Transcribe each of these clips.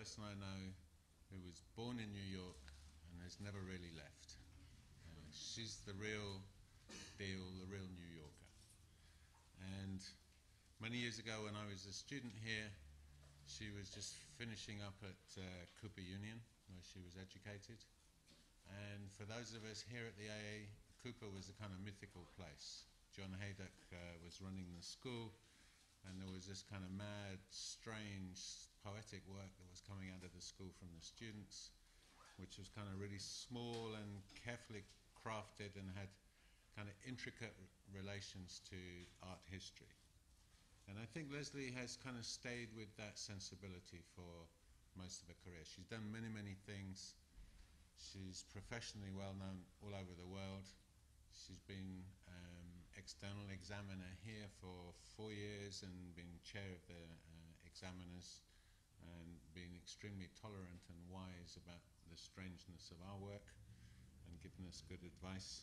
person I know who was born in New York and has never really left. She's the real deal, the real New Yorker. And many years ago when I was a student here, she was just finishing up at Cooper Union, where she was educated. And for those of us here at the AA, Cooper was a kind of mythical place. John Haydock was running the school, and there was this kind of mad, strange, poetic work that was coming out of the school from the students, which was kind of really small and carefully crafted and had kind of intricate relations to art history. And I think Leslie has kind of stayed with that sensibility for most of her career. She's done many, many things. She's professionally well known all over the world. She's been external examiner here for 4 years and been chair of the examiners, and been extremely tolerant and wise about the strangeness of our work and given us good advice.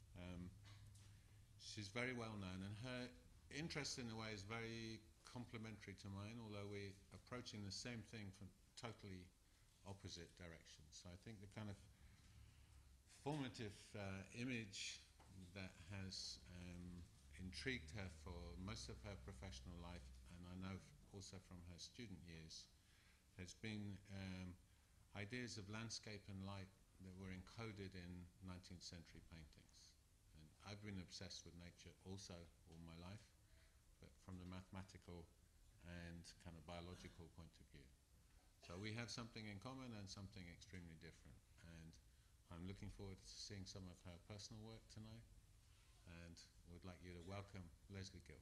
She's very well known, and her interest in a way is very complementary to mine, although we're approaching the same thing from totally opposite directions. So I think the kind of formative image that has intrigued her for most of her professional life, and I know also from her student years, has been ideas of landscape and light that were encoded in 19th century paintings. And I've been obsessed with nature also all my life, but from the mathematical and kind of biological point of view. So we have something in common and something extremely different. And I'm looking forward to seeing some of her personal work tonight, and would like you to welcome Leslie Gill.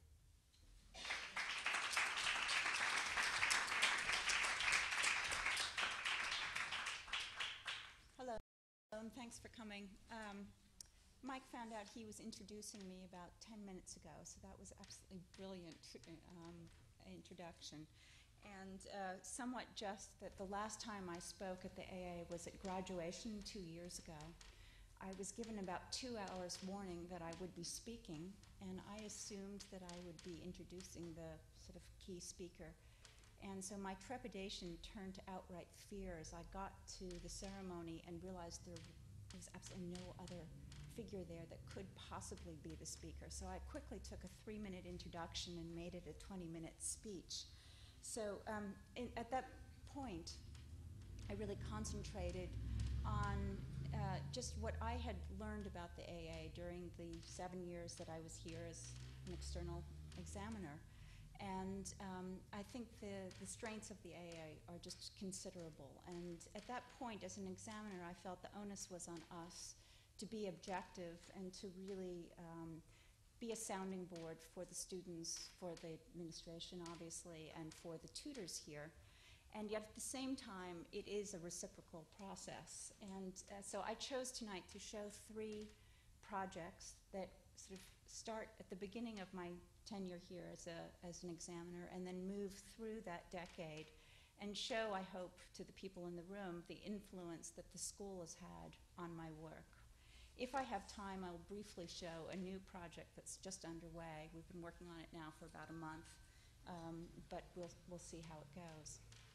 Hello, and thanks for coming. Mike found out he was introducing me about 10 minutes ago, so that was absolutely brilliant introduction. And somewhat just that the last time I spoke at the AA was at graduation 2 years ago. I was given about 2 hours warning that I would be speaking, and I assumed that I would be introducing the sort of key speaker. And so my trepidation turned to outright fear as I got to the ceremony and realized there was absolutely no other figure there that could possibly be the speaker. So I quickly took a 3-minute introduction and made it a 20-minute speech. So at that point, I really concentrated on just what I had learned about the AA during the 7 years that I was here as an external examiner. And I think the strengths of the AA are just considerable. And at that point, as an examiner, I felt the onus was on us to be objective and to really be a sounding board for the students, for the administration, obviously, and for the tutors here. And yet, at the same time, it is a reciprocal process. And so I chose tonight to show 3 projects that sort of start at the beginning of my tenure here as an examiner and then move through that decade and show, I hope, to the people in the room the influence that the school has had on my work. If I have time, I'll briefly show a new project that's just underway. We've been working on it now for about a month, but we'll see how it goes.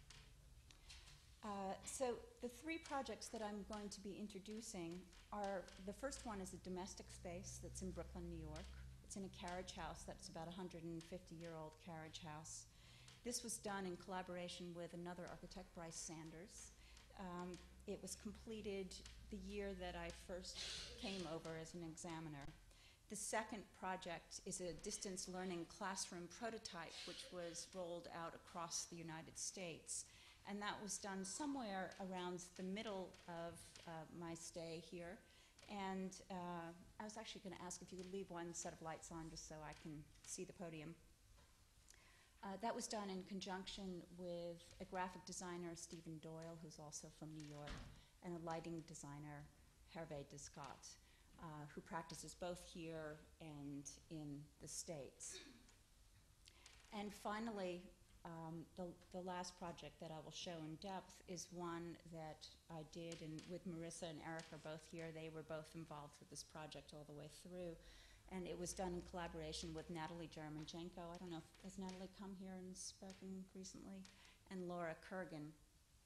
So the 3 projects that I'm going to be introducing are, the first one is a domestic space that's in Brooklyn, New York. It's in a carriage house that's about a 150-year-old carriage house. This was done in collaboration with another architect, Bryce Sanders. It was completed the year that I first came over as an examiner. The second project is a distance learning classroom prototype, which was rolled out across the United States. And that was done somewhere around the middle of my stay here. And I was actually going to ask if you could leave one set of lights on just so I can see the podium. That was done in conjunction with a graphic designer, Stephen Doyle, who's also from New York, and a lighting designer, Hervé Descott, who practices both here and in the States. And finally, the last project that I will show in depth is one that I did, and with Marissa and Eric are both here. They were both involved with this project all the way through. And it was done in collaboration with Natalie German-Jenko. I don't know, has Natalie come here and spoken recently? And Laura Kurgan.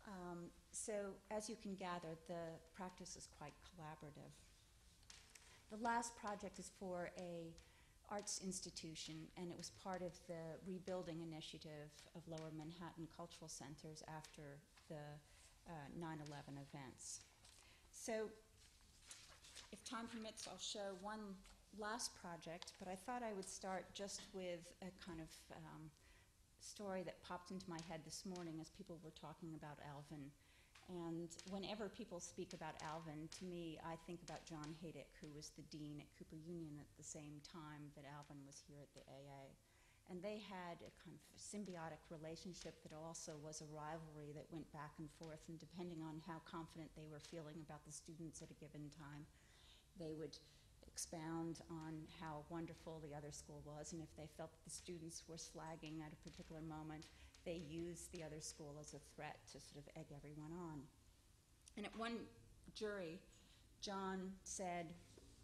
So as you can gather, the practice is quite collaborative. The last project is for a arts institution, and it was part of the rebuilding initiative of Lower Manhattan cultural centers after the 9/11 events. So if time permits, I'll show one last project, but I thought I would start just with a kind of story that popped into my head this morning as people were talking about Alvin. And whenever people speak about Alvin, to me, I think about John Haydick, who was the dean at Cooper Union at the same time that Alvin was here at the AA. And they had a kind of symbiotic relationship that also was a rivalry that went back and forth, and depending on how confident they were feeling about the students at a given time, they would expound on how wonderful the other school was, and if they felt that the students were slagging at a particular moment, they used the other school as a threat to sort of egg everyone on. And at one jury, John said,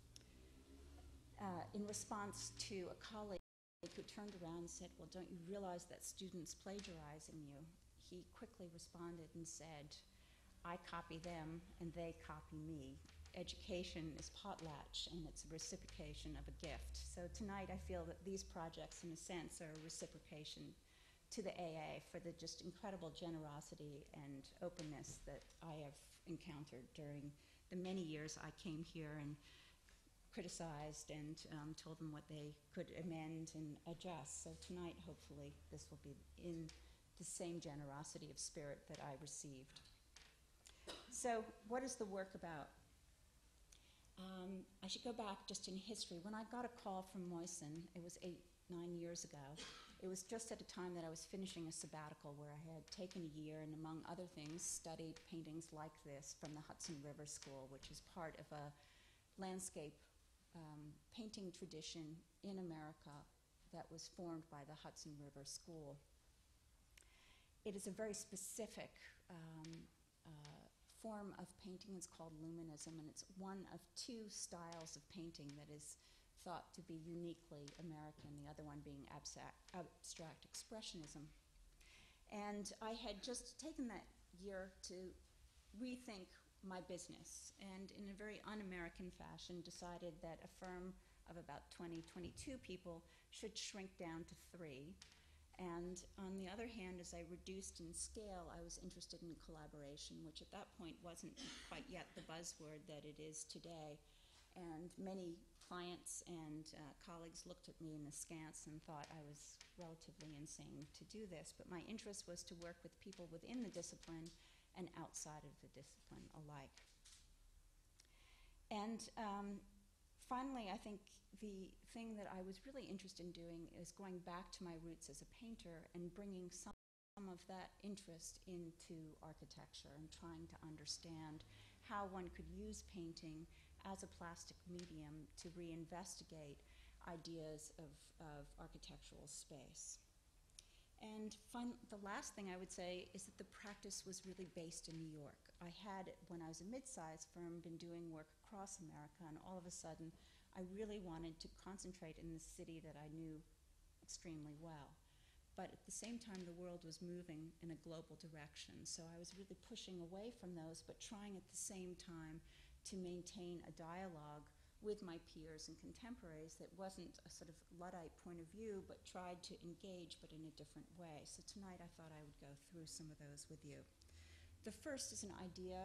in response to a colleague who turned around and said, "Well, don't you realize that students plagiarizing you?" He quickly responded and said, "I copy them and they copy me. Education is potlatch, and it's a reciprocation of a gift." So tonight I feel that these projects, in a sense, are a reciprocation to the AA for the just incredible generosity and openness that I have encountered during the many years I came here and criticized and told them what they could amend and adjust. So tonight, hopefully, this will be in the same generosity of spirit that I received. So what is the work about? I should go back just in history. When I got a call from Moyson, it was 8-9 years ago. It was just at a time that I was finishing a sabbatical where I had taken a year and, among other things, studied paintings like this from the Hudson River School, which is part of a landscape painting tradition in America that was formed by the Hudson River School. It is a very specific form of painting. It's called luminism, and it's one of two styles of painting that is thought to be uniquely American, the other one being abstract expressionism. And I had just taken that year to rethink my business, and in a very un-American fashion decided that a firm of about 22 people should shrink down to 3. And on the other hand, as I reduced in scale, I was interested in collaboration, which at that point wasn't quite yet the buzzword that it is today. And many clients and colleagues looked at me in askance and thought I was relatively insane to do this. But my interest was to work with people within the discipline and outside of the discipline alike. And finally, I think the thing that I was really interested in doing is going back to my roots as a painter and bringing some of that interest into architecture and trying to understand how one could use painting as a plastic medium to reinvestigate ideas of architectural space. And the last thing I would say is that the practice was really based in New York. I had, when I was a mid-sized firm, been doing work across America, and all of a sudden I really wanted to concentrate in the city that I knew extremely well. But at the same time, the world was moving in a global direction, so I was really pushing away from those, but trying at the same time to maintain a dialogue with my peers and contemporaries that wasn't a sort of Luddite point of view, but tried to engage, but in a different way. So tonight I thought I would go through some of those with you. The first is an idea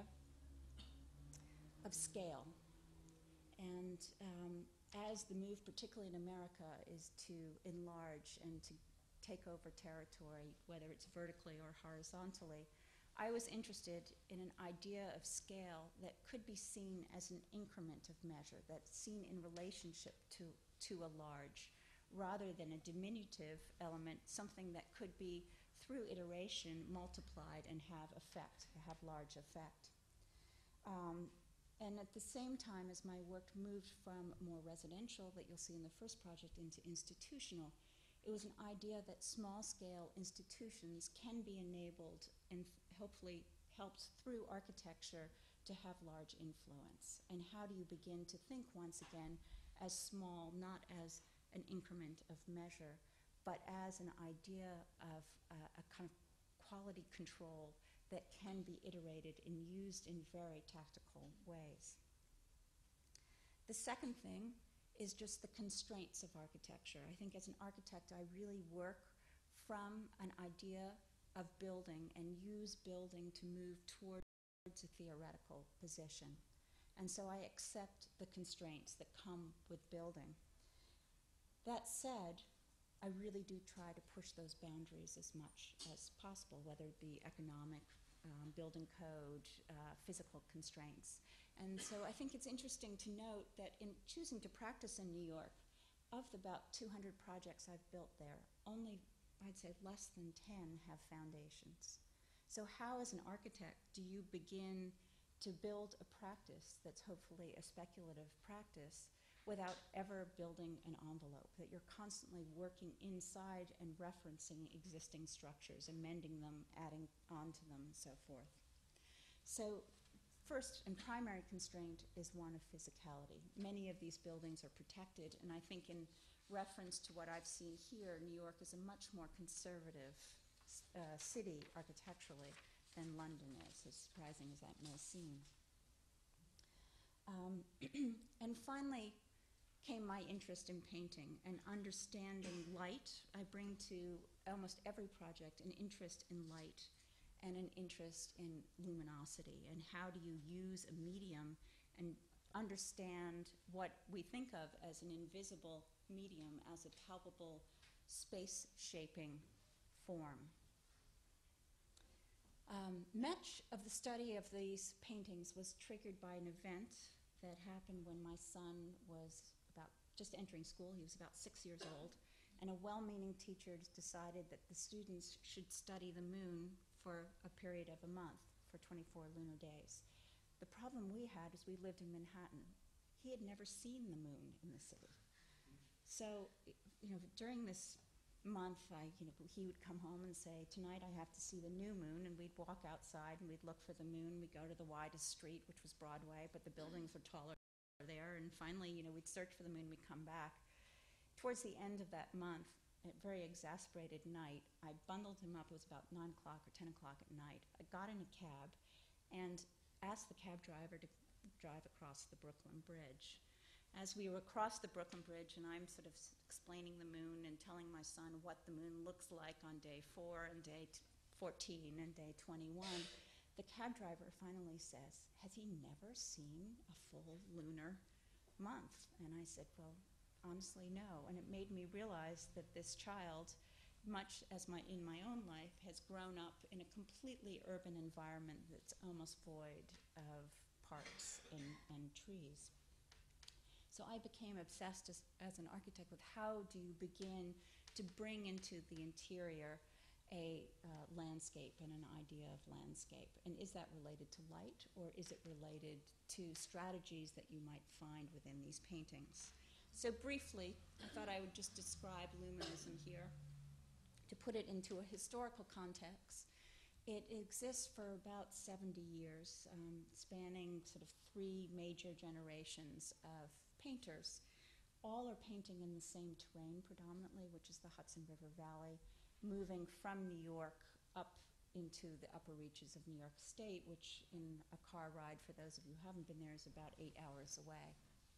of scale. And as the move, particularly in America, is to enlarge and to take over territory, whether it's vertically or horizontally, I was interested in an idea of scale that could be seen as an increment of measure, that's seen in relationship to a large, rather than a diminutive element, something that could be, through iteration, multiplied and have large effect. And at the same time, as my work moved from more residential, that you'll see in the first project, into institutional, it was an idea that small-scale institutions can be enabled and hopefully helped through architecture to have large influence. And how do you begin to think once again as small, not as an increment of measure, but as an idea of a kind of quality control that can be iterated and used in very tactical ways. The second thing is just the constraints of architecture. I think as an architect, I really work from an idea of building and use building to move towards a theoretical position. And so I accept the constraints that come with building. That said, I really do try to push those boundaries as much as possible, whether it be economic, building code, physical constraints. And so I think it's interesting to note that in choosing to practice in New York, of the about 200 projects I've built there, only, I'd say, less than 10 have foundations. So how, as an architect, do you begin to build a practice that's hopefully a speculative practice without ever building an envelope, that you're constantly working inside and referencing existing structures, amending them, adding onto them, and so forth. So first and primary constraint is one of physicality. Many of these buildings are protected, and I think in reference to what I've seen here, New York is a much more conservative city architecturally than London is, as surprising as that may seem. And finally came my interest in painting and understanding light. I bring to almost every project an interest in light and an interest in luminosity, and how do you use a medium and understand what we think of as an invisible medium as a palpable space-shaping form. Much of the study of these paintings was triggered by an event that happened when my son was about just entering school. He was about 6 years old, and a well-meaning teacher decided that the students should study the moon for a period of a month, for 24 lunar days. The problem we had is we lived in Manhattan. He had never seen the moon in the city. So, during this month, he would come home and say, "Tonight I have to see the new moon," and we'd walk outside and we'd look for the moon. We'd go to the widest street, which was Broadway, but the buildings were taller there, and finally, we'd search for the moon, we'd come back. Towards the end of that month, at a very exasperated night, I bundled him up. It was about 9 o'clock or 10 o'clock at night. I got in a cab and asked the cab driver to drive across the Brooklyn Bridge. As we were across the Brooklyn Bridge, and I'm sort of explaining the moon and telling my son what the moon looks like on day 4 and day 14 and day 21, the cab driver finally says, "Has he never seen a full lunar month?" And I said, "Well, honestly, no." And it made me realize that this child, much as in my own life, has grown up in a completely urban environment that's almost void of parks and trees. So I became obsessed as an architect with how do you begin to bring into the interior a landscape and an idea of landscape. And is that related to light, or is it related to strategies that you might find within these paintings? So briefly, I thought I would just describe luminism here. To put it into a historical context, it exists for about 70 years, spanning sort of 3 major generations of painters. All are painting in the same terrain predominantly, which is the Hudson River Valley, moving from New York up into the upper reaches of New York State, which in a car ride, for those of you who haven't been there, is about 8 hours away.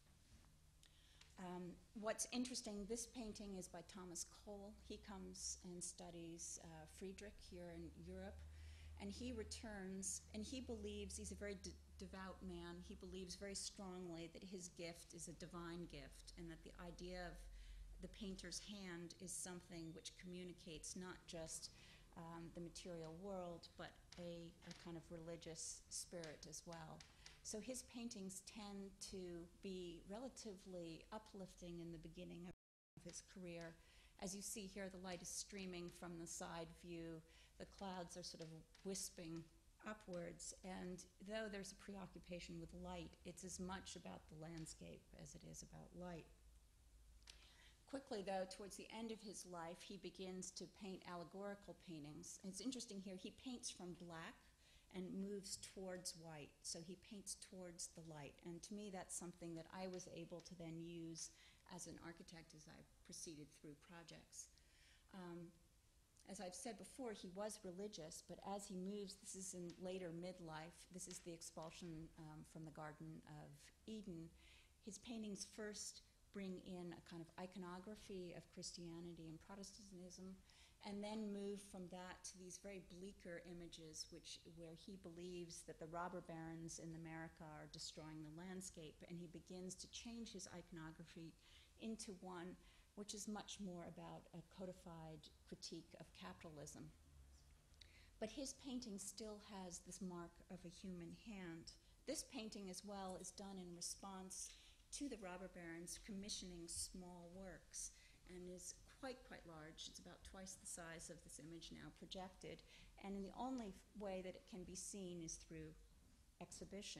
What's interesting, this painting is by Thomas Cole. He comes and studies Friedrich here in Europe, and he returns, and he believes, he's a very devout man, he believes very strongly that his gift is a divine gift, and that the idea of the painter's hand is something which communicates not just the material world, but a kind of religious spirit as well. So his paintings tend to be relatively uplifting in the beginning of his career. As you see here, the light is streaming from the side view. The clouds are sort of wisping upwards, and though there's a preoccupation with light, it's as much about the landscape as it is about light. Quickly, though, towards the end of his life, he begins to paint allegorical paintings. And it's interesting here, he paints from black and moves towards white, so he paints towards the light. And to me, that's something that I was able to then use as an architect as I proceeded through projects. As I've said before, he was religious, but as he moves, this is in later midlife, this is the expulsion from the Garden of Eden. His paintings first bring in a kind of iconography of Christianity and Protestantism, and then move from that to these very bleaker images where he believes that the robber barons in America are destroying the landscape, and he begins to change his iconography into one which is much more about a codified critique of capitalism. But his painting still has this mark of a human hand. This painting as well is done in response to the robber barons commissioning small works, and is quite large. It's about twice the size of this image now projected, and the only way that it can be seen is through exhibition.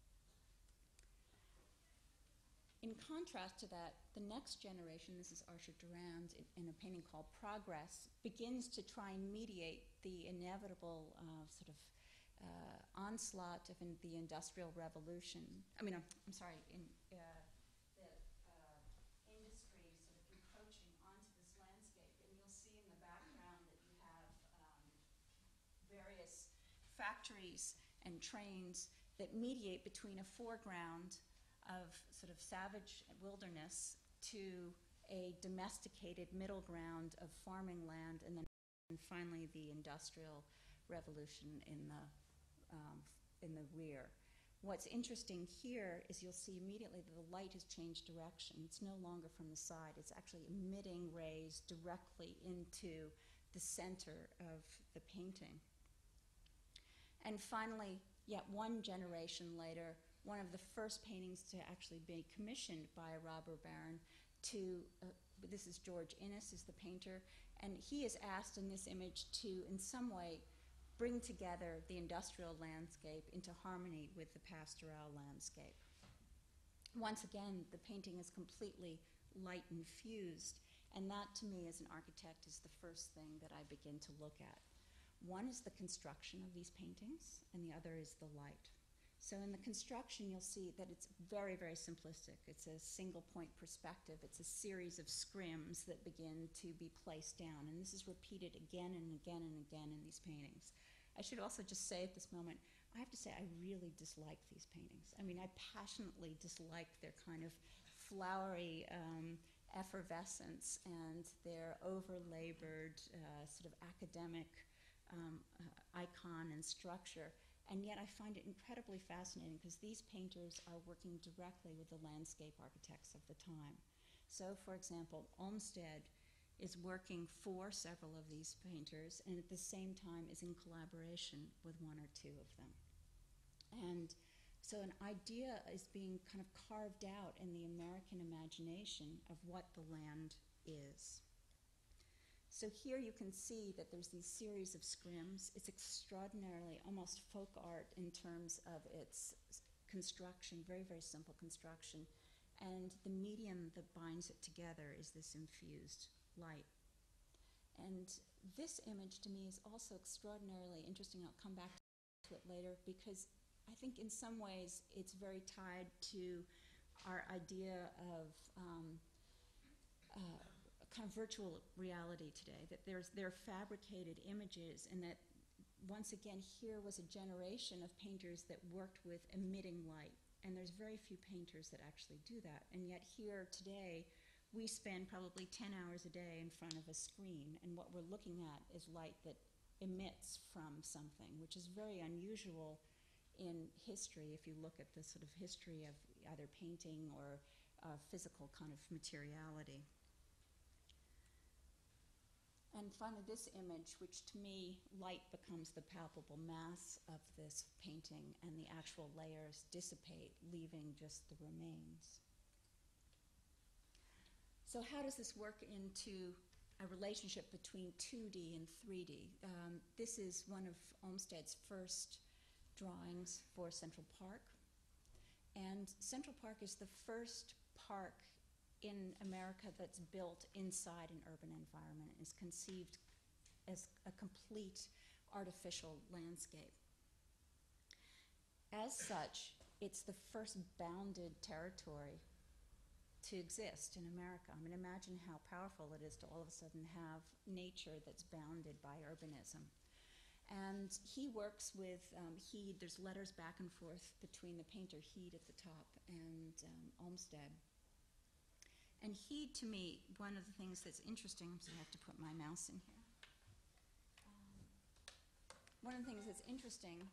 In contrast to that, the next generation, this is Archer Durand in a painting called Progress, begins to try and mediate the inevitable onslaught of the Industrial Revolution. I'm sorry, the industry sort of encroaching onto this landscape. And you'll see in the background that you have various factories and trains that mediate between a foreground of sort of savage wilderness to a domesticated middle ground of farming land, and then finally the Industrial Revolution in the rear. What's interesting here is you'll see immediately that the light has changed direction. It's no longer from the side. It's actually emitting rays directly into the center of the painting. And finally, yet one generation later, one of the first paintings to actually be commissioned by a robber baron this is George Innes, is the painter, and he is asked in this image to, in some way, bring together the industrial landscape into harmony with the pastoral landscape. Once again, the painting is completely light infused, and that, to me, as an architect, is the first thing that I begin to look at. One is the construction of these paintings, and the other is the light. So in the construction, you'll see that it's very simplistic. It's a single point perspective. It's a series of scrims that begin to be placed down, and this is repeated again and again and again in these paintings. I should also just say at this moment, I have to say I really dislike these paintings. I mean, I passionately dislike their kind of flowery effervescence and their over-labored sort of academic icon and structure. And yet I find it incredibly fascinating because these painters are working directly with the landscape architects of the time. So, for example, Olmsted is working for several of these painters and at the same time is in collaboration with one or two of them. And so an idea is being kind of carved out in the American imagination of what the land is. So here you can see that there's these series of scrims. It's extraordinarily almost folk art in terms of its construction, very simple construction. And the medium that binds it together is this infused light. And this image to me is also extraordinarily interesting. I'll come back to it later because I think in some ways it's very tied to our idea of kind of virtual reality today, that they're fabricated images, and that once again here was a generation of painters that worked with emitting light, and there's very few painters that actually do that. And yet here today we spend probably 10 hours a day in front of a screen, and what we're looking at is light that emits from something, which is very unusual in history if you look at the sort of history of either painting or physical kind of materiality. And finally, this image, which to me, light becomes the palpable mass of this painting, and the actual layers dissipate, leaving just the remains. So how does this work into a relationship between 2D and 3D? This is one of Olmsted's first drawings for Central Park. And Central Park is the first park in America that's built inside an urban environment, is conceived as a complete artificial landscape. As such, it's the first bounded territory to exist in America. I mean, imagine how powerful it is to all of a sudden have nature that's bounded by urbanism. And he works with Heed. There's letters back and forth between the painter Heed at the top and Olmsted. And Heed, to me, one of the things that's interesting, so I have to put my mouse in here. One of the things that's interesting,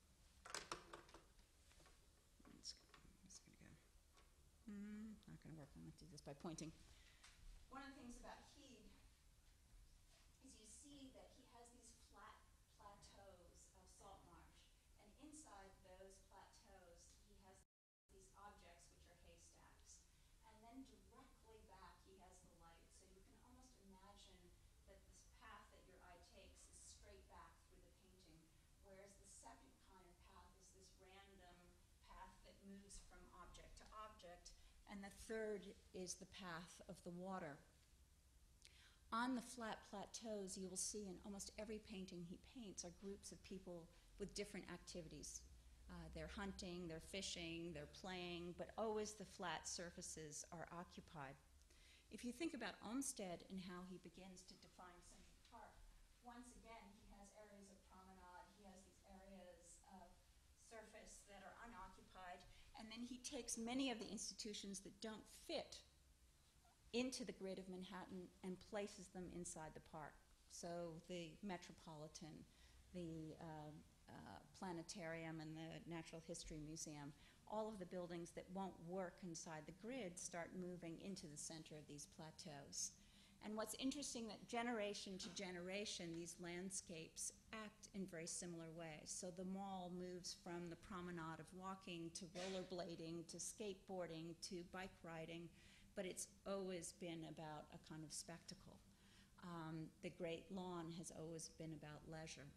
not going to work. I'm going to do this by pointing. One of the things about Heed is you see that he has these flat plateaus of salt marsh, and inside those plateaus he has these objects which are haystacks, and then directly back he has the light, so you can almost imagine that this path that your eye takes is straight back through the painting, whereas the second kind of path is this random path that moves from object to object, and the third is the path of the water. On the flat plateaus, you will see in almost every painting he paints are groups of people with different activities. They're hunting, they're fishing, they're playing, but always the flat surfaces are occupied. If you think about Olmsted and how he begins to define Central Park, once again he has areas of promenade, he has these areas of surface that are unoccupied, and then he takes many of the institutions that don't fit into the grid of Manhattan and places them inside the park. So the Metropolitan, the Planetarium, and the Natural History Museum, all of the buildings that won't work inside the grid start moving into the center of these plateaus. And what's interesting that generation to generation, these landscapes act in very similar ways. So the mall moves from the promenade of walking to rollerblading to skateboarding to bike riding, but it's always been about a kind of spectacle. The Great Lawn has always been about leisure.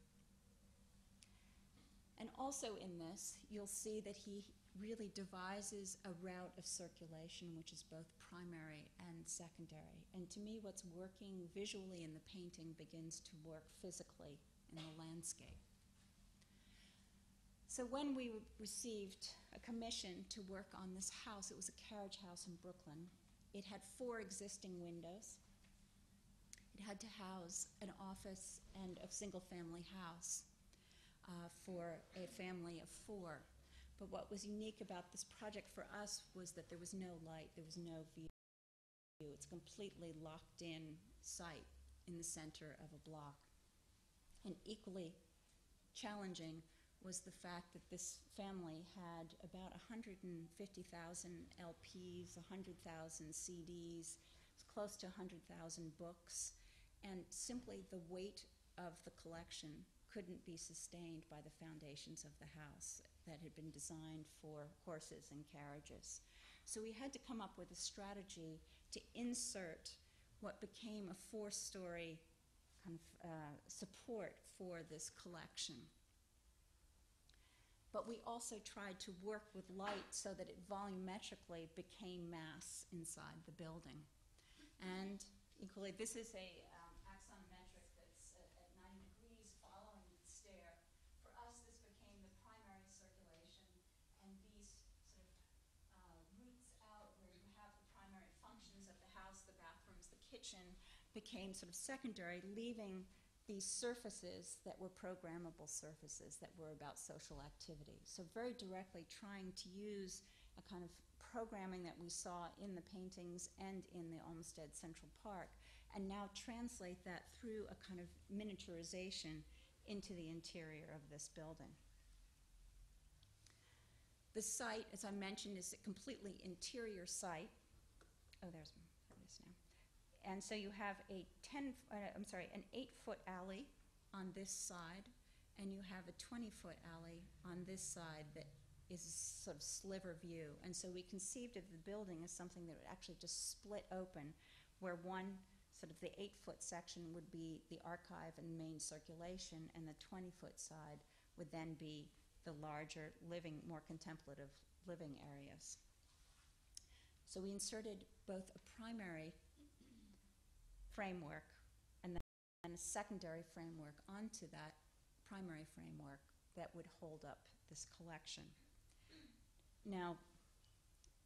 And also in this, you'll see that he really devises a route of circulation which is both primary and secondary. And to me, what's working visually in the painting begins to work physically in the landscape. So when we received a commission to work on this house, it was a carriage house in Brooklyn. It had 4 existing windows. It had to house an office and a single-family house for a family of 4. But what was unique about this project for us was that there was no light, there was no view. It's a completely locked-in site in the center of a block. And equally challenging was the fact that this family had about 150,000 LPs, 100,000 CDs, close to 100,000 books, and simply the weight of the collection couldn't be sustained by the foundations of the house that had been designed for horses and carriages. So we had to come up with a strategy to insert what became a 4-story kind of support for this collection. But we also tried to work with light so that it volumetrically became mass inside the building. And equally, this is a axonometric that's at 90 degrees following the stair. For us, this became the primary circulation, and these sort of routes out where you have the primary functions of the house, the bathrooms, the kitchen, became sort of secondary, leaving these surfaces that were programmable surfaces that were about social activity. So very directly trying to use a kind of programming that we saw in the paintings and in the Olmsted Central Park, and now translate that through a kind of miniaturization into the interior of this building. The site, as I mentioned, is a completely interior site. Oh, there it is now. And so you have an 8-foot alley on this side, and you have a 20-foot alley on this side that is a sort of sliver view. And so we conceived of the building as something that would actually just split open, where one sort of the 8-foot section would be the archive and main circulation, and the 20-foot side would then be the larger living, more contemplative living areas. So we inserted both a primary framework and then a secondary framework onto that primary framework that would hold up this collection. Now,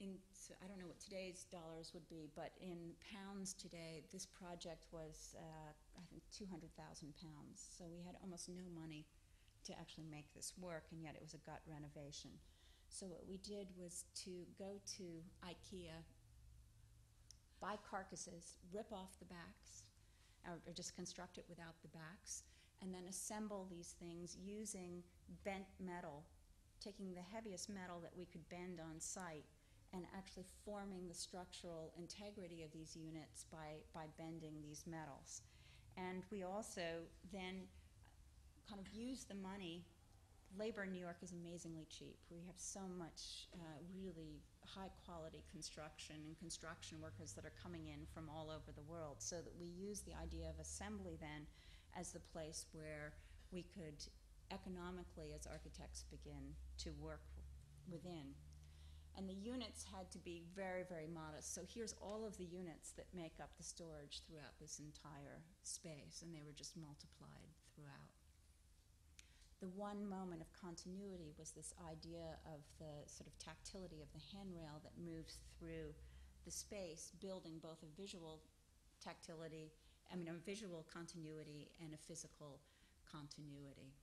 so I don't know what today's dollars would be, but in pounds today, this project was, I think, 200,000 pounds. So we had almost no money to actually make this work, and yet it was a gut renovation. So what we did was to go to IKEA, buy carcasses, rip off the backs, or just construct it without the backs, and then assemble these things using bent metal, taking the heaviest metal that we could bend on site, and actually forming the structural integrity of these units by bending these metals. And we also then kind of use the money. Labor in New York is amazingly cheap. We have so much really high-quality construction and construction workers that are coming in from all over the world, so that we use the idea of assembly then as the place where we could economically, as architects, begin to work within. And the units had to be very, very modest. So here's all of the units that make up the storage throughout this entire space, and they were just multiplied throughout. The one moment of continuity was this idea of the sort of tactility of the handrail that moves through the space, building both a visual tactility, a visual continuity and a physical continuity.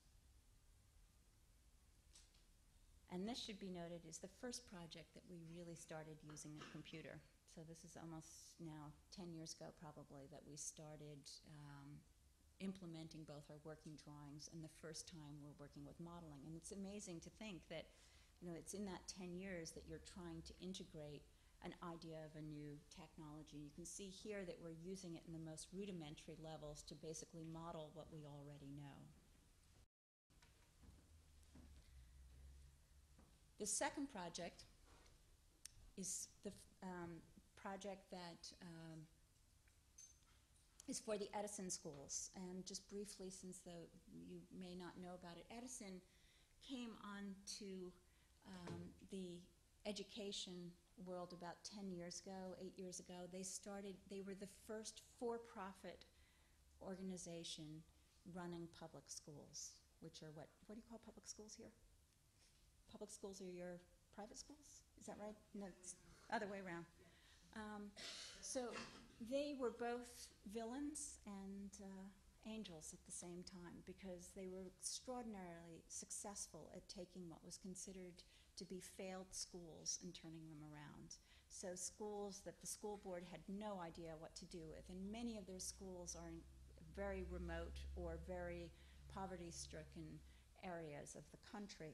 And this should be noted is the first project that we really started using a computer. So this is almost now 10 years ago probably that we started implementing both our working drawings, and the first time we're working with modeling. And it's amazing to think that, it's in that 10 years that you're trying to integrate an idea of a new technology. You can see here that we're using it in the most rudimentary levels to basically model what we already know. The second project is the project that is for the Edison schools. And just briefly, since you may not know about it, Edison came onto the education world about 10 years ago, 8 years ago. They were the first for-profit organization running public schools, which are what do you call public schools here? Public schools are your private schools? Is that right? No, it's other way around. So they were both villains and angels at the same time, because they were extraordinarily successful at taking what was considered to be failed schools and turning them around. So schools that the school board had no idea what to do with, and many of their schools are in very remote or very poverty-stricken areas of the country.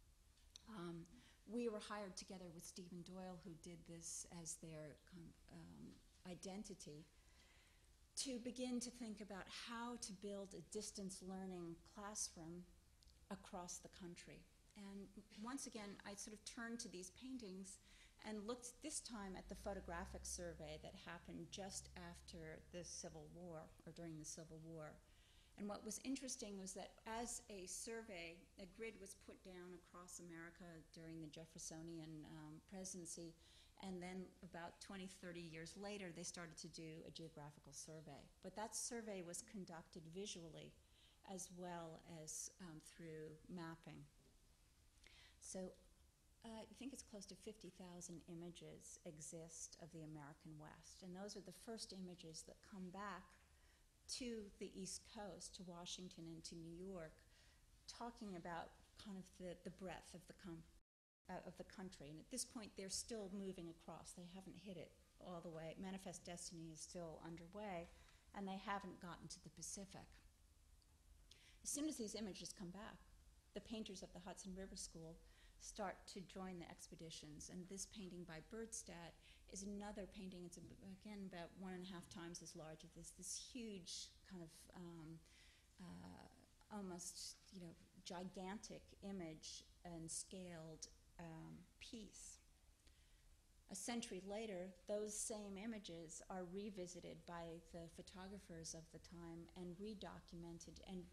We were hired together with Stephen Doyle, who did this as their identity, to begin to think about how to build a distance learning classroom across the country. And once again, I sort of turned to these paintings and looked this time at the photographic survey that happened just after the Civil War, or during the Civil War. And what was interesting was that as a survey, a grid was put down across America during the Jeffersonian presidency, and then about 20, 30 years later, they started to do a geographical survey. But that survey was conducted visually as well as through mapping. So I think it's close to 50,000 images exist of the American West. And those are the first images that come back to the East Coast, to Washington and to New York, talking about kind of the breadth of the country. And at this point, they're still moving across. They haven't hit it all the way. Manifest Destiny is still underway, and they haven't gotten to the Pacific. As soon as these images come back, the painters of the Hudson River School start to join the expeditions. And this painting by Birdstadt is another painting. It's, again, about 1.5 times as large as this huge kind of almost, gigantic image and scaled piece. A century later, those same images are revisited by the photographers of the time and redocumented and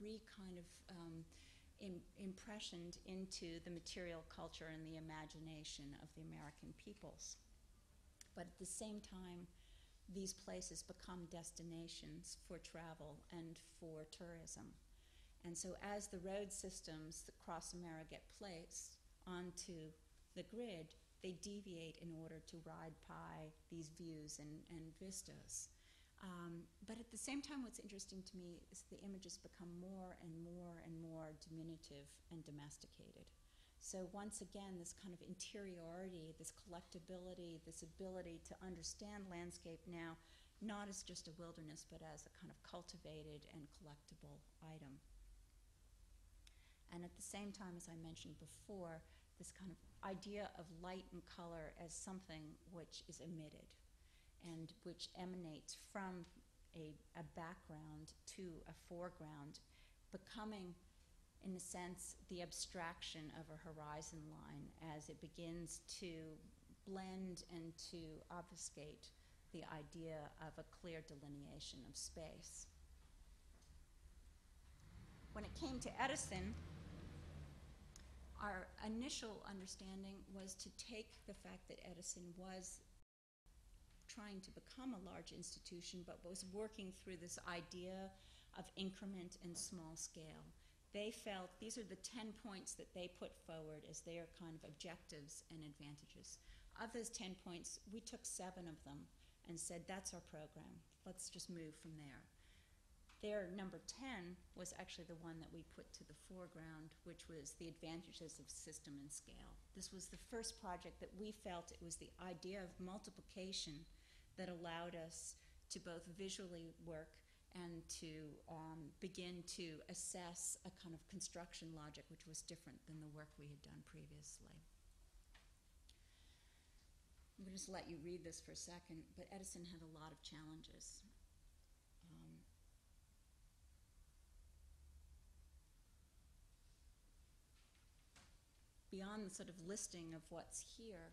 impressioned into the material culture and the imagination of the American peoples. But at the same time, these places become destinations for travel and for tourism. And so as the road systems that cross America get placed onto the grid, they deviate in order to ride by these views and vistas. But at the same time, what's interesting to me is the images become more and more and more diminutive and domesticated. So once again, this kind of interiority, this collectability, this ability to understand landscape now, not as just a wilderness, but as a kind of cultivated and collectible item. And at the same time, as I mentioned before, this kind of idea of light and color as something which is emitted and which emanates from a background to a foreground, becoming, in a sense, the abstraction of a horizon line as it begins to blend and to obfuscate the idea of a clear delineation of space. When it came to Edison, our initial understanding was to take the fact that Edison was trying to become a large institution, but was working through this idea of increment and small scale. They felt these are the 10 points that they put forward as their kind of objectives and advantages. Of those 10 points, we took 7 of them and said, that's our program. Let's just move from there. Their number 10 was actually the one that we put to the foreground, which was the advantages of system and scale. This was the first project that we felt it was the idea of multiplication that allowed us to both visually work and to begin to assess a kind of construction logic which was different than the work we had done previously. I'm going to just let you read this for a second, but Edison had a lot of challenges. Beyond the sort of listing of what's here,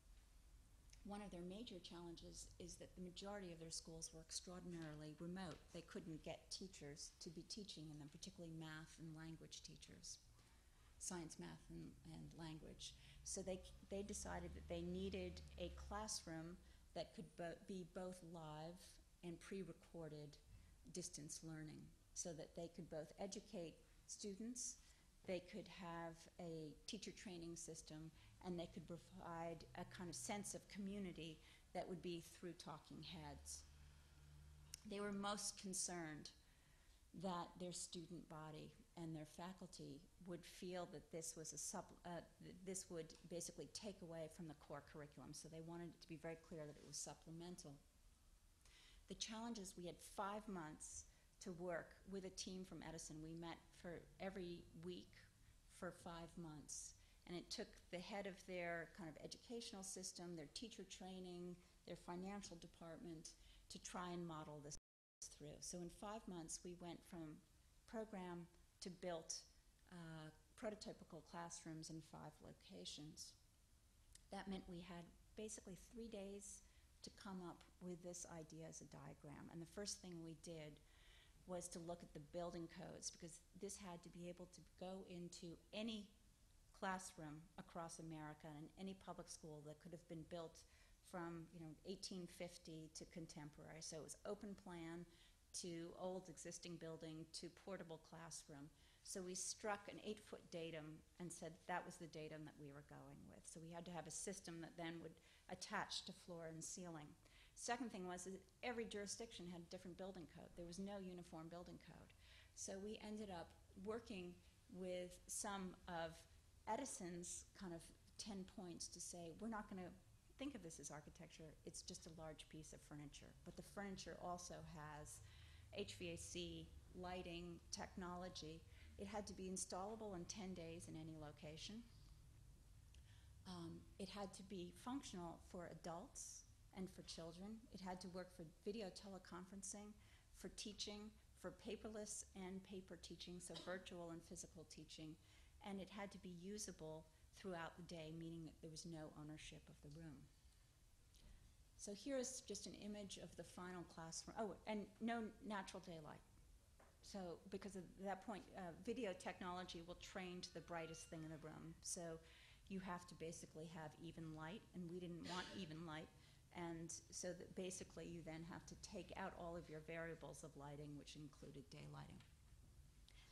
one of their major challenges is that the majority of their schools were extraordinarily remote. They couldn't get teachers to be teaching in them, particularly math and language teachers, science, math, and language. So they decided that they needed a classroom that could be both live and pre-recorded distance learning, so that they could both educate students, they could have a teacher training system, and they could provide a kind of sense of community that would be through talking heads. They were most concerned that their student body and their faculty would feel that this was this would basically take away from the core curriculum, so they wanted it to be very clear that it was supplemental. The challenge is we had 5 months to work with a team from Edison. We met for every week for 5 months. And it took the head of their kind of educational system, their teacher training, their financial department to try and model this through. So in 5 months, we went from program to built prototypical classrooms in 5 locations. That meant we had basically 3 days to come up with this idea as a diagram. And the first thing we did was to look at the building codes, because this had to be able to go into any classroom across America and any public school that could have been built from 1850 to contemporary. So it was open plan to old existing building to portable classroom. So we struck an 8-foot datum and said that was the datum that we were going with. So we had to have a system that then would attach to floor and ceiling. Second thing was that every jurisdiction had a different building code. There was no uniform building code. So we ended up working with some of Edison's kind of 10 points to say, we're not going to think of this as architecture, it's just a large piece of furniture. But the furniture also has HVAC, lighting, technology. It had to be installable in 10 days in any location. It had to be functional for adults and for children. It had to work for video teleconferencing, for teaching, for paperless and paper teaching, so virtual and physical teaching. And it had to be usable throughout the day, meaning that there was no ownership of the room. So here's just an image of the final classroom. Oh, and no natural daylight. So because at that point, video technology will train to the brightest thing in the room. So you have to basically have even light, and we didn't want even light. And so that basically you then have to take out all of your variables of lighting, which included daylighting.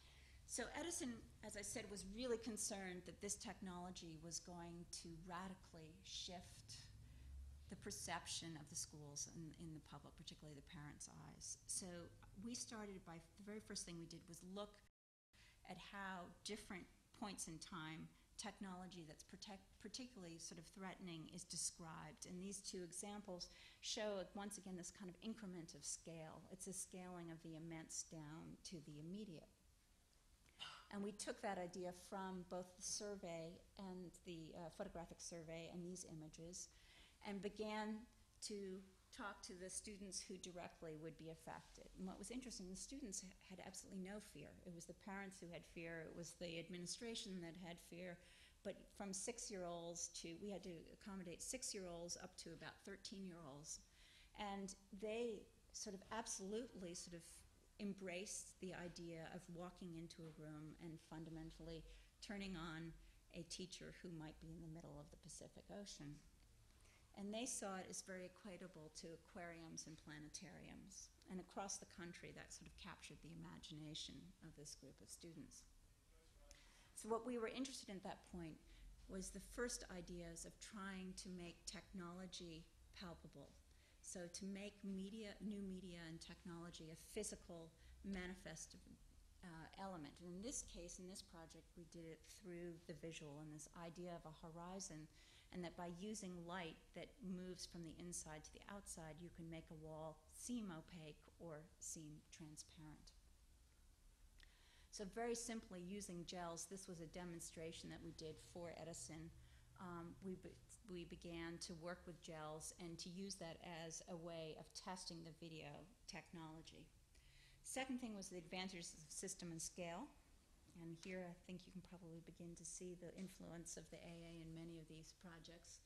So Edison, as I said, was really concerned that this technology was going to radically shift the perception of the schools in the public, particularly the parents' eyes. So we started by, the very first thing we did was look at how different points in time technology that's particularly sort of threatening is described. And these two examples show, once again, this kind of increment of scale. It's a scaling of the immense down to the immediate. And we took that idea from both the survey and the photographic survey and these images and began to talk to the students who directly would be affected. And what was interesting, the students had absolutely no fear. It was the parents who had fear, it was the administration that had fear, but from 6-year-olds to, we had to accommodate 6-year-olds up to about 13-year-olds. And they sort of absolutely sort of embraced the idea of walking into a room and fundamentally turning on a teacher who might be in the middle of the Pacific Ocean. And they saw it as very equatable to aquariums and planetariums. And across the country, that sort of captured the imagination of this group of students. So what we were interested in at that point was the first ideas of trying to make technology palpable. So to make media, new media and technology a physical manifest element. And in this case, in this project, we did it through the visual and this idea of a horizon, and that by using light that moves from the inside to the outside, you can make a wall seem opaque or seem transparent. So very simply, using gels, this was a demonstration that we did for Edison. We began to work with gels and to use that as a way of testing the video technology. Second thing was the advantages of system and scale. And here I think you can probably begin to see the influence of the AA in many of these projects.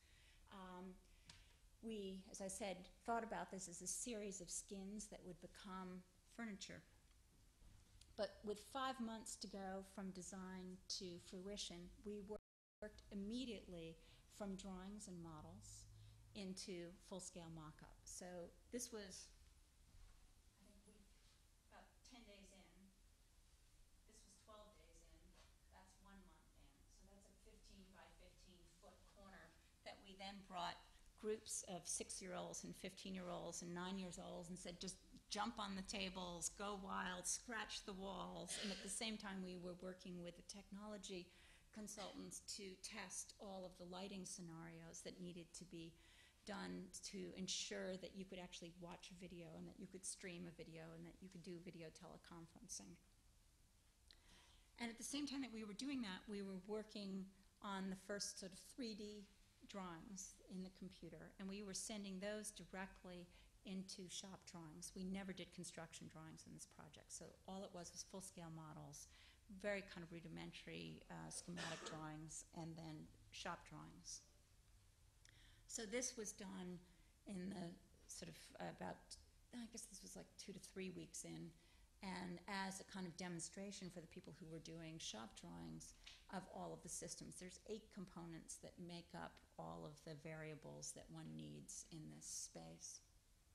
We, as I said, thought about this as a series of skins that would become furniture. But with 5 months to go from design to fruition, we worked immediately from drawings and models into full-scale mock-up. So this was, I think about 10 days in. This was 12 days in. That's 1 month in. So that's a 15 by 15 foot corner that we then brought groups of 6-year-olds and 15-year-olds and 9-year-olds and said, just jump on the tables, go wild, scratch the walls. And at the same time, we were working with the technology consultants to test all of the lighting scenarios that needed to be done to ensure that you could actually watch a video and that you could stream a video and that you could do video teleconferencing. And at the same time that we were doing that, we were working on the first sort of 3D drawings in the computer, and we were sending those directly into shop drawings. We never did construction drawings in this project, so all it was full-scale models, very kind of rudimentary schematic drawings, and then shop drawings. So this was done in the sort of about, I guess this was like 2 to 3 weeks in, and as a kind of demonstration for the people who were doing shop drawings of all of the systems. There's 8 components that make up all of the variables that one needs in this space.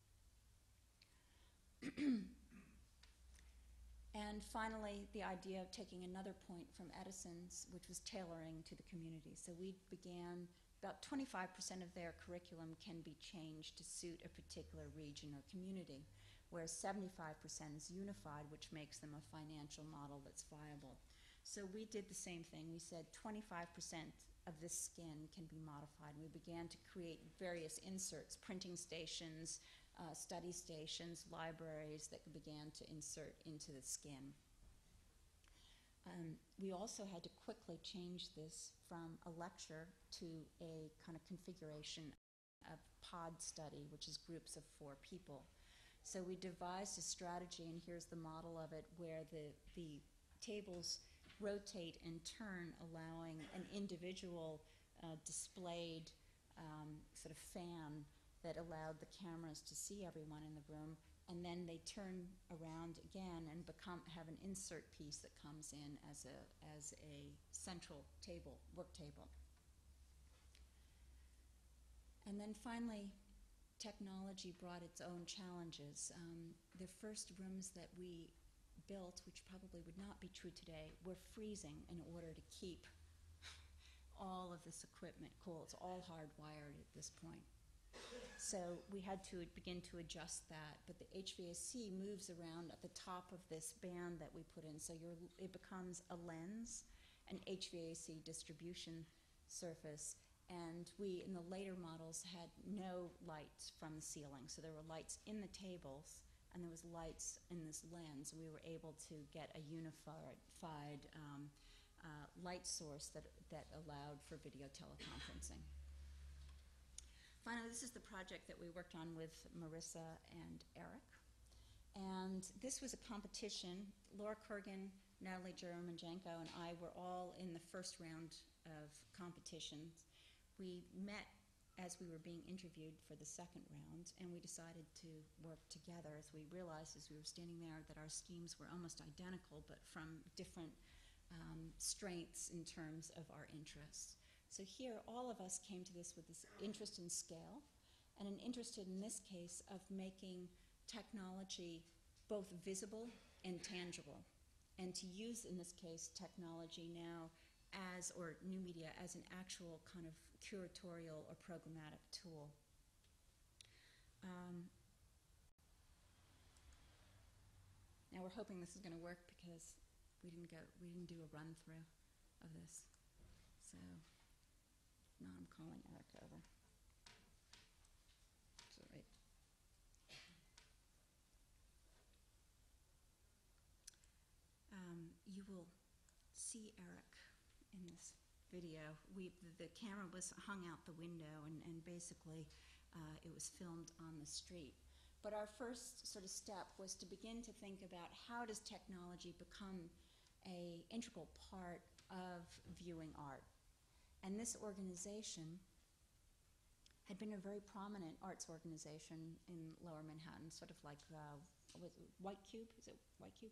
And finally, the idea of taking another point from Edison's, which was tailoring to the community. So we began, about 25% of their curriculum can be changed to suit a particular region or community, whereas 75% is unified, which makes them a financial model that's viable. So we did the same thing. We said 25% of this skin can be modified. We began to create various inserts, printing stations, study stations, libraries that began to insert into the skin. We also had to quickly change this from a lecture to a kind of configuration of pod study, which is groups of 4 people. So we devised a strategy, and here's the model of it, where the tables rotate and turn, allowing an individual displayed sort of fan that allowed the cameras to see everyone in the room, and then they turn around again and have an insert piece that comes in as a central table, work table. And then finally, technology brought its own challenges. The first rooms that we built, which probably would not be true today, were freezing in order to keep all of this equipment cool. It's all hardwired at this point. So we had to begin to adjust that, but the HVAC moves around at the top of this band that we put in, so it becomes a lens, an HVAC distribution surface, and we, in the later models, had no lights from the ceiling. So there were lights in the tables, and there was lights in this lens. We were able to get a unified light source that allowed for video teleconferencing. Finally, this is the project that we worked on with Marissa and Eric. And this was a competition. Laura Kurgan, Natalie Jeromanjenko, and I were all in the first round of competitions. We met as we were being interviewed for the second round, and we decided to work together as we realized as we were standing there that our schemes were almost identical, but from different strengths in terms of our interests. So here, all of us came to this with this interest in scale, and an interest in this case of making technology both visible and tangible, and to use, in this case, technology now as, or new media, as an actual kind of curatorial or programmatic tool. Now we're hoping this is going to work because we didn't do a run through of this. So now I'm calling Eric over. So wait. You will see Eric in this video. The camera was hung out the window, and basically it was filmed on the street. But our first sort of step was to begin to think about how does technology become an integral part of viewing art. And this organization had been a very prominent arts organization in Lower Manhattan, sort of like White Cube. Is it White Cube?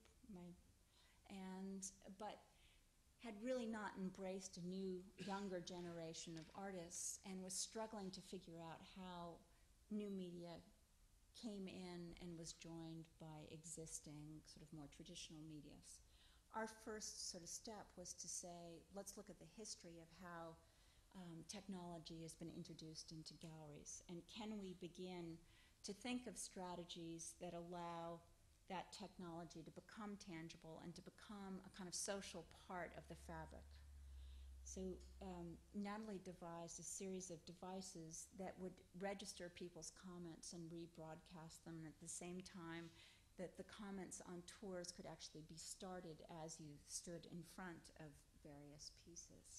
But had really not embraced a new, younger generation of artists, and was struggling to figure out how new media came in and was joined by existing sort of more traditional medias. Our first sort of step was to say, let's look at the history of how technology has been introduced into galleries, and can we begin to think of strategies that allow that technology to become tangible and to become a kind of social part of the fabric. So Natalie devised a series of devices that would register people's comments and rebroadcast them, and at the same time that the comments on tours could actually be started as you stood in front of various pieces.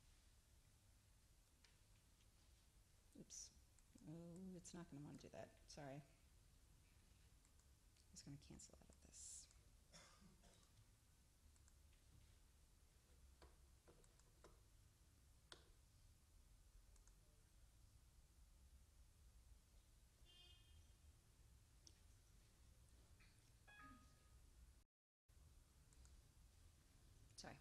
Oops. Oh, it's not going to want to do that. Sorry. I'm just going to cancel out of this. Sorry.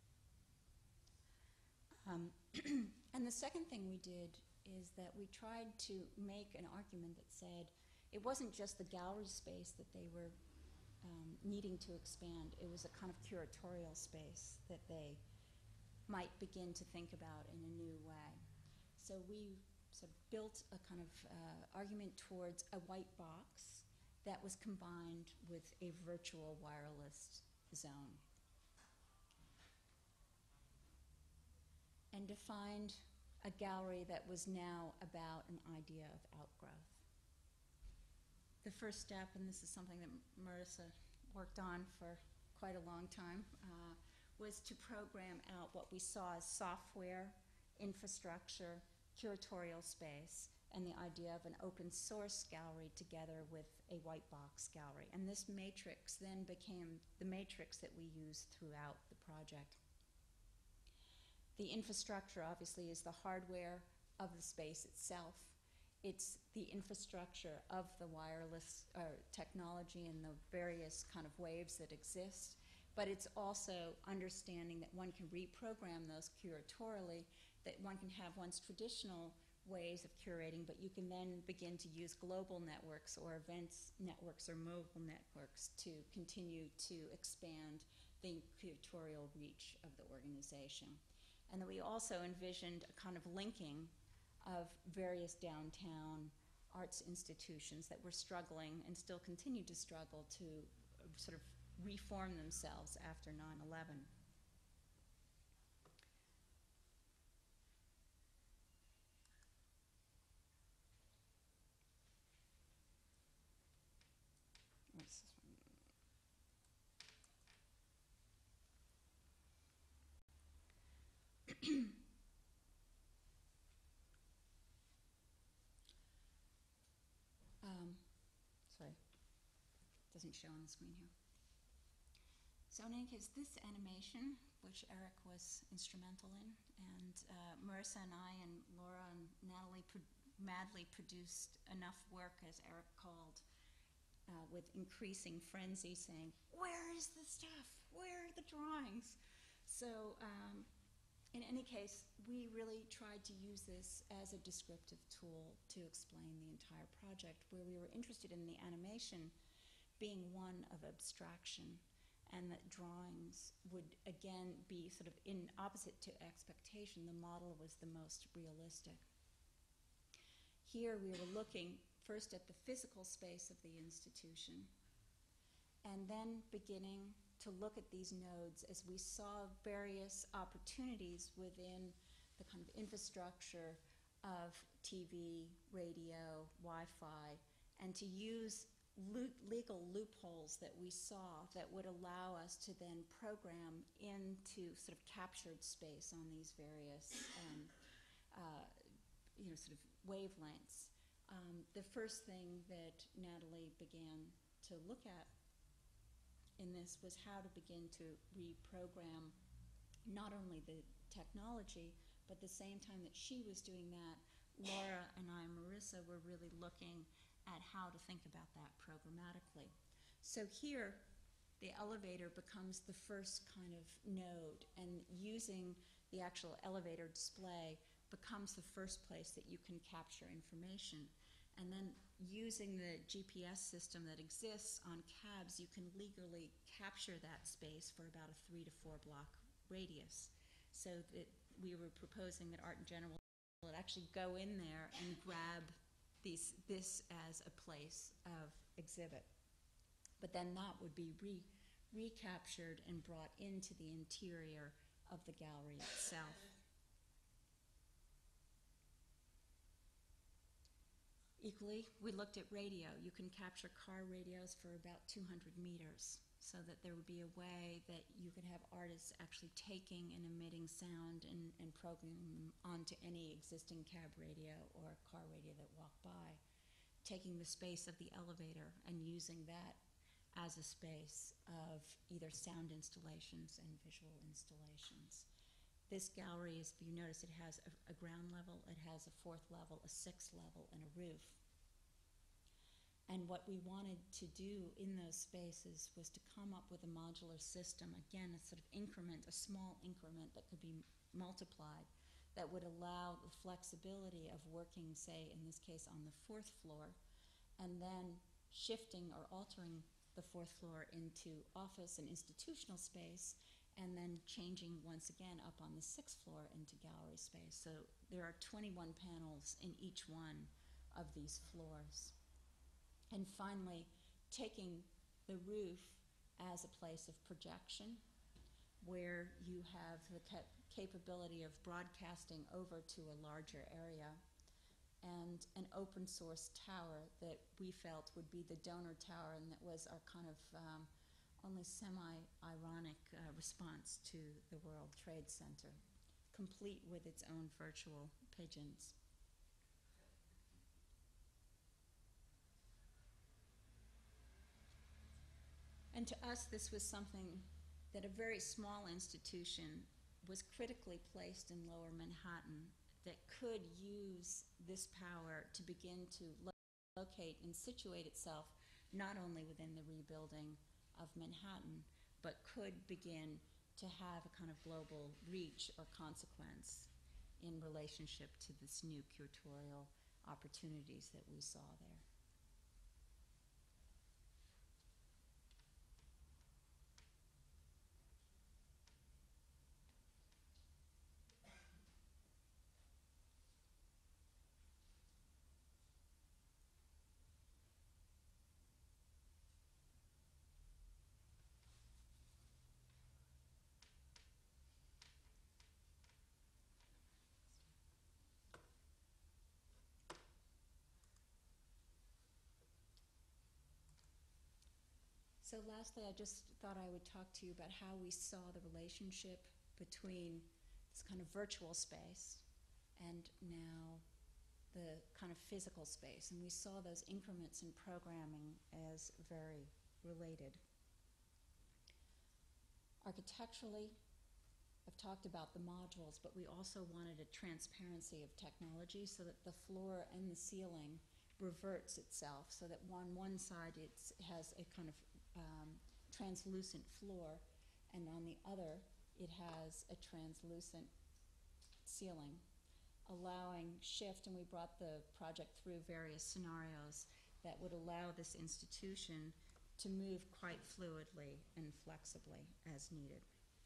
And the second thing we did is that we tried to make an argument that said it wasn't just the gallery space that they were needing to expand. It was a kind of curatorial space that they might begin to think about in a new way. So we sort of built a kind of argument towards a white box that was combined with a virtual wireless zone, and defined a gallery that was now about an idea of outgrowth. The first step, and this is something that Marissa worked on for quite a long time, was to program out what we saw as software, infrastructure, curatorial space, and the idea of an open source gallery together with a white box gallery. And this matrix then became the matrix that we used throughout the project. The infrastructure, obviously, is the hardware of the space itself. It's the infrastructure of the wireless technology and the various kind of waves that exist, but it's also understanding that one can reprogram those curatorially, that one can have one's traditional ways of curating, but you can then begin to use global networks or events networks or mobile networks to continue to expand the curatorial reach of the organization. And then we also envisioned a kind of linking of various downtown arts institutions that were struggling and still continue to struggle to sort of reform themselves after 9/11. What's this one? Sorry, doesn't show on the screen here. So in any case, this animation, which Eric was instrumental in, and Marissa and I and Laura and Natalie madly produced enough work, as Eric called, with increasing frenzy, saying, "Where is the stuff? Where are the drawings?" So in any case, we really tried to use this as a descriptive tool to explain the entire project, where we were interested in the animation being one of abstraction, and that drawings would again be sort of in opposite to expectation. The model was the most realistic. Here we were looking first at the physical space of the institution, and then beginning to look at these nodes as we saw various opportunities within the kind of infrastructure of TV, radio, Wi-Fi, and to use legal loopholes that we saw that would allow us to then program into sort of captured space on these various sort of wavelengths. The first thing that Natalie began to look at in this was how to begin to reprogram not only the technology, but at the same time that she was doing that, Laura and I, Marissa, were really looking at how to think about that programmatically. So here, the elevator becomes the first kind of node, and using the actual elevator display becomes the first place that you can capture information. And then using the GPS system that exists on cabs, you can legally capture that space for about a 3 to 4 block radius. So that we were proposing that Art in General would actually go in there and grab this as a place of exhibit. But then that would be recaptured and brought into the interior of the gallery itself. Equally, we looked at radio. You can capture car radios for about 200 meters, so that there would be a way that you could have artists actually taking and emitting sound and programming them onto any existing cab radio or car radio that walked by, taking the space of the elevator and using that as a space of either sound installations and visual installations. This gallery, as you notice, it has a ground level, it has a 4th level, a 6th level, and a roof. And what we wanted to do in those spaces was to come up with a modular system, again, a sort of increment, a small increment that could be multiplied, that would allow the flexibility of working, say, in this case, on the 4th floor, and then shifting or altering the 4th floor into office and institutional space, and then changing once again up on the 6th floor into gallery space. So there are 21 panels in each one of these floors. And finally, taking the roof as a place of projection, where you have the capability of broadcasting over to a larger area, and an open source tower that we felt would be the donor tower, and that was our kind of only semi-ironic response to the World Trade Center, complete with its own virtual pigeons. And to us, this was something that a very small institution was critically placed in Lower Manhattan that could use this power to begin to locate and situate itself not only within the rebuilding of Manhattan, but could begin to have a kind of global reach or consequence. in relationship to this new curatorial opportunities that we saw there. So lastly, I just thought I would talk to you about how we saw the relationship between this kind of virtual space and now the kind of physical space. And we saw those increments in programming as very related. Architecturally, I've talked about the modules, but we also wanted a transparency of technology so that the floor and the ceiling reverts itself, so that on one side it has a kind of translucent floor, and on the other it has a translucent ceiling, allowing shift, and we brought the project through various scenarios that would allow this institution to move quite fluidly and flexibly as needed.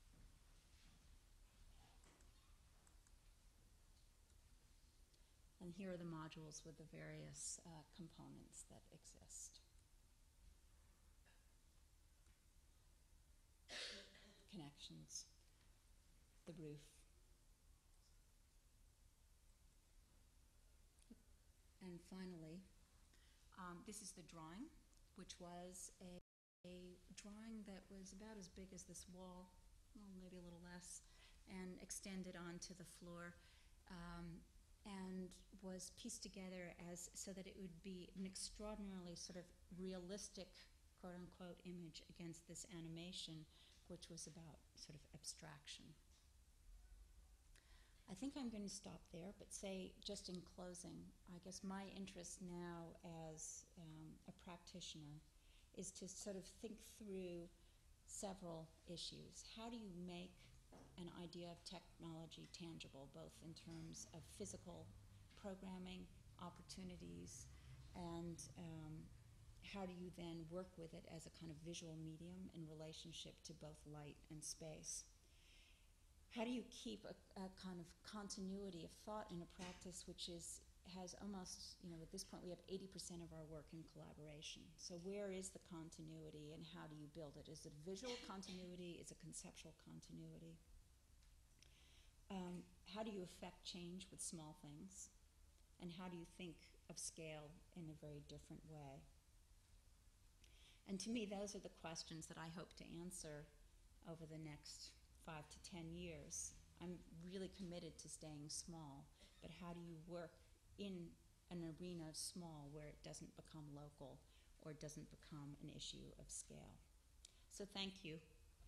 And here are the modules with the various components that exist. Connections, the roof. And finally, this is the drawing, which was a drawing that was about as big as this wall, well, maybe a little less, and extended onto the floor, and was pieced together as so that it would be an extraordinarily sort of realistic, quote-unquote, image against this animation, which was about sort of abstraction. I think I'm going to stop there, but say, just in closing, I guess my interest now as a practitioner is to sort of think through several issues. How do you make an idea of technology tangible, both in terms of physical programming, opportunities, and how do you then work with it as a kind of visual medium in relationship to both light and space? How do you keep a kind of continuity of thought in a practice which has almost, at this point we have 80% of our work in collaboration. So where is the continuity and how do you build it? Is it visual continuity? Is it conceptual continuity? How do you affect change with small things? And how do you think of scale in a very different way? And to me, those are the questions that I hope to answer over the next 5 to 10 years. I'm really committed to staying small, but how do you work in an arena of small where it doesn't become local or doesn't become an issue of scale? So thank you.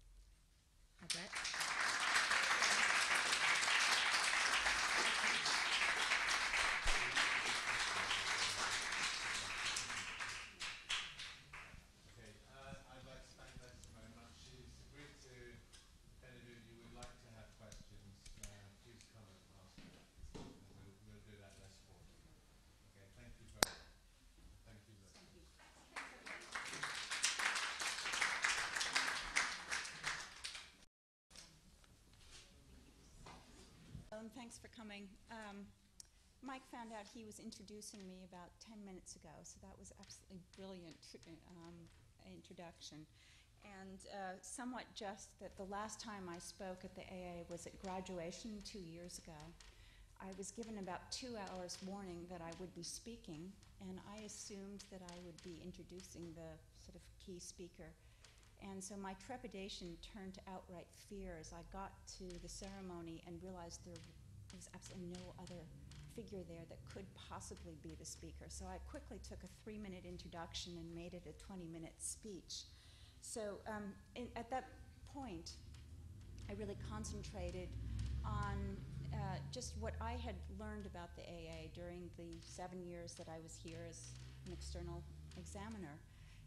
Thanks for coming. Mike found out he was introducing me about 10 minutes ago, so that was absolutely brilliant introduction. And somewhat just that the last time I spoke at the AA was at graduation 2 years ago. I was given about 2 hours warning that I would be speaking, and I assumed that I would be introducing the sort of key speaker. And so my trepidation turned to outright fear as I got to the ceremony and realized there was absolutely no other figure there that could possibly be the speaker. So I quickly took a 3-minute introduction and made it a 20-minute speech. So at that point, I really concentrated on just what I had learned about the AA during the 7 years that I was here as an external examiner.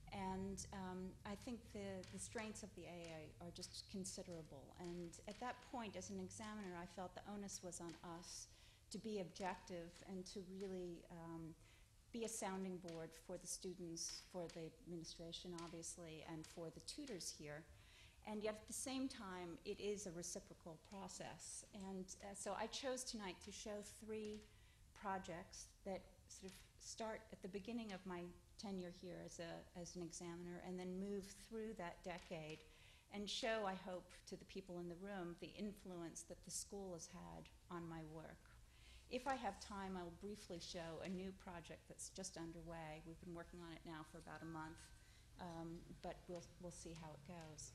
And I think the strengths of the AA are just considerable. And at that point, as an examiner, I felt the onus was on us to be objective and to really be a sounding board for the students, for the administration, obviously, and for the tutors here. And yet, at the same time, it is a reciprocal process. And so I chose tonight to show 3 projects that sort of start at the beginning of my tenure here as an examiner and then move through that decade and show, I hope, to the people in the room the influence that the school has had on my work. If I have time, I'll briefly show a new project that's just underway. We've been working on it now for about a month, but we'll see how it goes.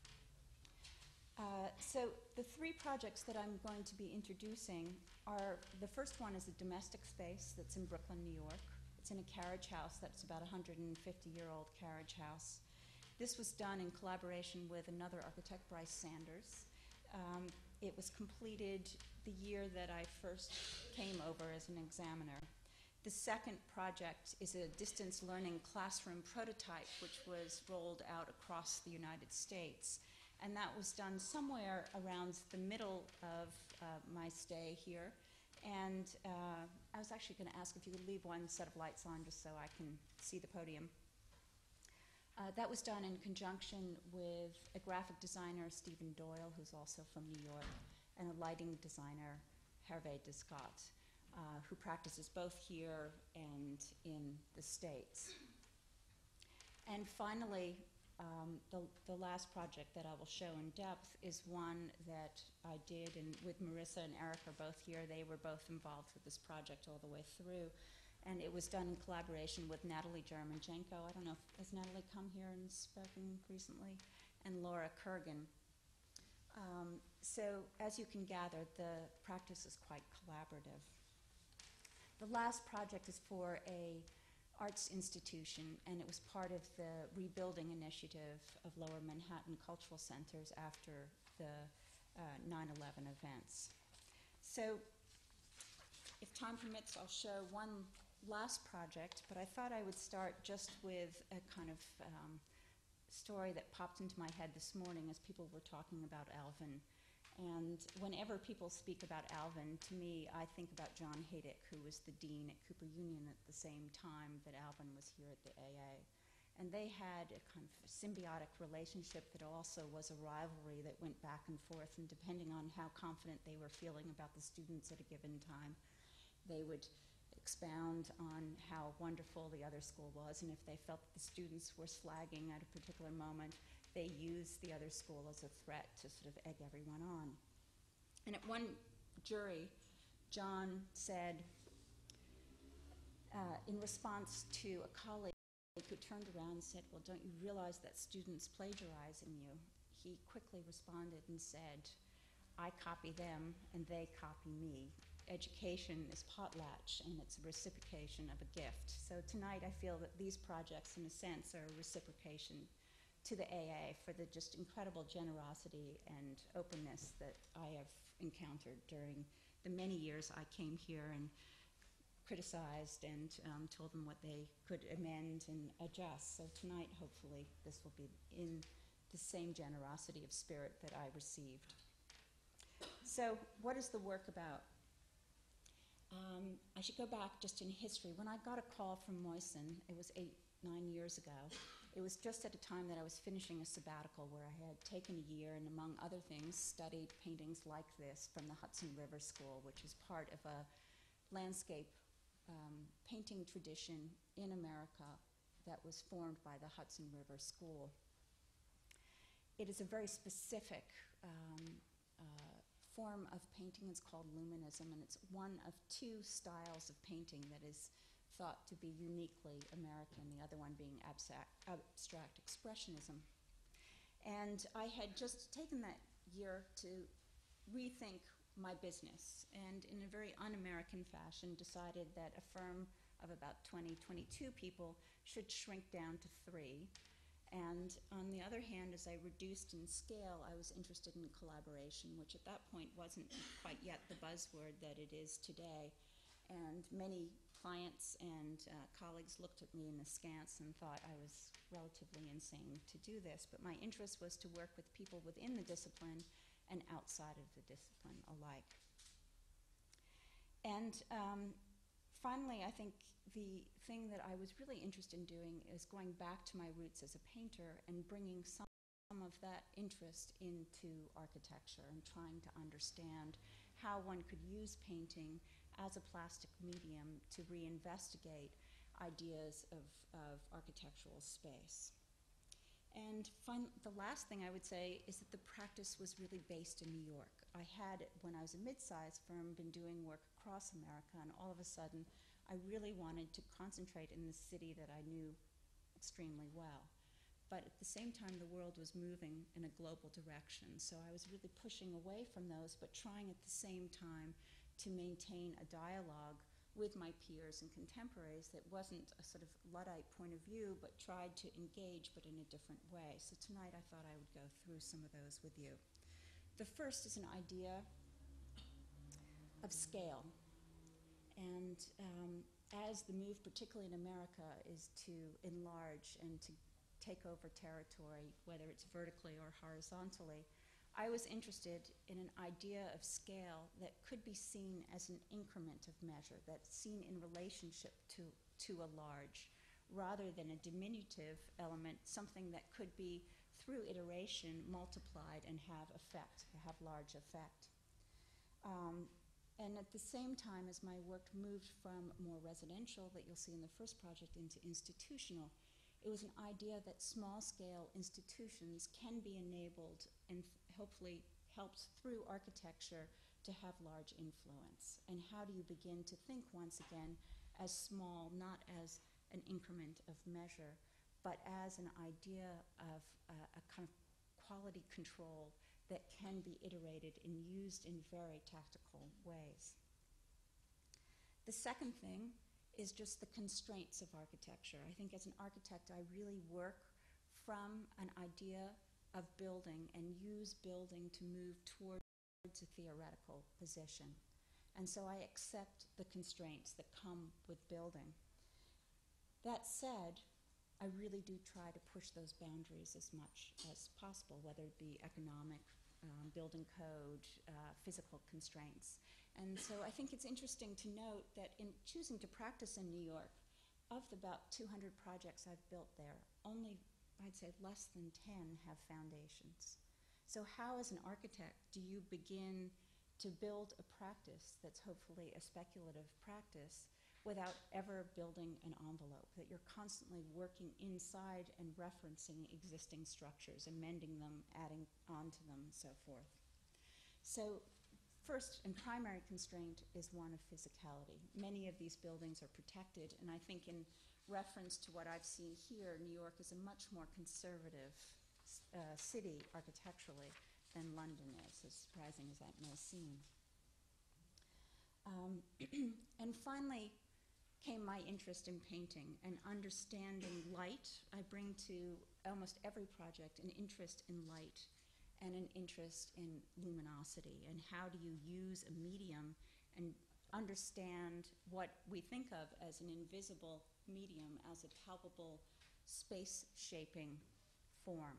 So the 3 projects that I'm going to be introducing are, the first one is a domestic space that's in Brooklyn, New York. It's in a carriage house that's about a 150-year-old carriage house. This was done in collaboration with another architect, Bryce Sanders. It was completed the year that I first came over as an examiner. The second project is a distance learning classroom prototype, which was rolled out across the United States. And that was done somewhere around the middle of my stay here. And I was actually going to ask if you could leave one set of lights on just so I can see the podium. That was done in conjunction with a graphic designer, Stephen Doyle, who's also from New York, and a lighting designer, Hervé Descott, who practices both here and in the States. And finally, the last project that I will show in depth is one that I did, and with Marissa and Eric are both here. They were both involved with this project all the way through. And it was done in collaboration with Natalie German-Jenko. I don't know, has Natalie come here and spoken recently? And Laura Kurgan. So as you can gather, the practice is quite collaborative. The last project is for a arts institution, and it was part of the rebuilding initiative of Lower Manhattan cultural centers after the 9/11 events. So if time permits, I'll show one last project, but I thought I would start just with a kind of story that popped into my head this morning as people were talking about Alvin. And whenever people speak about Alvin, to me, I think about John Haydick, who was the dean at Cooper Union at the same time that Alvin was here at the AA. And they had a kind of symbiotic relationship that also was a rivalry that went back and forth, and depending on how confident they were feeling about the students at a given time, they would expound on how wonderful the other school was, and if they felt that the students were slagging at a particular moment, they used the other school as a threat to sort of egg everyone on. And at one jury, John said, in response to a colleague who turned around and said, well, don't you realize that students plagiarizing you? He quickly responded and said, I copy them and they copy me. Education is potlatch, and it's a reciprocation of a gift. So tonight I feel that these projects, in a sense, are a reciprocation to the AA for the just incredible generosity and openness that I have encountered during the many years I came here and criticized and told them what they could amend and adjust. So tonight, hopefully, this will be in the same generosity of spirit that I received. So what is the work about? I should go back just in history. When I got a call from Moyson, it was 8-9 years ago. It was just at a time that I was finishing a sabbatical where I had taken a year and, among other things, studied paintings like this from the Hudson River School, which is part of a landscape painting tradition in America that was formed by the Hudson River School. It is a very specific form of painting. It's called luminism, and it's one of 2 styles of painting that is thought to be uniquely American, the other one being abstract expressionism. And I had just taken that year to rethink my business, and in a very un-American fashion decided that a firm of about 20, 22 people should shrink down to 3. And on the other hand, as I reduced in scale, I was interested in collaboration, which at that point wasn't quite yet the buzzword that it is today. And many clients and colleagues looked at me in askance and thought I was relatively insane to do this, but my interest was to work with people within the discipline and outside of the discipline alike. And finally, I think the thing that I was really interested in doing is going back to my roots as a painter and bringing some of that interest into architecture and trying to understand how one could use painting as a plastic medium to reinvestigate ideas of architectural space. And the last thing I would say is that the practice was really based in New York. I had, when I was a mid-sized firm, been doing work across America, and all of a sudden I really wanted to concentrate in the city that I knew extremely well. But at the same time, the world was moving in a global direction, so I was really pushing away from those, but trying at the same time to maintain a dialogue with my peers and contemporaries that wasn't a sort of Luddite point of view, but tried to engage, but in a different way. So tonight I thought I would go through some of those with you. The first is an idea of scale. And as the move, particularly in America, is to enlarge and to take over territory, whether it's vertically or horizontally, I was interested in an idea of scale that could be seen as an increment of measure, that's seen in relationship to a large, rather than a diminutive element, something that could be, through iteration, multiplied and have effect, have large effect. And at the same time as my work moved from more residential, that you'll see in the first project, into institutional, it was an idea that small-scale institutions can be enabled and hopefully helped through architecture to have large influence. And how do you begin to think once again as small, not as an increment of measure, but as an idea of a kind of quality control that can be iterated and used in very tactical ways. The second thing is just the constraints of architecture. I think as an architect, I really work from an idea of building and use building to move towards a theoretical position. And so I accept the constraints that come with building. That said, I really do try to push those boundaries as much as possible, whether it be economic, building code, physical constraints. And so I think it's interesting to note that in choosing to practice in New York, of the about 200 projects I've built there, only, I'd say, less than 10 have foundations. So how, as an architect, do you begin to build a practice that's hopefully a speculative practice without ever building an envelope, that you're constantly working inside and referencing existing structures, amending them, adding onto them, and so forth. So first and primary constraint is one of physicality. Many of these buildings are protected, and I think in reference to what I've seen here, New York is a much more conservative city architecturally than London is, as surprising as that may seem. And finally came my interest in painting and understanding light. I bring to almost every project an interest in light and an interest in luminosity, and how do you use a medium and understand what we think of as an invisible medium as a palpable space-shaping form.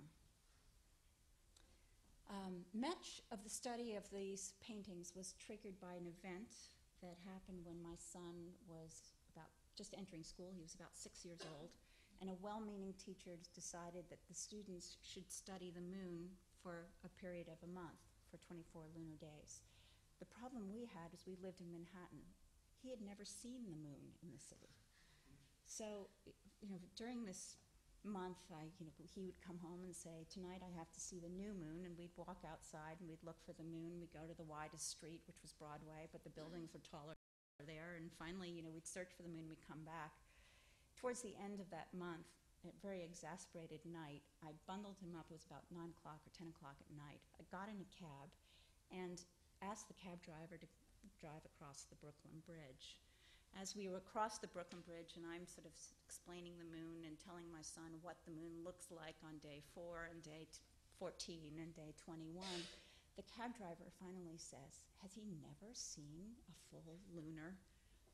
Much of the study of these paintings was triggered by an event that happened when my son was about just entering school. He was about 6 years old, and a well-meaning teacher decided that the students should study the moon for a period of a month, for 24 lunar days. The problem we had is we lived in Manhattan. He had never seen the moon in the city. So, during this month, he would come home and say, "Tonight I have to see the new moon," and we'd walk outside and we'd look for the moon. We'd go to the widest street, which was Broadway, but the buildings were taller there, and finally, we'd search for the moon, we'd come back. Towards the end of that month, at a very exasperated night, I bundled him up. It was about 9 o'clock or 10 o'clock at night. I got in a cab and asked the cab driver to drive across the Brooklyn Bridge. As we were across the Brooklyn Bridge, and I'm sort of explaining the moon and telling my son what the moon looks like on day 4 and day 14 and day 21, the cab driver finally says, "Has he never seen a full lunar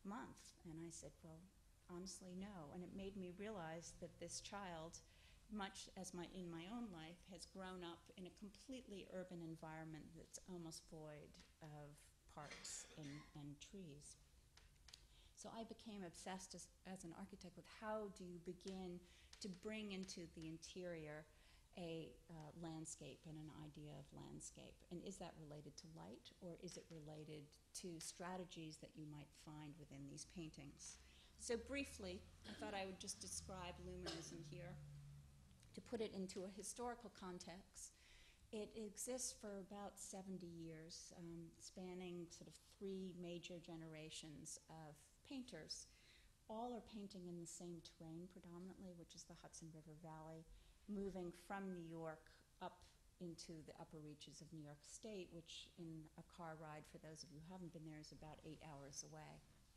month? And I said, well, honestly, no. And it made me realize that this child, much as in my own life, has grown up in a completely urban environment that's almost void of parks and trees. So I became obsessed as an architect with how do you begin to bring into the interior a landscape and an idea of landscape. And is that related to light, or is it related to strategies that you might find within these paintings? So briefly, I thought I would just describe luminism here. To put it into a historical context, it exists for about 70 years, spanning sort of 3 major generations of painters. All are painting in the same terrain predominantly, which is the Hudson River Valley, moving from New York up into the upper reaches of New York State, which in a car ride, for those of you who haven't been there, is about 8 hours away.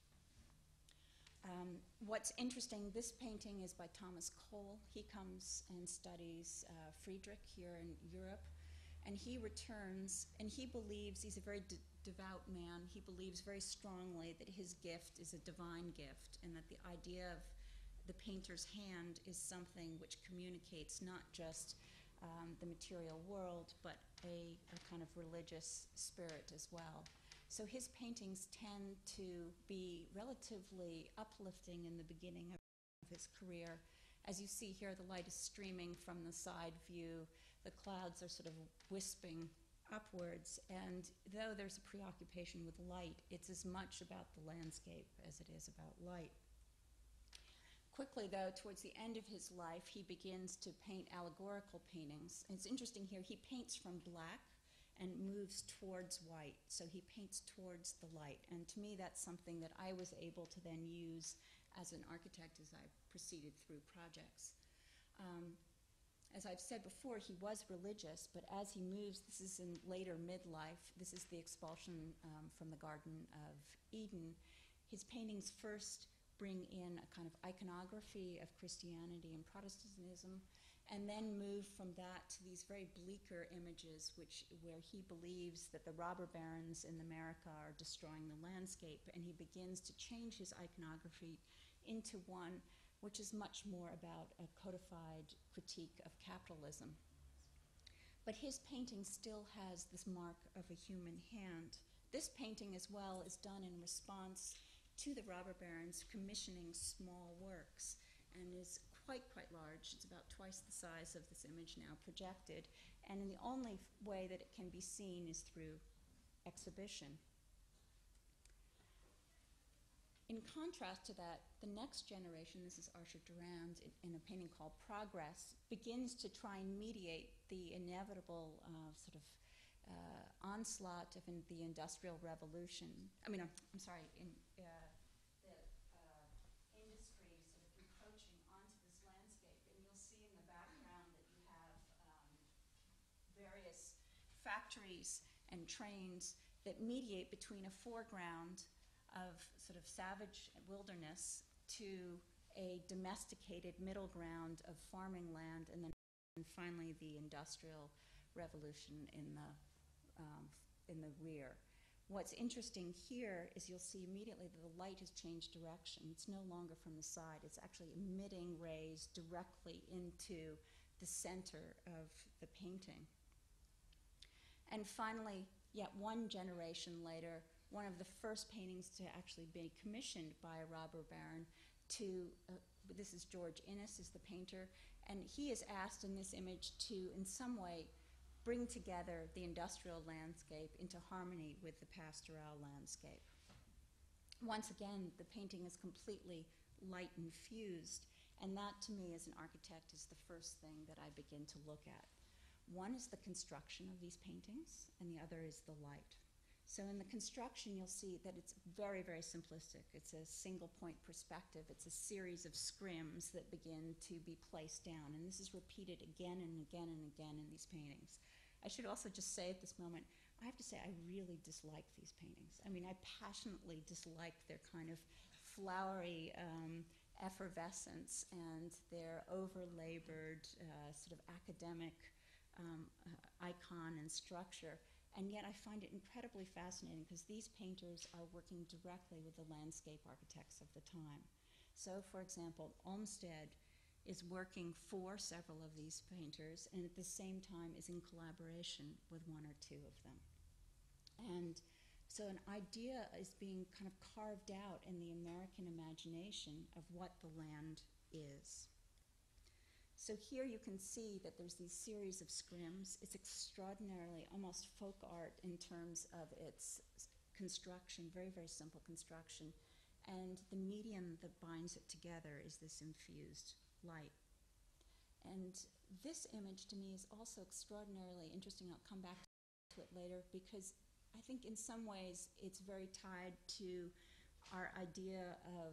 What's interesting, this painting is by Thomas Cole. He comes and studies Friedrich here in Europe, and he returns, and he believes, he's a very devout man, he believes very strongly that his gift is a divine gift, and that the idea of the painter's hand is something which communicates not just the material world, but a kind of religious spirit as well. So his paintings tend to be relatively uplifting in the beginning of his career. As you see here, the light is streaming from the side view. The clouds are sort of wisping upwards, and though there's a preoccupation with light, it's as much about the landscape as it is about light. Quickly, though, towards the end of his life, he begins to paint allegorical paintings. And it's interesting here, he paints from black and moves towards white. So he paints towards the light. And to me, that's something that I was able to then use as an architect as I proceeded through projects. As I've said before, he was religious, but as he moves, this is in later midlife, this is the expulsion from the Garden of Eden. His paintings first bring in a kind of iconography of Christianity and Protestantism, and then move from that to these very bleaker images where he believes that the robber barons in America are destroying the landscape, and he begins to change his iconography into one which is much more about a codified critique of capitalism. But his painting still has this mark of a human hand. This painting as well is done in response to the robber barons commissioning small works, and is quite large. It's about twice the size of this image now projected, and the only way that it can be seen is through exhibition. In contrast to that, the next generation, this is Archer Durand in a painting called Progress, begins to try and mediate the inevitable onslaught of the Industrial Revolution. I'm sorry, the industry sort of encroaching onto this landscape. And you'll see in the background that you have various factories and trains that mediate between a foreground of sort of savage wilderness to a domesticated middle ground of farming land, and then finally the Industrial Revolution in the rear. What's interesting here is you'll see immediately that the light has changed direction. It's no longer from the side. It's actually emitting rays directly into the center of the painting. And finally, yet one generation later, one of the first paintings to actually be commissioned by a robber baron this is George Innes, is the painter, and he is asked in this image to, in some way, bring together the industrial landscape into harmony with the pastoral landscape. Once again, the painting is completely light infused, and that to me as an architect is the first thing that I begin to look at. One is the construction of these paintings, and the other is the light. So in the construction, you'll see that it's very simplistic. It's a single point perspective. It's a series of scrims that begin to be placed down, and this is repeated again and again and again in these paintings. I should also just say at this moment, I have to say I really dislike these paintings. I mean, I passionately dislike their kind of flowery effervescence and their over-labored sort of academic icon and structure. And yet I find it incredibly fascinating because these painters are working directly with the landscape architects of the time. So, for example, Olmsted is working for several of these painters and at the same time is in collaboration with one or two of them. And so an idea is being kind of carved out in the American imagination of what the land is. So here you can see that there's these series of scrims. It's extraordinarily almost folk art in terms of its construction, very, very simple construction. And the medium that binds it together is this infused light. And this image to me is also extraordinarily interesting. I'll come back to it later because I think in some ways it's very tied to our idea of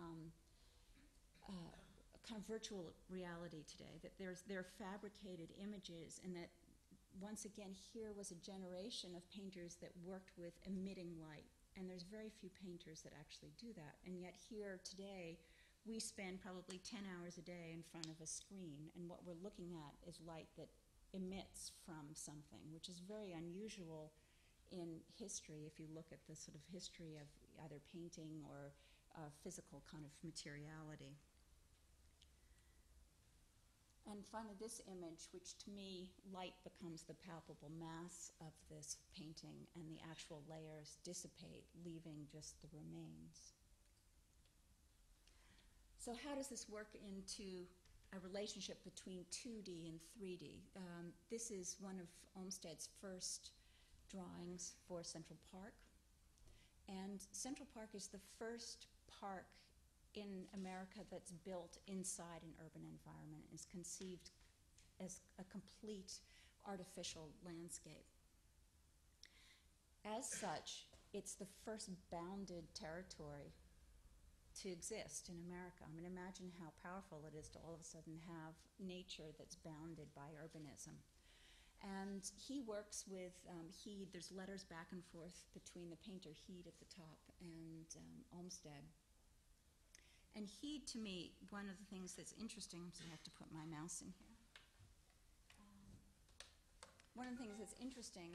kind of virtual reality today, that they're fabricated images, and that once again here was a generation of painters that worked with emitting light, and there's very few painters that actually do that. And yet here today we spend probably 10 hours a day in front of a screen, and what we're looking at is light that emits from something, which is very unusual in history if you look at the sort of history of either painting or physical kind of materiality. And finally, this image, which to me, light becomes the palpable mass of this painting, and the actual layers dissipate, leaving just the remains. So how does this work into a relationship between 2D and 3D? This is one of Olmsted's first drawings for Central Park. And Central Park is the first park in America that's built inside an urban environment, is conceived as a complete artificial landscape. As such, it's the first bounded territory to exist in America. I mean, imagine how powerful it is to all of a sudden have nature that's bounded by urbanism. And he works with Heed. There's letters back and forth between the painter Heed at the top and Olmsted. And Heed, to me, one of the things that's interesting, so I have to put my mouse in here. One of the things that's interesting,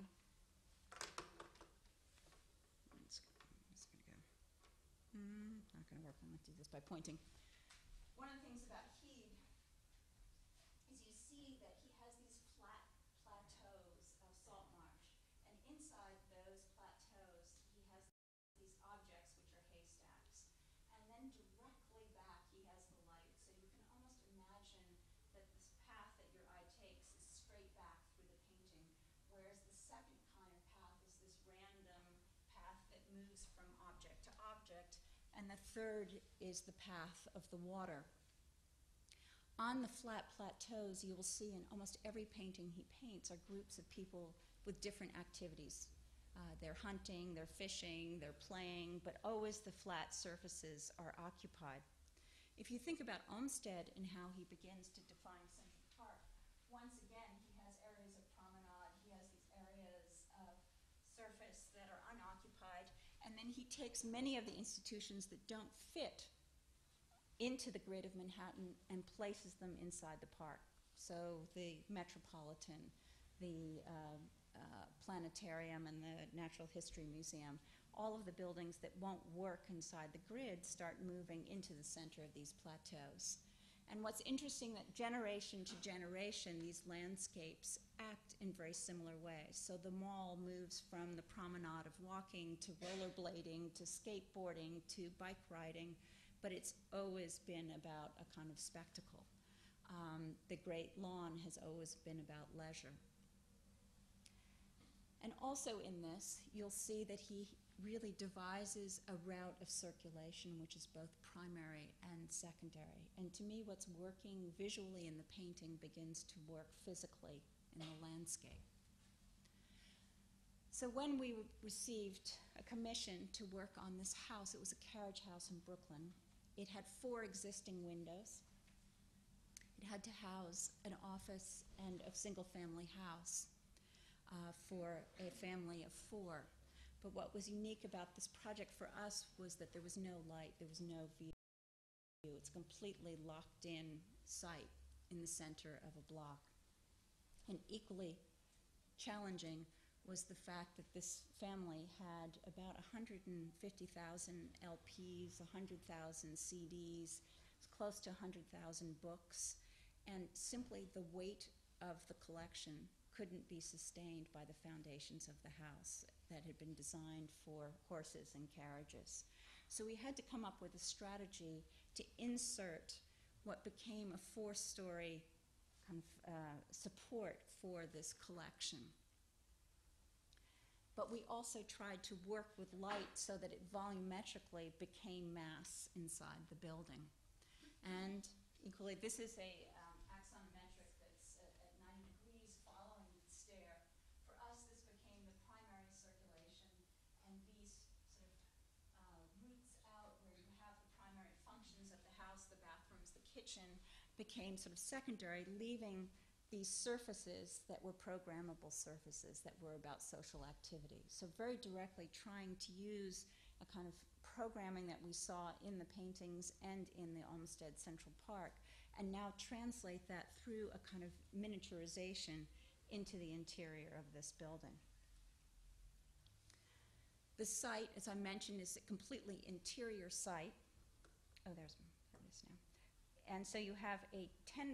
it's going to go, not going to work, I'm going to do this by pointing. One of the things about Heed is you see that he has these flat plateaus of salt marsh, and inside those plateaus he has these objects which are haystacks. And then directly back he has the light, so you can almost imagine that this path that your eye takes is straight back through the painting, whereas the second kind of path is this random path that moves from object to object, and the third is the path of the water. On the flat plateaus, you will see in almost every painting he paints are groups of people with different activities. They're hunting, they're fishing, they're playing, but always the flat surfaces are occupied. If you think about Olmsted and how he begins to define Central Park, once again he has areas of promenade, he has these areas of surface that are unoccupied, and then he takes many of the institutions that don't fit into the grid of Manhattan and places them inside the park. So the Metropolitan, the Planetarium and the Natural History Museum, all of the buildings that won't work inside the grid start moving into the center of these plateaus. And what's interesting that generation to generation, these landscapes act in very similar ways. So the mall moves from the promenade of walking to rollerblading to skateboarding to bike riding, but it's always been about a kind of spectacle. The Great Lawn has always been about leisure. And also in this, you'll see that he really devises a route of circulation which is both primary and secondary. And to me, what's working visually in the painting begins to work physically in the landscape. So when we received a commission to work on this house, it was a carriage house in Brooklyn. It had 4 existing windows. It had to house an office and a single-family house for a family of 4. But what was unique about this project for us was that there was no light, there was no view. It's completely locked-in site in the center of a block. And equally challenging was the fact that this family had about 150,000 LPs, 100,000 CDs, close to 100,000 books, and simply the weight of the collection couldn't be sustained by the foundations of the house that had been designed for horses and carriages. So we had to come up with a strategy to insert what became a 4-story kind of, support for this collection. But we also tried to work with light so that it volumetrically became mass inside the building. And equally, this is a axonometric that's at 90 degrees following the stair. For us, this became the primary circulation, and these sort of routes out where you have the primary functions of the house, the bathrooms, the kitchen, became sort of secondary, leaving these surfaces that were programmable surfaces that were about social activity. So very directly trying to use a kind of programming that we saw in the paintings and in the Olmsted Central Park, and now translate that through a kind of miniaturization into the interior of this building. The site, as I mentioned, is a completely interior site. Oh, there it is now. And so you have an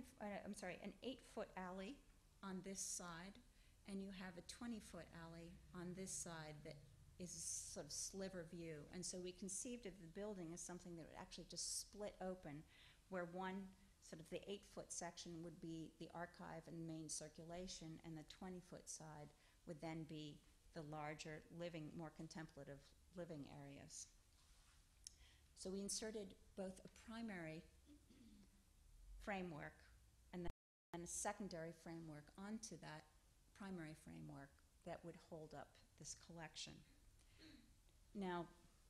8-foot alley on this side, and you have a 20-foot alley on this side that is a sort of sliver view. And so we conceived of the building as something that would actually just split open, where one, sort of the 8-foot section would be the archive and main circulation, and the 20-foot side would then be the larger living, more contemplative living areas. So we inserted both a primary framework and then a secondary framework onto that primary framework that would hold up this collection. Now,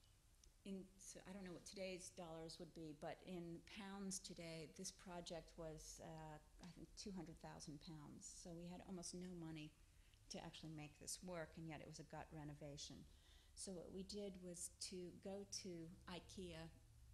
so I don't know what today's dollars would be, but in pounds today, this project was, I think, 200,000 pounds. So we had almost no money to actually make this work, and yet it was a gut renovation. So what we did was to go to IKEA,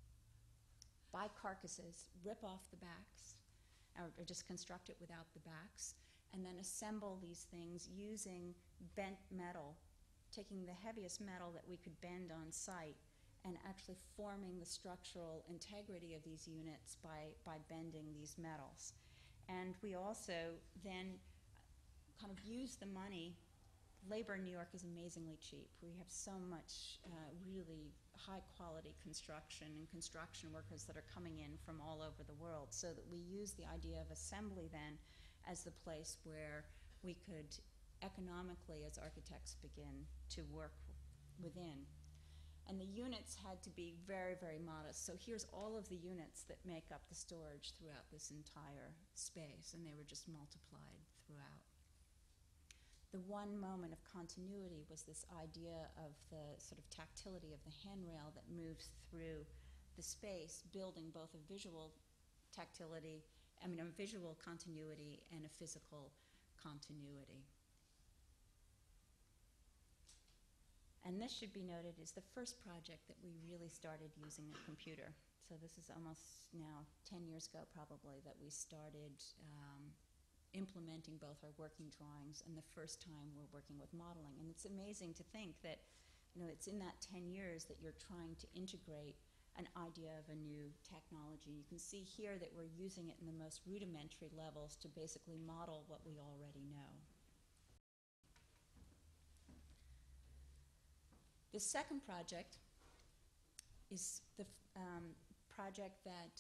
buy carcasses, rip off the backs, or just construct it without the backs, and then assemble these things using bent metal, taking the heaviest metal that we could bend on site, and actually forming the structural integrity of these units by bending these metals. And we also then kind of used the money. Labor in New York is amazingly cheap. We have so much really high-quality construction and construction workers that are coming in from all over the world, so that we use the idea of assembly then as the place where we could economically, as architects, begin to work within. And the units had to be very, very modest. So here's all of the units that make up the storage throughout this entire space, and they were just multiplied throughout. The one moment of continuity was this idea of the sort of tactility of the handrail that moves through the space, building both a visual tactility, a visual continuity and a physical continuity. And this should be noted is the first project that we really started using a computer. So this is almost now 10 years ago probably that we started implementing both our working drawings, and the first time we're working with modeling. And it's amazing to think that, it's in that 10 years that you're trying to integrate an idea of a new technology. You can see here that we're using it in the most rudimentary levels to basically model what we already know. The second project is the project that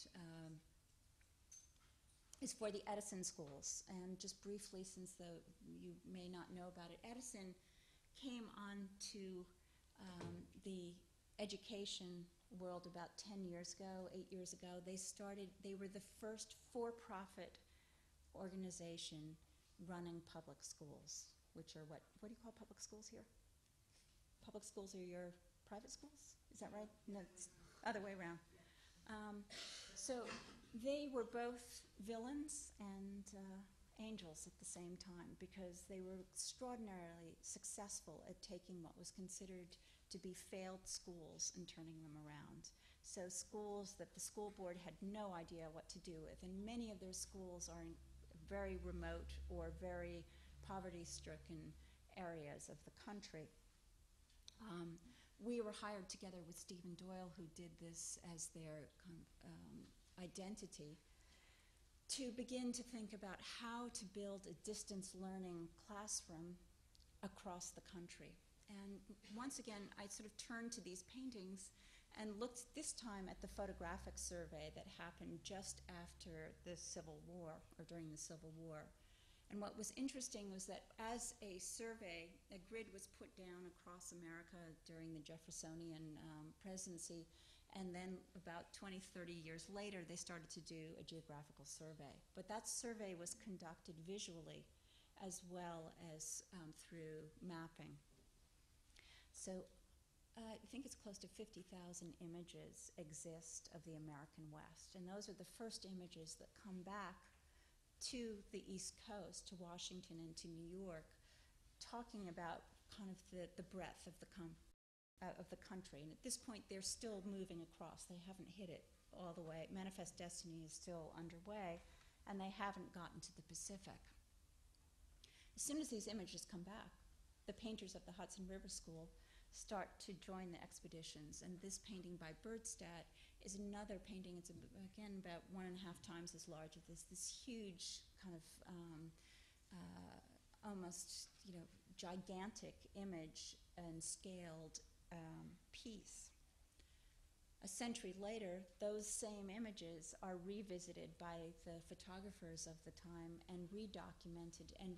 is for the Edison schools. And just briefly, since you may not know about it, Edison came onto the education world about 10 years ago, 8 years ago. They were the first for-profit organization running public schools, which are what do you call public schools here? Public schools are your private schools? Is that right? No, it's the other way around. So they were both villains and angels at the same time, because they were extraordinarily successful at taking what was considered to be failed schools and turning them around. So schools that the school board had no idea what to do with, and many of their schools are in very remote or very poverty-stricken areas of the country. We were hired together with Stephen Doyle, who did this as their identity, to begin to think about how to build a distance learning classroom across the country. And once again, I sort of turned to these paintings and looked this time at the photographic survey that happened just after the Civil War, or during the Civil War. And what was interesting was that as a survey, a grid was put down across America during the Jeffersonian presidency, and then about 20, 30 years later, they started to do a geographical survey. But that survey was conducted visually as well as through mapping. So I think it's close to 50,000 images exist of the American West, and those are the first images that come back to the East Coast, to Washington and to New York, talking about kind of the breadth of the country. And at this point, they're still moving across. They haven't hit it all the way. Manifest Destiny is still underway, and they haven't gotten to the Pacific. As soon as these images come back, the painters of the Hudson River School start to join the expeditions. And this painting by Birdstadt is another painting. It's, again, about 1.5 times as large as this huge kind of almost, gigantic image and scaled piece. A century later, those same images are revisited by the photographers of the time and redocumented and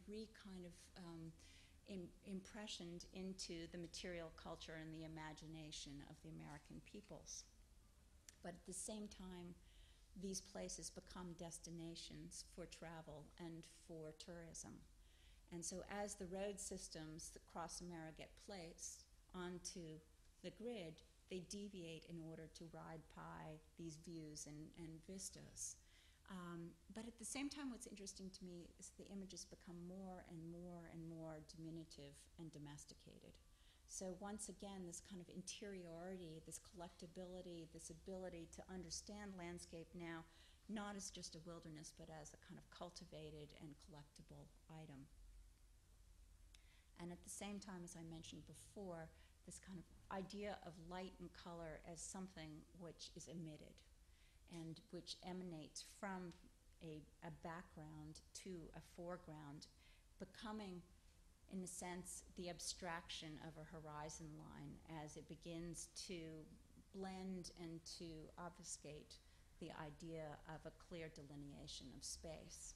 impressioned into the material culture and the imagination of the American peoples. But at the same time, these places become destinations for travel and for tourism. And so as the road systems across America get placed onto the grid, they deviate in order to ride by these views and vistas. But at the same time, what's interesting to me is the images become more and more and more diminutive and domesticated. So once again, this kind of interiority, this collectability, this ability to understand landscape now, not as just a wilderness, but as a kind of cultivated and collectible item. And at the same time, as I mentioned before, this kind of idea of light and color as something which is emitted and which emanates from a background to a foreground, becoming, in a sense, the abstraction of a horizon line as it begins to blend and to obfuscate the idea of a clear delineation of space.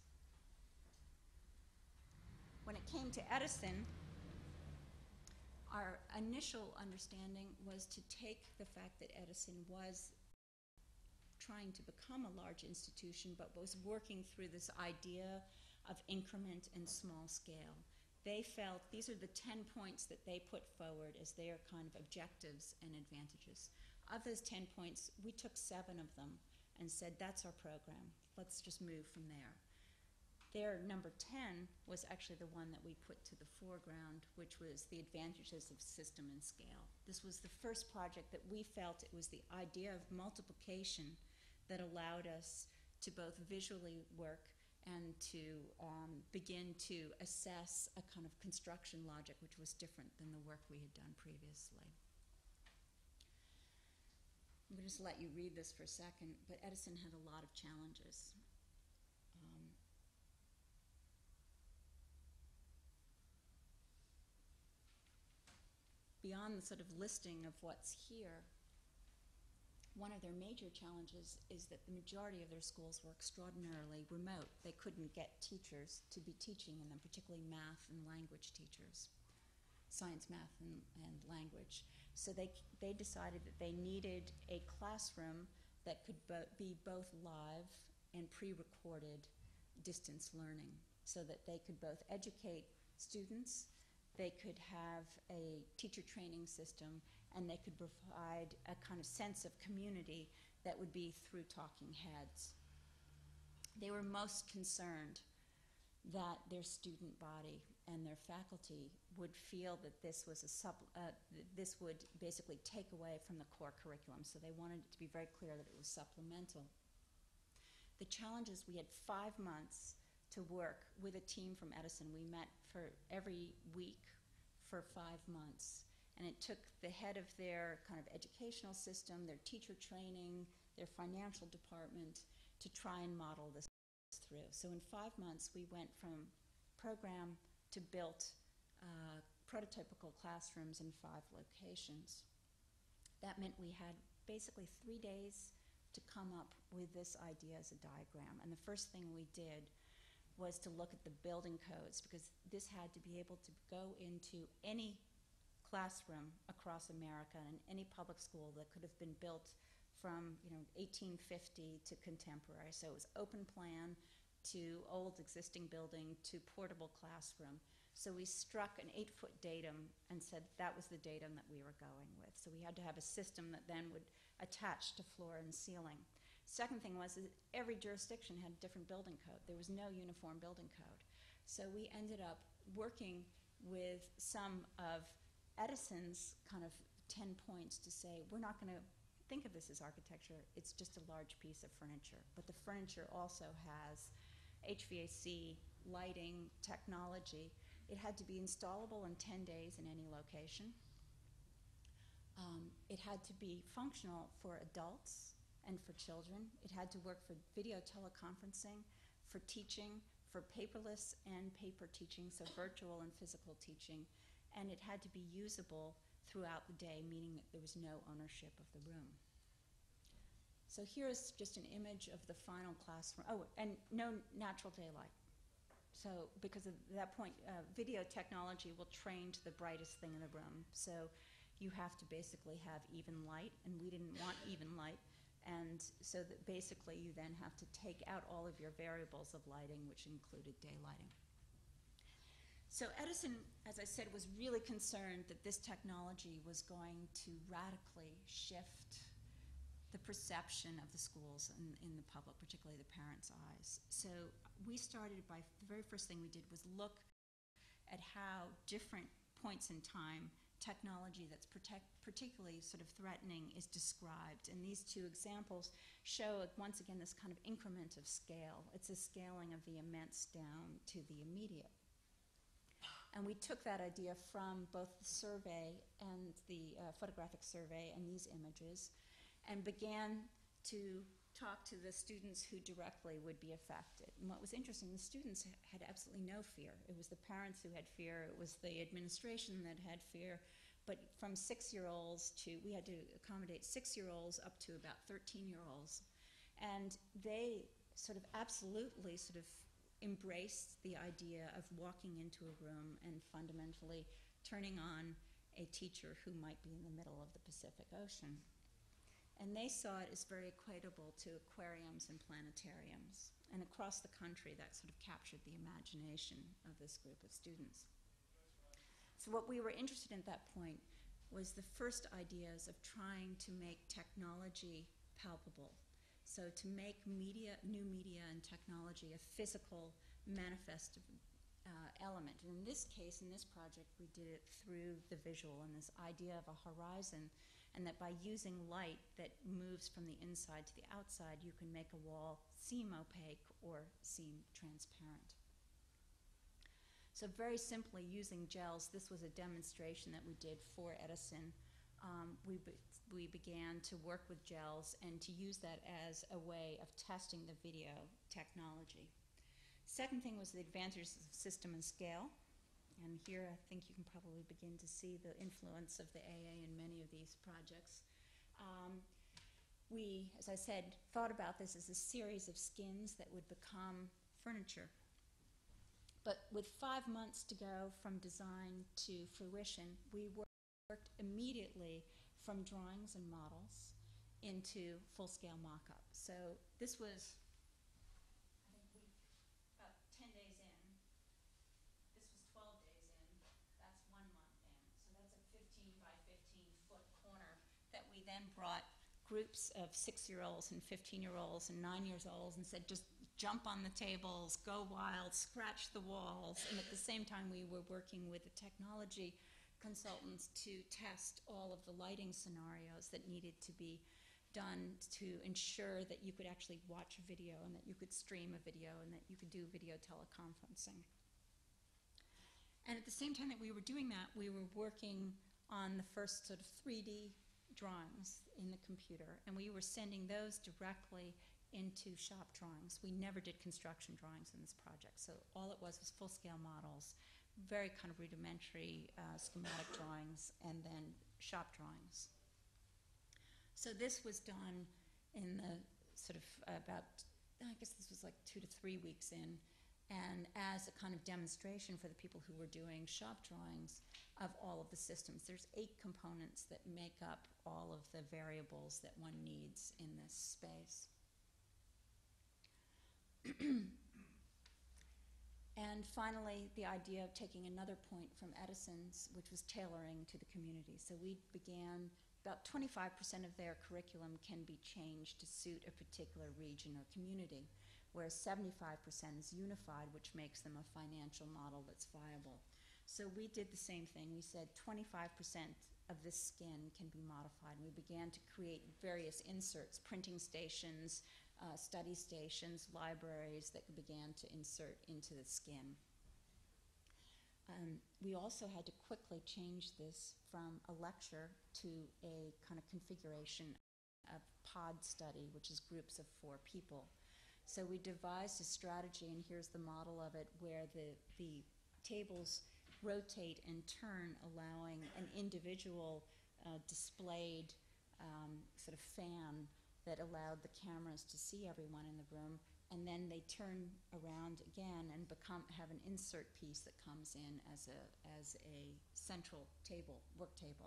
When it came to Edison, our initial understanding was to take the fact that Edison was trying to become a large institution, but was working through this idea of increment and small scale. They felt these are the 10 points that they put forward as their kind of objectives and advantages. Of those 10 points, we took 7 of them and said, that's our program. Let's just move from there. Their number 10 was actually the one that we put to the foreground, which was the advantages of system and scale. This was the first project that we felt it was the idea of multiplication that allowed us to both visually work and to begin to assess a kind of construction logic which was different than the work we had done previously. I'm going to just let you read this for a second, but Edison had a lot of challenges. Beyond the sort of listing of what's here, one of their major challenges is that the majority of their schools were extraordinarily remote. They couldn't get teachers to be teaching in them, particularly math and language teachers, science, math, and language. So they decided that they needed a classroom that could be both live and pre-recorded distance learning, so that they could both educate students, they could have a teacher training system, and they could provide a kind of sense of community that would be through talking heads. They were most concerned that their student body and their faculty would feel that this was this would basically take away from the core curriculum. So they wanted it to be very clear that it was supplemental. The challenge is we had 5 months to work with a team from Edison. We met for every week for 5 months. And it took the head of their kind of educational system, their teacher training, their financial department to try and model this through. So in 5 months, we went from program to built prototypical classrooms in 5 locations. That meant we had basically 3 days to come up with this idea as a diagram. And the first thing we did was to look at the building codes, because this had to be able to go into any classroom across America and any public school that could have been built from 1850 to contemporary. So it was open plan to old existing building to portable classroom. So we struck an 8-foot datum and said that was the datum that we were going with. So we had to have a system that then would attach to floor and ceiling. Second thing was that every jurisdiction had a different building code. There was no uniform building code. So we ended up working with some of Edison's kind of 10 points to say, we're not going to think of this as architecture, it's just a large piece of furniture. But the furniture also has HVAC, lighting, technology. It had to be installable in 10 days in any location. It had to be functional for adults and for children. It had to work for video teleconferencing, for teaching, for paperless and paper teaching, so virtual and physical teaching. And it had to be usable throughout the day, meaning that there was no ownership of the room. So here's just an image of the final classroom. Oh, and no natural daylight. So because at that point, video technology will train to the brightest thing in the room. So you have to basically have even light, and we didn't want even light. And so that basically you then have to take out all of your variables of lighting, which included daylighting. So Edison, as I said, was really concerned that this technology was going to radically shift the perception of the schools in the public, particularly the parents' eyes. So we started by, the very first thing we did was look at how different points in time technology that's particularly sort of threatening is described. And these 2 examples show, once again, this kind of increment of scale. It's a scaling of the immense down to the immediate. And we took that idea from both the survey and the photographic survey and these images, and began to talk to the students who directly would be affected. And what was interesting, the students had absolutely no fear. It was the parents who had fear, it was the administration that had fear, but from 6-year-olds to, we had to accommodate 6-year-olds up to about 13-year-olds. And they sort of absolutely sort of embraced the idea of walking into a room and fundamentally turning on a teacher who might be in the middle of the Pacific Ocean. And they saw it as very equatable to aquariums and planetariums. And across the country, that sort of captured the imagination of this group of students. So what we were interested in at that point was the first ideas of trying to make technology palpable. So to make media, new media and technology a physical manifest element. And in this case, in this project, we did it through the visual and this idea of a horizon, and that by using light that moves from the inside to the outside, you can make a wall seem opaque or seem transparent. So very simply, using gels, this was a demonstration that we did for Edison. We began to work with gels and to use that as a way of testing the video technology. Second thing was the advantages of system and scale. And here I think you can probably begin to see the influence of the AA in many of these projects. We, as I said, thought about this as a series of skins that would become furniture. But with 5 months to go from design to fruition, we worked immediately from drawings and models into full-scale mock-up. So this was, I think about 10 days in. This was 12 days in. That's 1 month in. So that's a 15 by 15 foot corner that we then brought groups of 6-year-olds and 15-year-olds and 9-year-olds and said, just jump on the tables, go wild, scratch the walls. And at the same time, we were working with the technology consultants to test all of the lighting scenarios that needed to be done to ensure that you could actually watch a video and that you could stream a video and that you could do video teleconferencing. And at the same time that we were doing that, we were working on the first sort of 3D drawings in the computer, and we were sending those directly into shop drawings. We never did construction drawings in this project, so all it was full-scale models, very kind of rudimentary schematic drawings, and then shop drawings. So this was done in the sort of about, I guess this was like 2 to 3 weeks in, and as a kind of demonstration for the people who were doing shop drawings of all of the systems. There's 8 components that make up all of the variables that one needs in this space. And finally, the idea of taking another point from Edison's, which was tailoring to the community. So we began, about 25% of their curriculum can be changed to suit a particular region or community, whereas 75% is unified, which makes them a financial model that's viable. So we did the same thing. We said 25% of this skin can be modified. We began to create various inserts, printing stations, study stations, libraries that began to insert into the skin. We also had to quickly change this from a lecture to a kind of configuration of pod study, which is groups of 4 people. So we devised a strategy, and here's the model of it, where the tables rotate and turn, allowing an individual displayed sort of fan that allowed the cameras to see everyone in the room, and then they turn around again and have an insert piece that comes in as a central table, work table.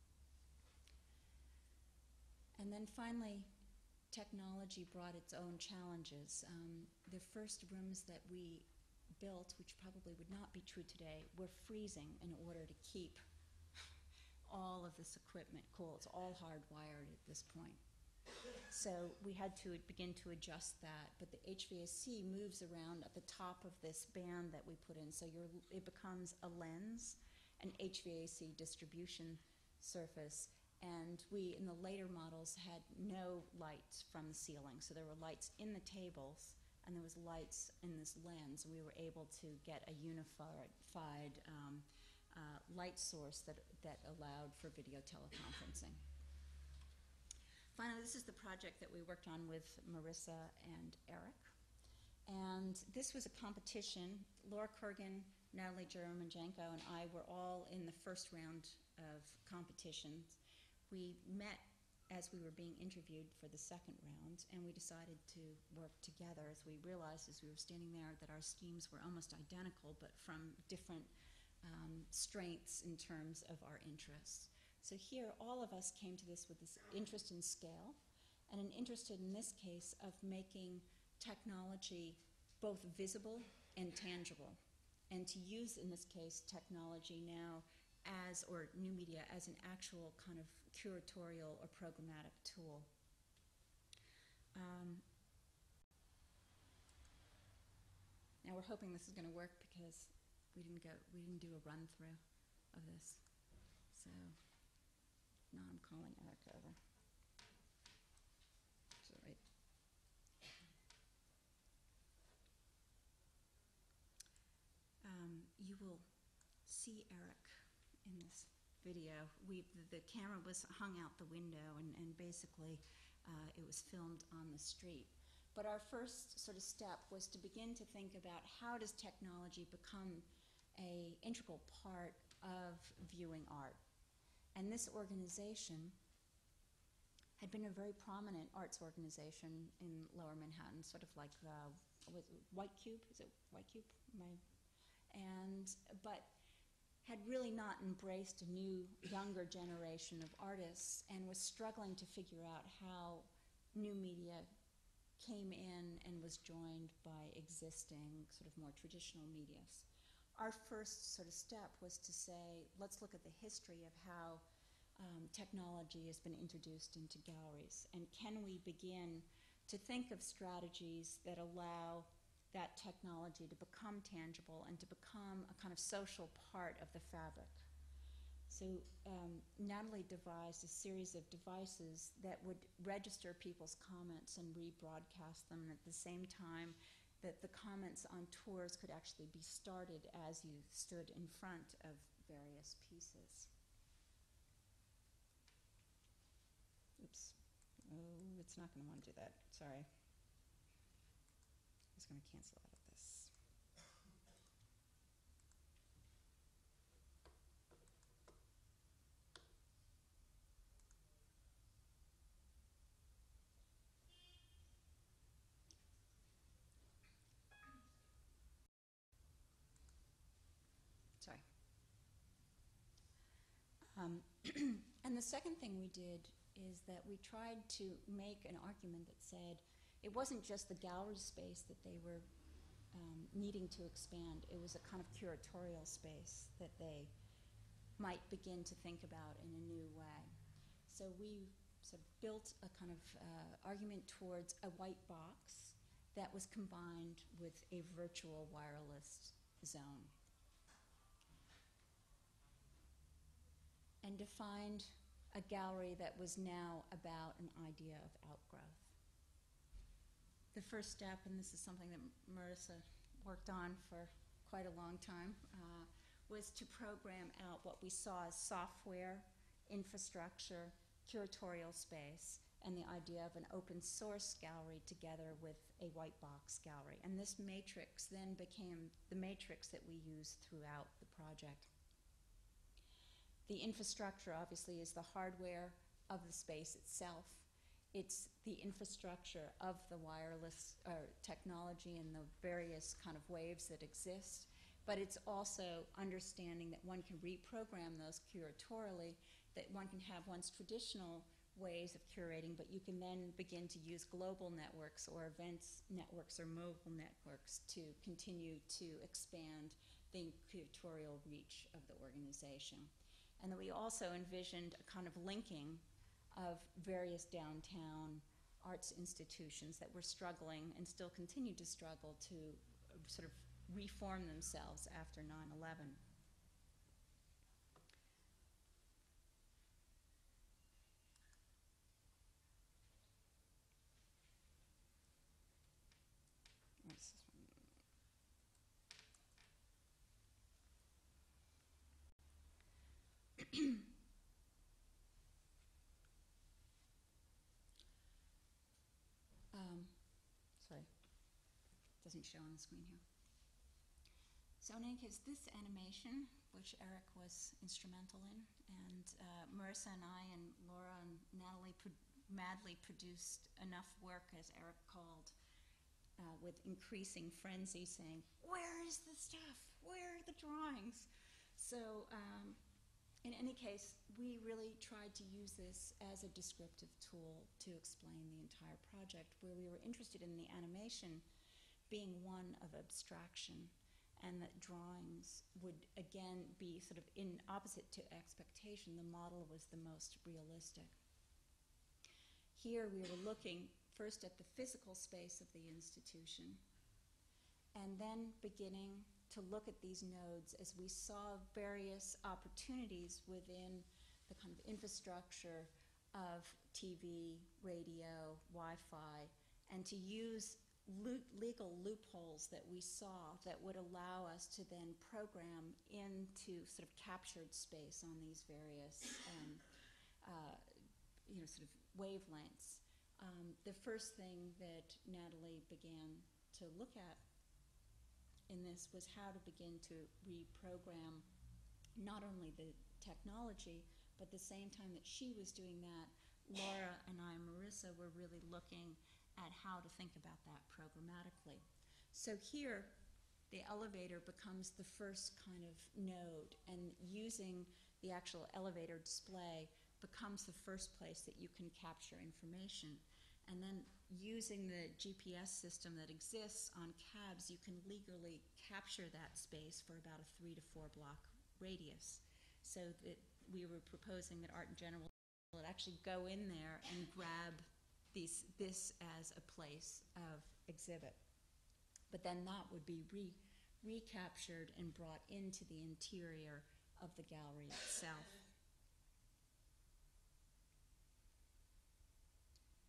And then finally, technology brought its own challenges. The first rooms that we built, which probably would not be true today, were freezing in order to keep all of this equipment cool. It's all hardwired at this point. So we had to begin to adjust that, but the HVAC moves around at the top of this band that we put in, so it becomes a lens, an HVAC distribution surface, and we, in the later models, had no lights from the ceiling. So there were lights in the tables, and there was lights in this lens. We were able to get a unified light source that allowed for video teleconferencing. Finally, this is the project that we worked on with Marissa and Eric. And this was a competition. Laura Kurgan, Natalie Jeromanjenko, and I were all in the first round of competitions. We met as we were being interviewed for the second round, and we decided to work together as we realized as we were standing there that our schemes were almost identical, but from different strengths in terms of our interests. So here, all of us came to this with this interest in scale, and an interest in this case of making technology both visible and tangible, and to use, in this case, technology now as, or new media, as an actual kind of curatorial or programmatic tool. Now we're hoping this is going to work because we didn't do a run through of this. So now I'm calling Eric over. So right. You will see Eric in this video. The camera was hung out the window, and basically it was filmed on the street. But our first sort of step was to begin to think about how does technology become an integral part of viewing art. And this organization had been a very prominent arts organization in Lower Manhattan, sort of like White Cube, is it White Cube? But had really not embraced a new, younger generation of artists, and was struggling to figure out how new media came in and was joined by existing sort of more traditional medias. Our first sort of step was to say, let's look at the history of how technology has been introduced into galleries, and can we begin to think of strategies that allow that technology to become tangible and to become a kind of social part of the fabric. So Natalie devised a series of devices that would register people's comments and rebroadcast them, and at the same time that the comments on tours could actually be started as you stood in front of various pieces. Oops. Oh, it's not going to want to do that. Sorry. It's going to cancel out of this. Sorry. And the second thing we did is that we tried to make an argument that said it wasn't just the gallery space that they were needing to expand. It was a kind of curatorial space that they might begin to think about in a new way. So we sort of built a kind of argument towards a white box that was combined with a virtual wireless zone, and defined a gallery that was now about an idea of outgrowth. The first step, and this is something that Marissa worked on for quite a long time, was to program out what we saw as software, infrastructure, curatorial space, and the idea of an open source gallery together with a white box gallery. And this matrix then became the matrix that we used throughout the project. The infrastructure, obviously, is the hardware of the space itself. It's the infrastructure of the wireless technology and the various kind of waves that exist. But it's also understanding that one can reprogram those curatorially, that one can have one's traditional ways of curating, but you can then begin to use global networks or events networks or mobile networks to continue to expand the curatorial reach of the organization. And that we also envisioned a kind of linking of various downtown arts institutions that were struggling and still continue to struggle to sort of reform themselves after 9/11. Sorry, doesn't show on the screen here. So in any case, this animation, which Eric was instrumental in, and Marissa and I and Laura and Natalie madly produced enough work, as Eric called, with increasing frenzy, saying, "Where is the stuff? Where are the drawings?" So in any case, we really tried to use this as a descriptive tool to explain the entire project, where we were interested in the animation being one of abstraction, and that drawings would again be sort of in opposite to expectation. The model was the most realistic. Here we were looking first at the physical space of the institution, and then beginning to look at these nodes as we saw various opportunities within the kind of infrastructure of TV, radio, Wi-Fi, and to use legal loopholes that we saw that would allow us to then program into sort of captured space on these various sort of wavelengths. The first thing that Natalie began to look at in this was how to begin to reprogram not only the technology, but at the same time that she was doing that, Laura and I, Marissa, were really looking at how to think about that programmatically. So here, the elevator becomes the first kind of node, and using the actual elevator display becomes the first place that you can capture information. And then using the GPS system that exists on cabs, you can legally capture that space for about a 3 to 4 block radius. So that we were proposing that Art in General would actually go in there and grab this as a place of exhibit. But then that would be recaptured and brought into the interior of the gallery itself.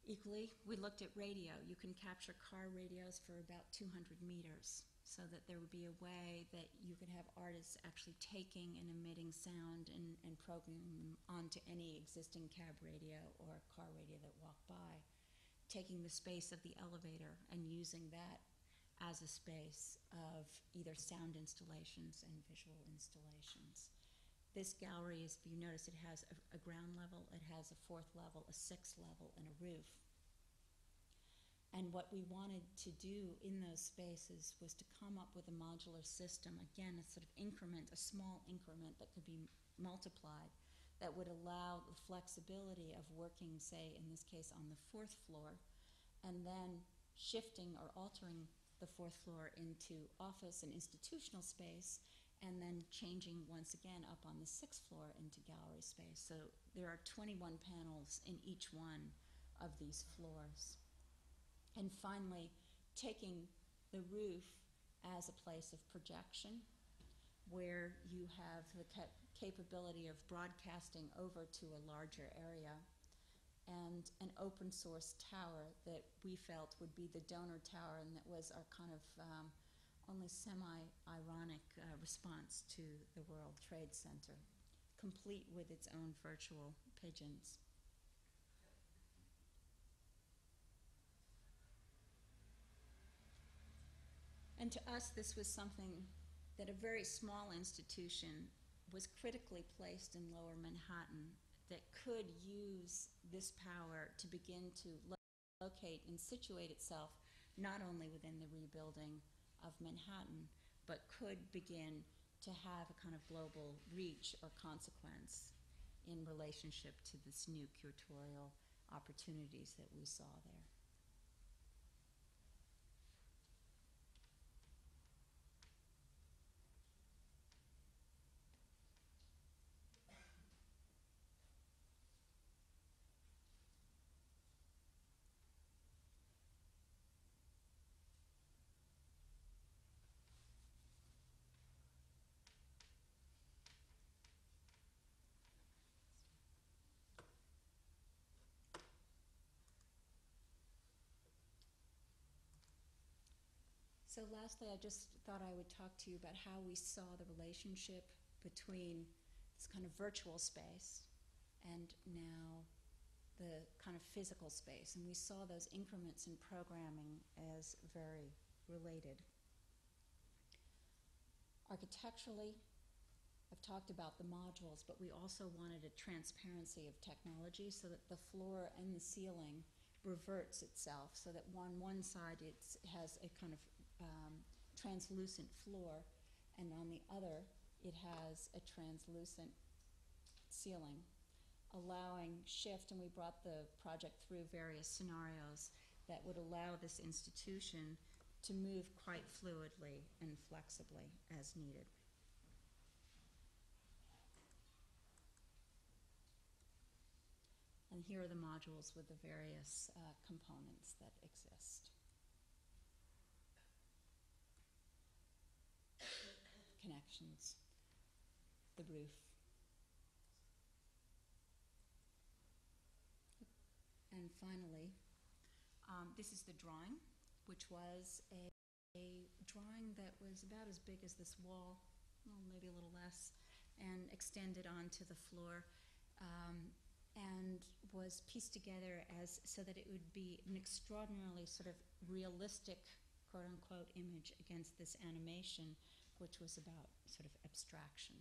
Equally, we looked at radio. You can capture car radios for about 200 meters, so that there would be a way that you could have artists actually taking and emitting sound and programming them onto any existing cab radio or car radio that walked by, taking the space of the elevator and using that as a space of either sound installations and visual installations. This gallery, if you notice, it has a ground level, it has a fourth level, a sixth level, and a roof. And what we wanted to do in those spaces was to come up with a modular system, again, a sort of increment, a small increment that could be multiplied, that would allow the flexibility of working, say, in this case, on the fourth floor, and then shifting or altering the fourth floor into office and institutional space, and then changing once again up on the sixth floor into gallery space. So there are 21 panels in each one of these floors. And finally, taking the roof as a place of projection, where you have the capability of broadcasting over to a larger area, and an open source tower that we felt would be the donor tower, and that was our kind of only semi-ironic response to the World Trade Center, complete with its own virtual pigeons. And to us, this was something that a very small institution was critically placed in Lower Manhattan that could use this power to begin to locate and situate itself not only within the rebuilding of Manhattan, but could begin to have a kind of global reach or consequence in relationship to this new curatorial opportunities that we saw there. So lastly, I just thought I would talk to you about how we saw the relationship between this kind of virtual space and now the kind of physical space. And we saw those increments in programming as very related. Architecturally, I've talked about the modules, but we also wanted a transparency of technology so that the floor and the ceiling reverts itself, so that on one side it has a kind of translucent floor, and on the other it has a translucent ceiling, allowing shift. And we brought the project through various scenarios that would allow this institution to move quite fluidly and flexibly as needed. And here are the modules with the various components that exist. Connections, the roof. And finally, this is the drawing, which was a drawing that was about as big as this wall, well, maybe a little less, and extended onto the floor, and was pieced together as so that it would be an extraordinarily sort of realistic, quote-unquote, image against this animation, which was about sort of abstraction.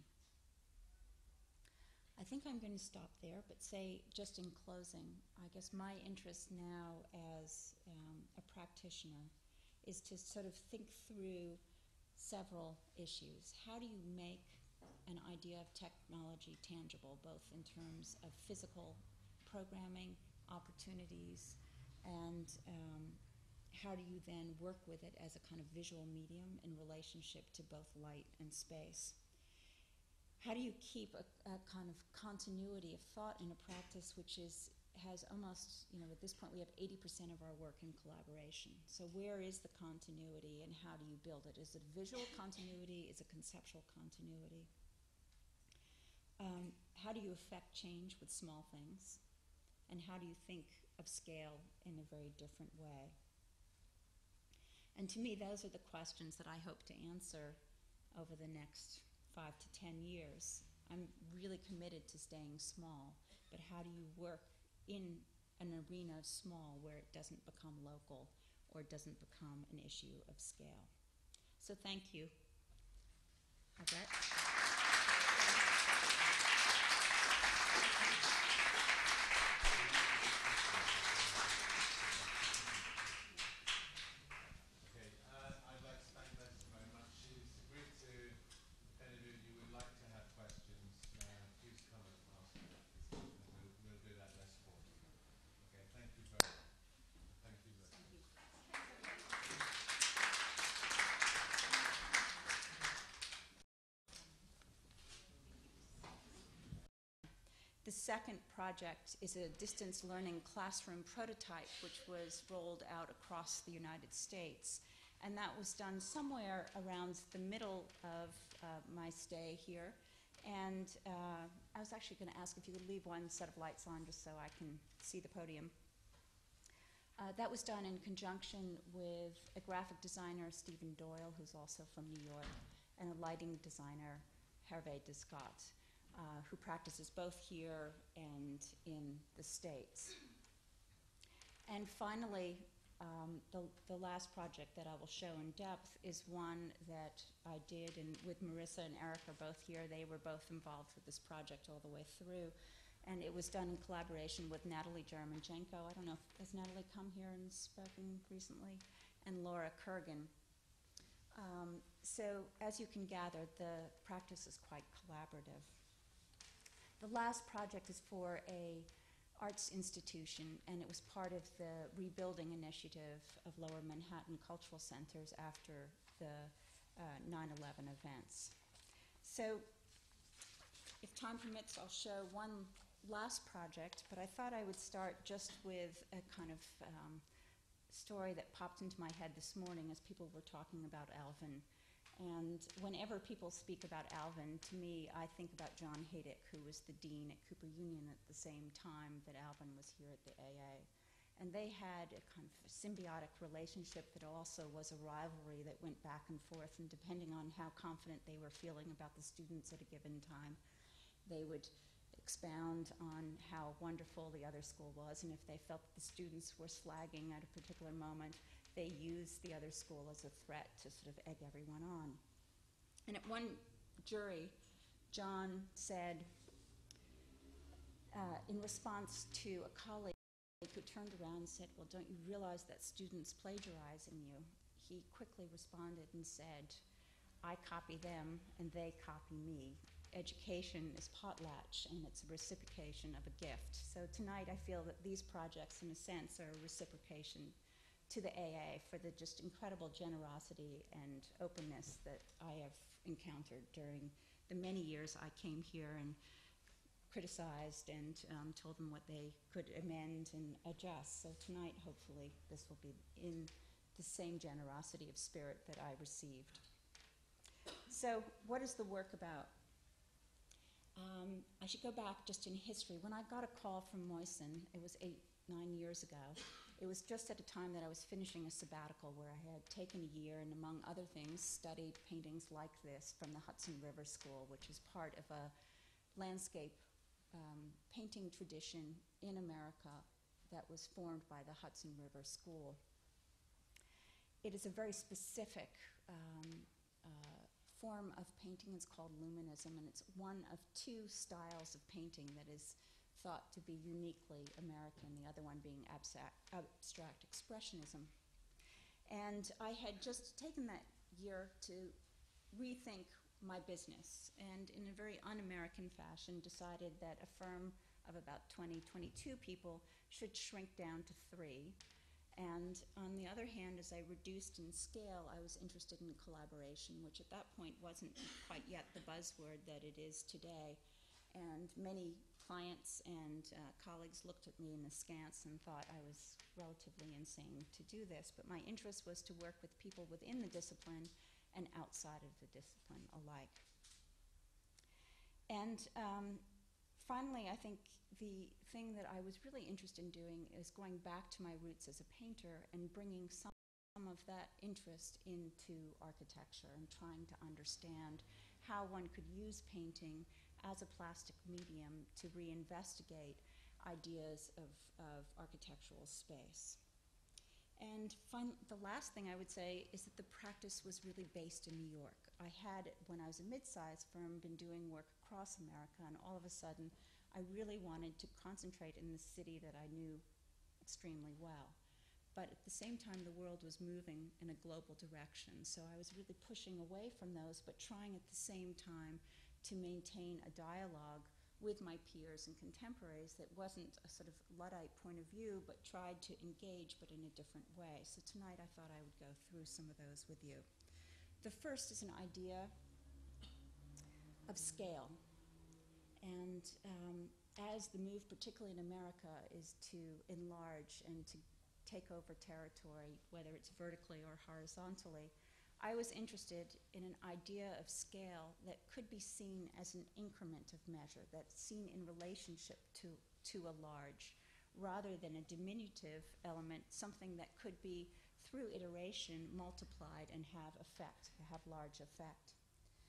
I think I'm going to stop there, but say just in closing, I guess my interest now as a practitioner is to sort of think through several issues. How do you make an idea of technology tangible, both in terms of physical programming opportunities, and how do you then work with it as a kind of visual medium in relationship to both light and space? How do you keep a kind of continuity of thought in a practice which has almost, at this point we have 80% of our work in collaboration. So where is the continuity and how do you build it? Is it visual continuity? Is it conceptual continuity? How do you affect change with small things? And how do you think of scale in a very different way. And to me, those are the questions that I hope to answer over the next 5 to 10 years. I'm really committed to staying small, but how do you work in an arena of small where it doesn't become local or doesn't become an issue of scale? So thank you. Albert? The second project is a distance learning classroom prototype which was rolled out across the United States. And that was done somewhere around the middle of my stay here. And I was actually going to ask if you could leave one set of lights on just so I can see the podium. That was done in conjunction with a graphic designer, Stephen Doyle, who's also from New York, and a lighting designer, Hervé Descott, who practices both here and in the States. And finally, the last project that I will show in depth is one that I did with Marissa and Eric are both here. They were both involved with this project all the way through. And it was done in collaboration with Natalie German-Jenko. I don't know, has Natalie come here and spoken recently? And Laura Kurgan. So as you can gather, the practice is quite collaborative. The last project is for a arts institution, and it was part of the rebuilding initiative of Lower Manhattan cultural centers after the 9/11 events. So if time permits, I'll show one last project, but I thought I would start just with a kind of story that popped into my head this morning as people were talking about Alvin. And whenever people speak about Alvin, to me, I think about John Haydick, who was the dean at Cooper Union at the same time that Alvin was here at the AA. And they had a kind of symbiotic relationship that also was a rivalry that went back and forth, and depending on how confident they were feeling about the students at a given time, they would expound on how wonderful the other school was, and if they felt that the students were slagging at a particular moment, they used the other school as a threat to sort of egg everyone on. And at one jury, John said, in response to a colleague who turned around and said, well, don't you realize that students plagiarizing you? He quickly responded and said, I copy them and they copy me. Education is potlatch and it's a reciprocation of a gift. So tonight I feel that these projects, in a sense, are a reciprocation to the AA for the just incredible generosity and openness that I have encountered during the many years I came here and criticized and told them what they could amend and adjust. So tonight, hopefully, this will be in the same generosity of spirit that I received. So what is the work about? I should go back just in history. When I got a call from Moyson, it was 8-9 years ago. It was just at a time that I was finishing a sabbatical where I had taken a year and, among other things, studied paintings like this from the Hudson River School, which is part of a landscape painting tradition in America that was formed by the Hudson River School. It is a very specific form of painting. It's called luminism, and it's one of two styles of painting that is thought to be uniquely American, the other one being abstract expressionism. And I had just taken that year to rethink my business, and in a very un-American fashion decided that a firm of about 22 people should shrink down to 3. And on the other hand, as I reduced in scale, I was interested in collaboration, which at that point wasn't quite yet the buzzword that it is today. And many clients and colleagues looked at me in askance and thought I was relatively insane to do this. But my interest was to work with people within the discipline and outside of the discipline alike. And finally, I think the thing that I was really interested in doing is going back to my roots as a painter and bringing some of that interest into architecture and trying to understand how one could use painting as a plastic medium to reinvestigate ideas of architectural space. And the last thing I would say is that the practice was really based in New York. I had, when I was a mid-sized firm, been doing work across America, and all of a sudden I really wanted to concentrate in the city that I knew extremely well. But at the same time, the world was moving in a global direction, so I was really pushing away from those, but trying at the same time to maintain a dialogue with my peers and contemporaries that wasn't a sort of Luddite point of view, but tried to engage, but in a different way. So tonight I thought I would go through some of those with you. The first is an idea of scale. And as the move, particularly in America, is to enlarge and to take over territory, whether it's vertically or horizontally, I was interested in an idea of scale that could be seen as an increment of measure, that's seen in relationship to a large, rather than a diminutive element, something that could be, through iteration, multiplied and have large effect.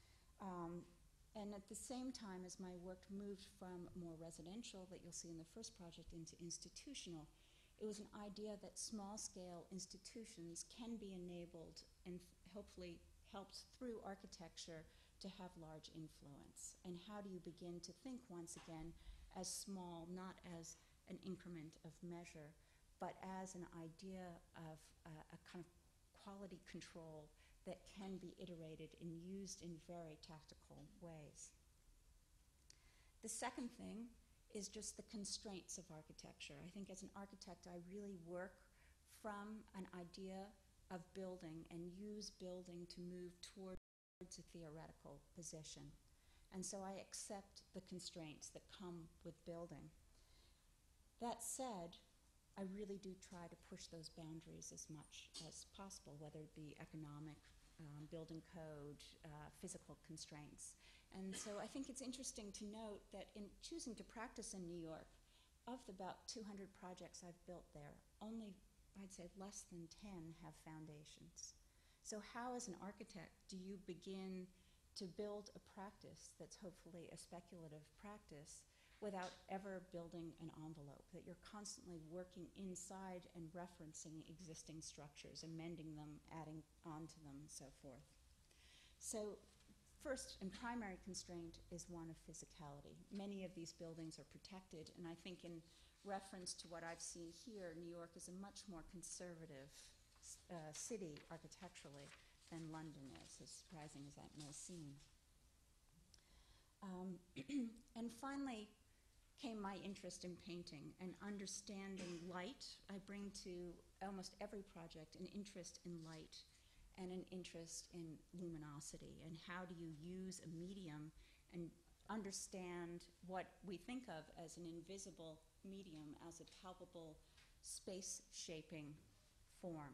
And at the same time as my work moved from more residential, that you'll see in the first project, into institutional, it was an idea that small-scale institutions can be enabled and hopefully helped through architecture to have large influence. And how do you begin to think once again as small, not as an increment of measure, but as an idea of a kind of quality control that can be iterated and used in very tactical ways. The second thing is just the constraints of architecture. I think as an architect, I really work from an idea of building and use building to move towards a theoretical position. And so I accept the constraints that come with building. That said, I really do try to push those boundaries as much as possible, whether it be economic, building code, physical constraints. And so I think it's interesting to note that in choosing to practice in New York, of the about 200 projects I've built there, only, I'd say, less than 10 have foundations. So how, as an architect, do you begin to build a practice that's hopefully a speculative practice without ever building an envelope, that you're constantly working inside and referencing existing structures, amending them, adding onto them, and so forth. So first and primary constraint is one of physicality. Many of these buildings are protected, and I think in reference to what I've seen here, New York is a much more conservative city architecturally than London is, as surprising as that may seem. And finally came my interest in painting and understanding light. I bring to almost every project an interest in light and an interest in luminosity, and how do you use a medium and understand what we think of as an invisible medium as a palpable space-shaping form.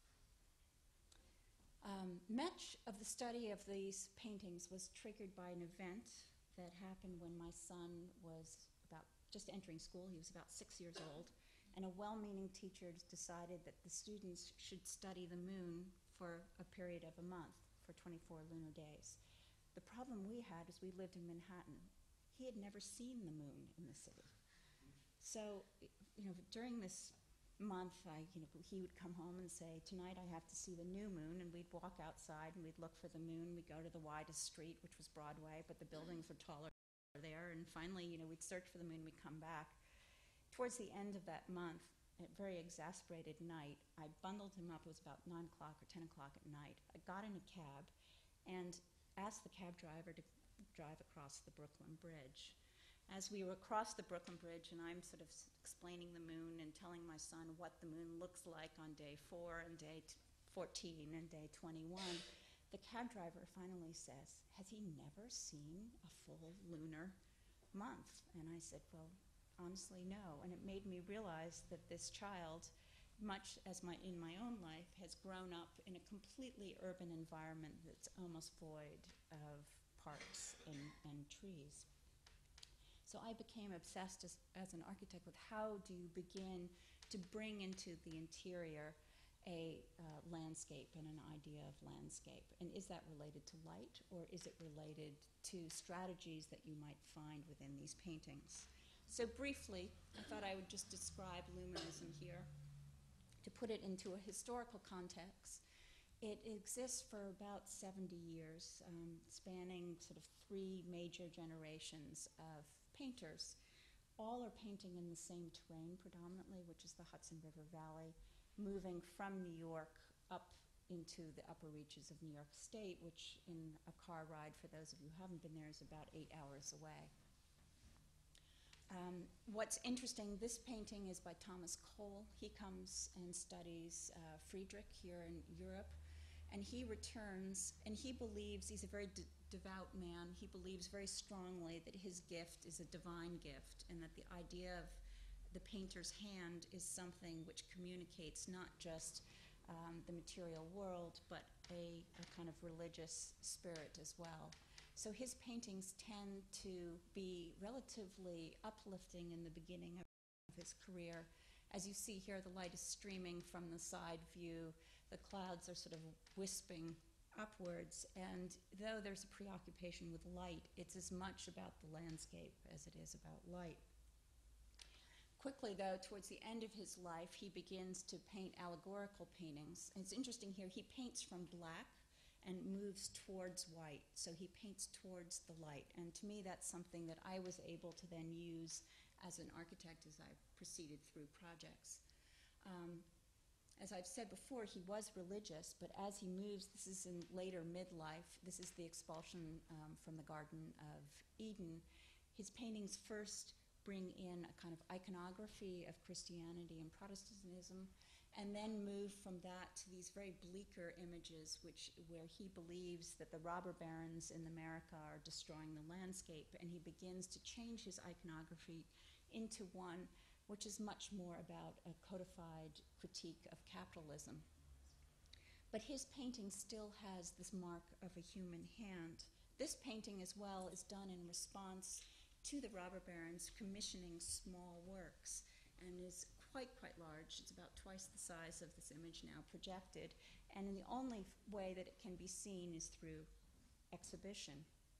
Much of the study of these paintings was triggered by an event that happened when my son was about just entering school. He was about 6 years old, and a well-meaning teacher decided that the students should study the moon for a period of a month, for 24 lunar days. The problem we had is we lived in Manhattan. He had never seen the moon in the city. So, during this month, he would come home and say, "Tonight I have to see the new moon," and we'd walk outside and we'd look for the moon. We'd go to the widest street, which was Broadway, but the buildings were taller there, and finally, we'd search for the moon, we'd come back. Towards the end of that month, at a very exasperated night, I bundled him up. It was about 9 o'clock or 10 o'clock at night. I got in a cab and asked the cab driver to drive across the Brooklyn Bridge. As we were across the Brooklyn Bridge, and I'm sort of explaining the moon and telling my son what the moon looks like on day 4 and day 14 and day 21, the cab driver finally says, "Has he never seen a full lunar month?" And I said, "Well, honestly, no." And it made me realize that this child, much as in my own life, has grown up in a completely urban environment that's almost void of parks and trees. So I became obsessed as an architect with how do you begin to bring into the interior a landscape and an idea of landscape. And is that related to light, or is it related to strategies that you might find within these paintings? So briefly, I thought I would just describe luminism here. To put it into a historical context, it exists for about 70 years, spanning sort of 3 major generations of painters. All are painting in the same terrain predominantly, which is the Hudson River Valley, moving from New York up into the upper reaches of New York State, which in a car ride, for those of you who haven't been there, is about 8 hours away. What's interesting, this painting is by Thomas Cole. He comes and studies Friedrich here in Europe, and he returns, and he believes, he's a very devout man, he believes very strongly that his gift is a divine gift, and that the idea of the painter's hand is something which communicates not just the material world, but a kind of religious spirit as well. So his paintings tend to be relatively uplifting in the beginning of his career. As you see here, the light is streaming from the side view. The clouds are sort of wisping upwards, and though there's a preoccupation with light, it's as much about the landscape as it is about light. Quickly, though, towards the end of his life, he begins to paint allegorical paintings. And it's interesting here, he paints from black and moves towards white. So he paints towards the light. And to me, that's something that I was able to then use as an architect as I proceeded through projects. As I've said before, he was religious, but as he moves, this is in later midlife, this is the expulsion from the Garden of Eden. His paintings first bring in a kind of iconography of Christianity and Protestantism, and then move from that to these very bleaker images where he believes that the robber barons in America are destroying the landscape, and he begins to change his iconography into one which is much more about a codified critique of capitalism. But his painting still has this mark of a human hand. This painting as well is done in response to the robber barons commissioning small works, and is quite large. It's about twice the size of this image now projected, and the only way that it can be seen is through exhibition.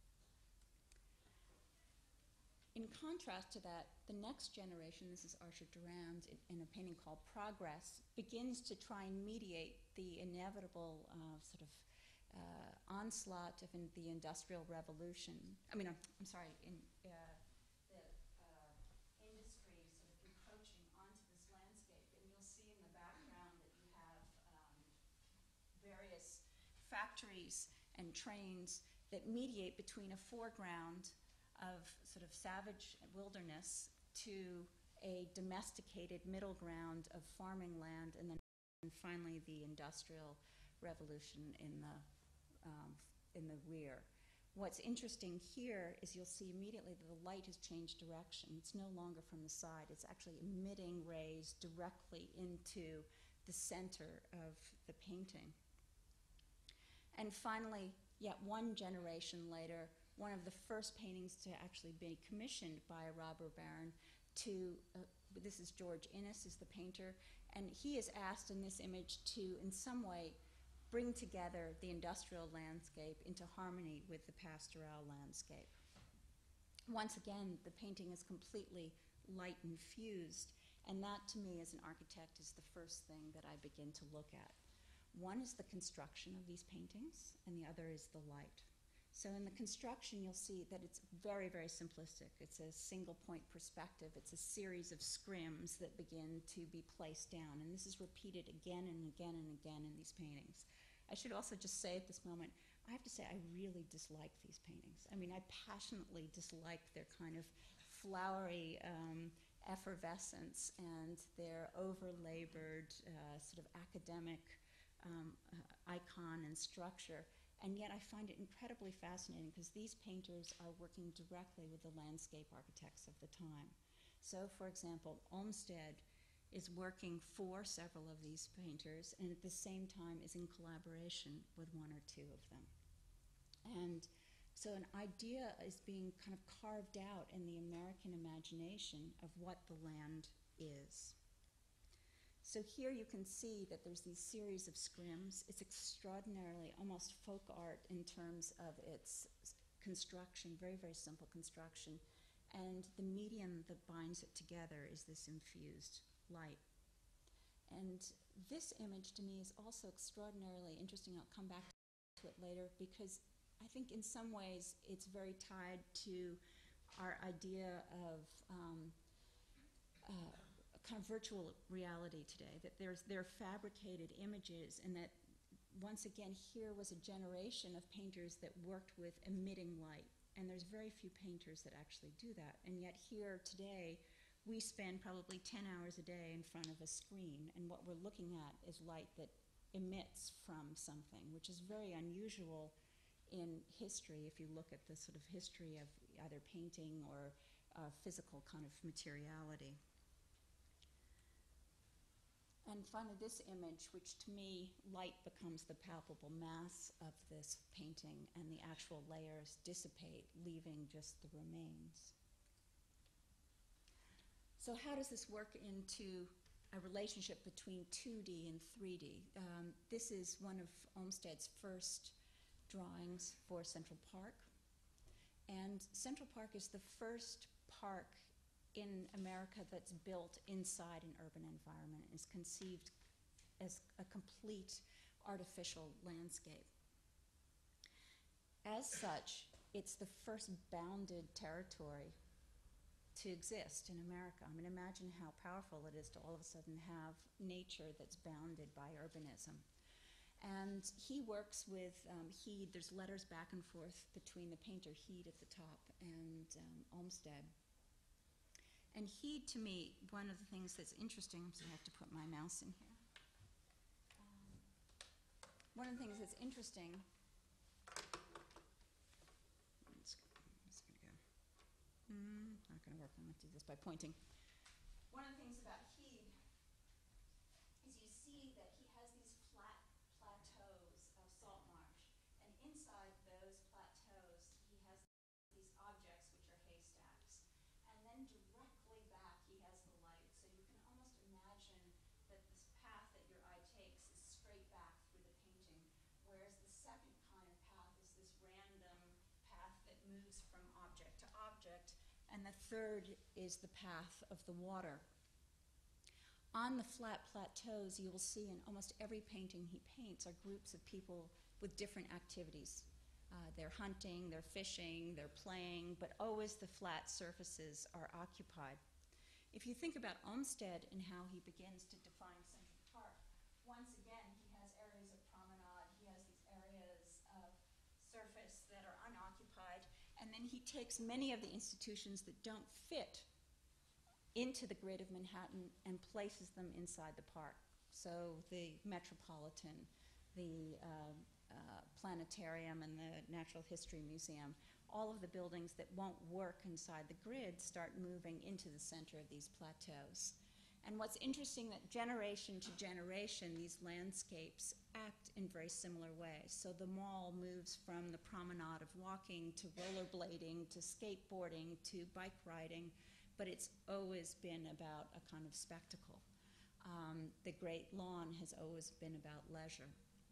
In contrast to that, the next generation, this is Archer Durand in a painting called Progress, begins to try and mediate the inevitable onslaught of the Industrial Revolution. I'm sorry, the industry sort of encroaching onto this landscape. And you'll see in the background that you have various factories and trains that mediate between a foreground of sort of savage wilderness to a domesticated middle ground of farming land, and then finally the Industrial Revolution in the rear. What's interesting here is you'll see immediately that the light has changed direction. It's no longer from the side. It's actually emitting rays directly into the center of the painting. And finally, yet one generation later, one of the first paintings to actually be commissioned by a robber baron this is George Innes, is the painter, and he is asked in this image to, in some way, bring together the industrial landscape into harmony with the pastoral landscape. Once again, the painting is completely light infused, and that to me as an architect is the first thing that I begin to look at. One is the construction of these paintings, and the other is the light. So in the construction, you'll see that it's very simplistic. It's a single point perspective. It's a series of scrims that begin to be placed down, and this is repeated again and again and again in these paintings. I should also just say at this moment, I have to say I really dislike these paintings. I mean, I passionately dislike their kind of flowery effervescence and their over-labored sort of academic icon and structure. And yet I find it incredibly fascinating because these painters are working directly with the landscape architects of the time. So, for example, Olmsted is working for several of these painters and at the same time is in collaboration with one or two of them. And So an idea is being kind of carved out in the American imagination of what the land is. So here you can see that there's these series of scrims. It's extraordinarily almost folk art in terms of its construction, very, very simple construction. And the medium that binds it together is this infused light. And this image to me is also extraordinarily interesting. I'll come back to it later because I think in some ways it's very tied to our idea of kind of virtual reality today, that they're fabricated images, and that once again here was a generation of painters that worked with emitting light, and there's very few painters that actually do that. And yet here today we spend probably 10 hours a day in front of a screen, and what we're looking at is light that emits from something, which is very unusual in history if you look at the sort of history of either painting or physical kind of materiality. And finally this image, which to me, light becomes the palpable mass of this painting and the actual layers dissipate, leaving just the remains. So how does this work into a relationship between 2D and 3D? This is one of Olmsted's first drawings for Central Park. And Central Park is the first park in America that's built inside an urban environment, is conceived as a complete artificial landscape. As such, it's the first bounded territory to exist in America. I mean, imagine how powerful it is to all of a sudden have nature that's bounded by urbanism. And he works with Heed. There's letters back and forth between the painter Heed at the top and Olmsted. And Heed, to me, one of the things that's interesting, so I have to put my mouse in here. One of the things that's interesting, not going to work. I'm going to do this by pointing. One of the things about Heed is you see that he has these flat plateaus of salt marsh, and inside those plateaus he has these objects which are haystacks, and then directly back he has the light. So you can almost imagine that this path that your eye takes is straight back through the painting, whereas the second kind of path is this random path that moves from object to object, and the third is the path of the water. On the flat plateaus, you will see in almost every painting he paints are groups of people with different activities. They're hunting, they're fishing, they're playing, but always the flat surfaces are occupied. If you think about Olmsted and how he begins to define Central Park, once again he has areas of promenade, he has these areas of surface that are unoccupied, and then he takes many of the institutions that don't fit into the grid of Manhattan and places them inside the park. So the Metropolitan, the Planetarium and the Natural History Museum, all of the buildings that won't work inside the grid start moving into the center of these plateaus. And what's interesting, that generation to generation, these landscapes act in very similar ways. So the mall moves from the promenade of walking to rollerblading to skateboarding to bike riding, but it's always been about a kind of spectacle. The Great Lawn has always been about leisure.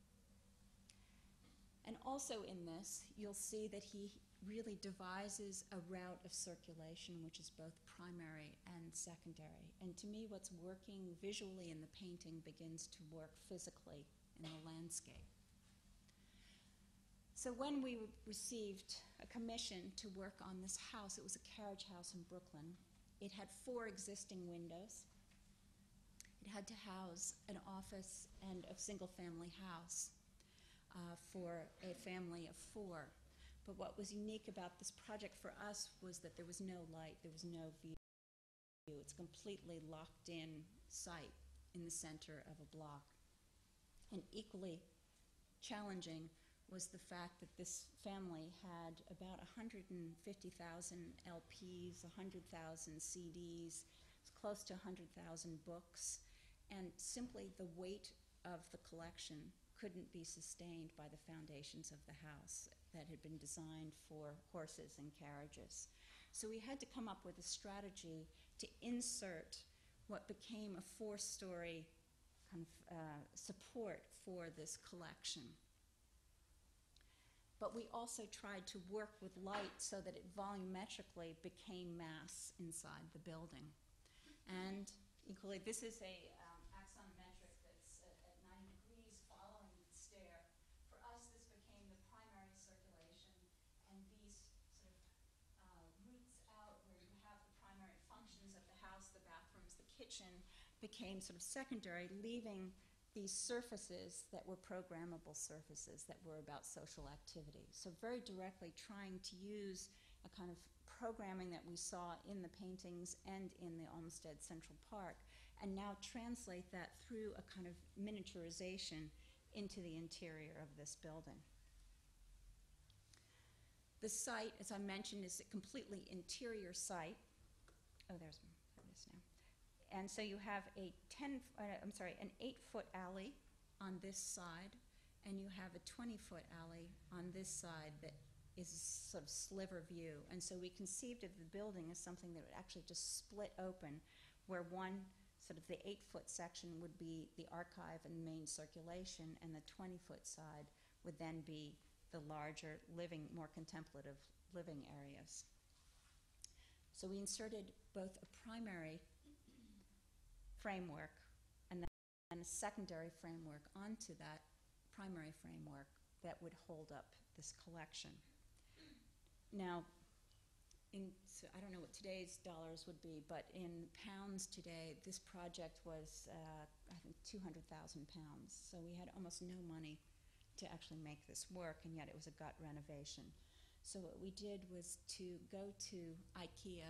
And also in this, you'll see that he really devises a route of circulation which is both primary and secondary. And to me, what's working visually in the painting begins to work physically in the landscape. So when we received a commission to work on this house, it was a carriage house in Brooklyn. It had 4 existing windows. It had to house an office and a single-family house for a family of 4. But what was unique about this project for us was that there was no light, there was no view. It's a completely locked-in site in the center of a block. And equally challenging was the fact that this family had about 150,000 LPs, 100,000 CDs, close to 100,000 books, and simply the weight of the collection couldn't be sustained by the foundations of the house that had been designed for horses and carriages. So we had to come up with a strategy to insert what became a 4-story kind of support for this collection. But we also tried to work with light so that it volumetrically became mass inside the building. And equally, this is a axonometric that's at 90 degrees following the stair. For us, this became the primary circulation, and these sort of routes out where you have the primary functions of the house, the bathrooms, the kitchen, became sort of secondary, leaving these surfaces that were programmable surfaces that were about social activity. So very directly trying to use a kind of programming that we saw in the paintings and in the Olmsted Central Park, and now translate that through a kind of miniaturization into the interior of this building. The site, as I mentioned, is a completely interior site. Oh, there it is now. And so you have an 8-foot alley on this side, and you have a 20-foot alley on this side that is a sort of sliver view. And so we conceived of the building as something that would actually just split open, where one sort of the 8-foot section would be the archive and main circulation, and the 20-foot side would then be the larger living, more contemplative living areas. So we inserted both a primary framework and then a secondary framework onto that primary framework that would hold up this collection. Now, so I don't know what today's dollars would be, but in pounds today, this project was, I think, 200,000 pounds. So we had almost no money to actually make this work, and yet it was a gut renovation. So what we did was to go to IKEA,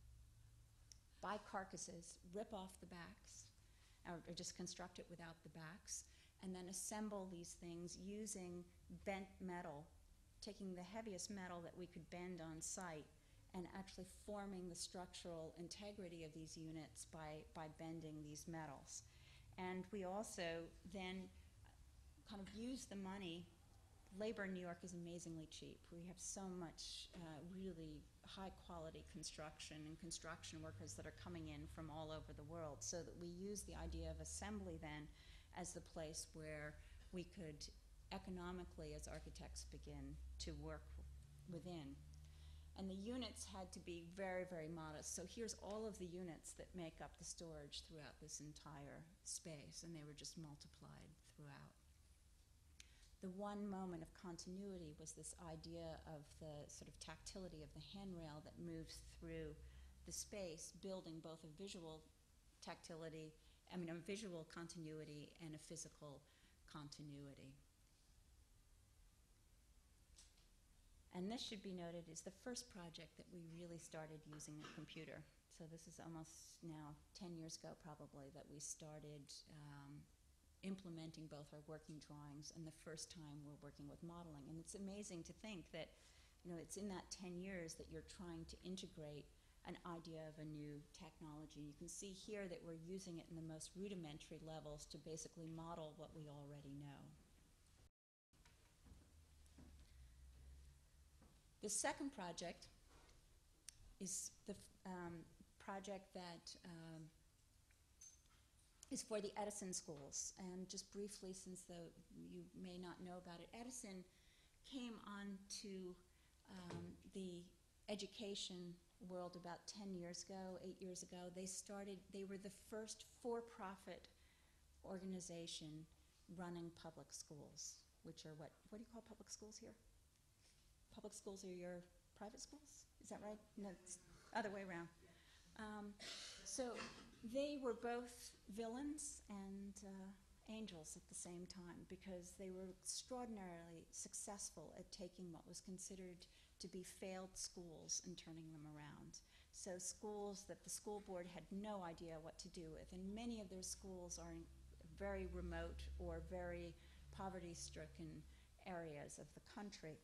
buy carcasses, rip off the backs, or just construct it without the backs, and then assemble these things using bent metal, taking the heaviest metal that we could bend on site, and actually forming the structural integrity of these units by bending these metals. And we also then kind of used the money. Labor in New York is amazingly cheap. We have so much really high-quality construction and construction workers that are coming in from all over the world, so that we use the idea of assembly then as the place where we could economically, as architects, begin to work within. And the units had to be very, very modest. So here's all of the units that make up the storage throughout this entire space, and they were just multiplied throughout. The one moment of continuity was this idea of the sort of tactility of the handrail that moves through the space, building both a visual tactility, a visual continuity and a physical continuity. And this should be noted is the first project that we really started using a computer. So this is almost now 10 years ago probably that we started implementing both our working drawings, and the first time we're working with modeling. And it's amazing to think that, it's in that 10 years that you're trying to integrate an idea of a new technology. You can see here that we're using it in the most rudimentary levels to basically model what we already know. The second project is the project that is for the Edison schools. And just briefly, since you may not know about it, Edison came onto the education world about 10 years ago, 8 years ago. They were the first for-profit organization running public schools, which are what do you call public schools here? Public schools are your private schools? Is that right? No, it's other way around. So they were both villains and angels at the same time, because they were extraordinarily successful at taking what was considered to be failed schools and turning them around. So schools that the school board had no idea what to do with, and many of their schools are in very remote or very poverty-stricken areas of the country.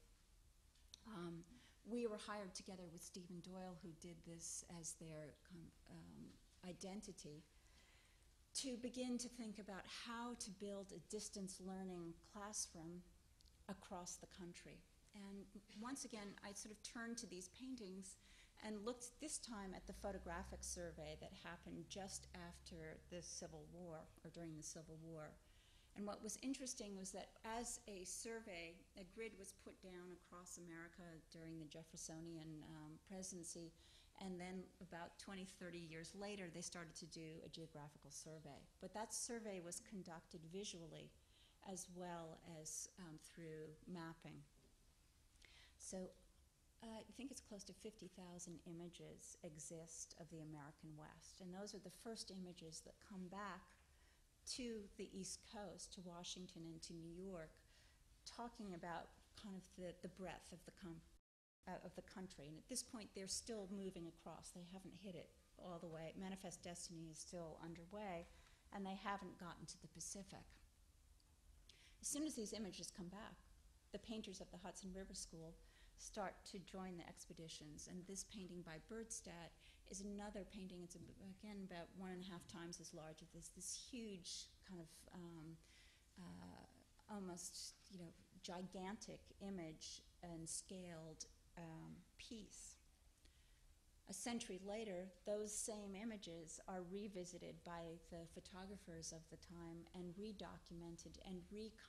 We were hired together with Stephen Doyle, who did this as their identity, to begin to think about how to build a distance learning classroom across the country. And once again, I sort of turned to these paintings and looked this time at the photographic survey that happened just after the Civil War, or during the Civil War. And what was interesting was that as a survey, a grid was put down across America during the Jeffersonian presidency, and then about 20, 30 years later, they started to do a geographical survey. But that survey was conducted visually as well as through mapping. So I think it's close to 50,000 images exist of the American West. And those are the first images that come back to the East Coast, to Washington and to New York, talking about kind of the breadth of the country. And at this point, they're still moving across. They haven't hit it all the way. Manifest Destiny is still underway, and they haven't gotten to the Pacific. As soon as these images come back, the painters of the Hudson River School start to join the expeditions. And this painting by Birdstadt is another painting. It's, again, about 1.5 times as large as this huge kind of almost, gigantic image and scaled piece. A century later, those same images are revisited by the photographers of the time and redocumented and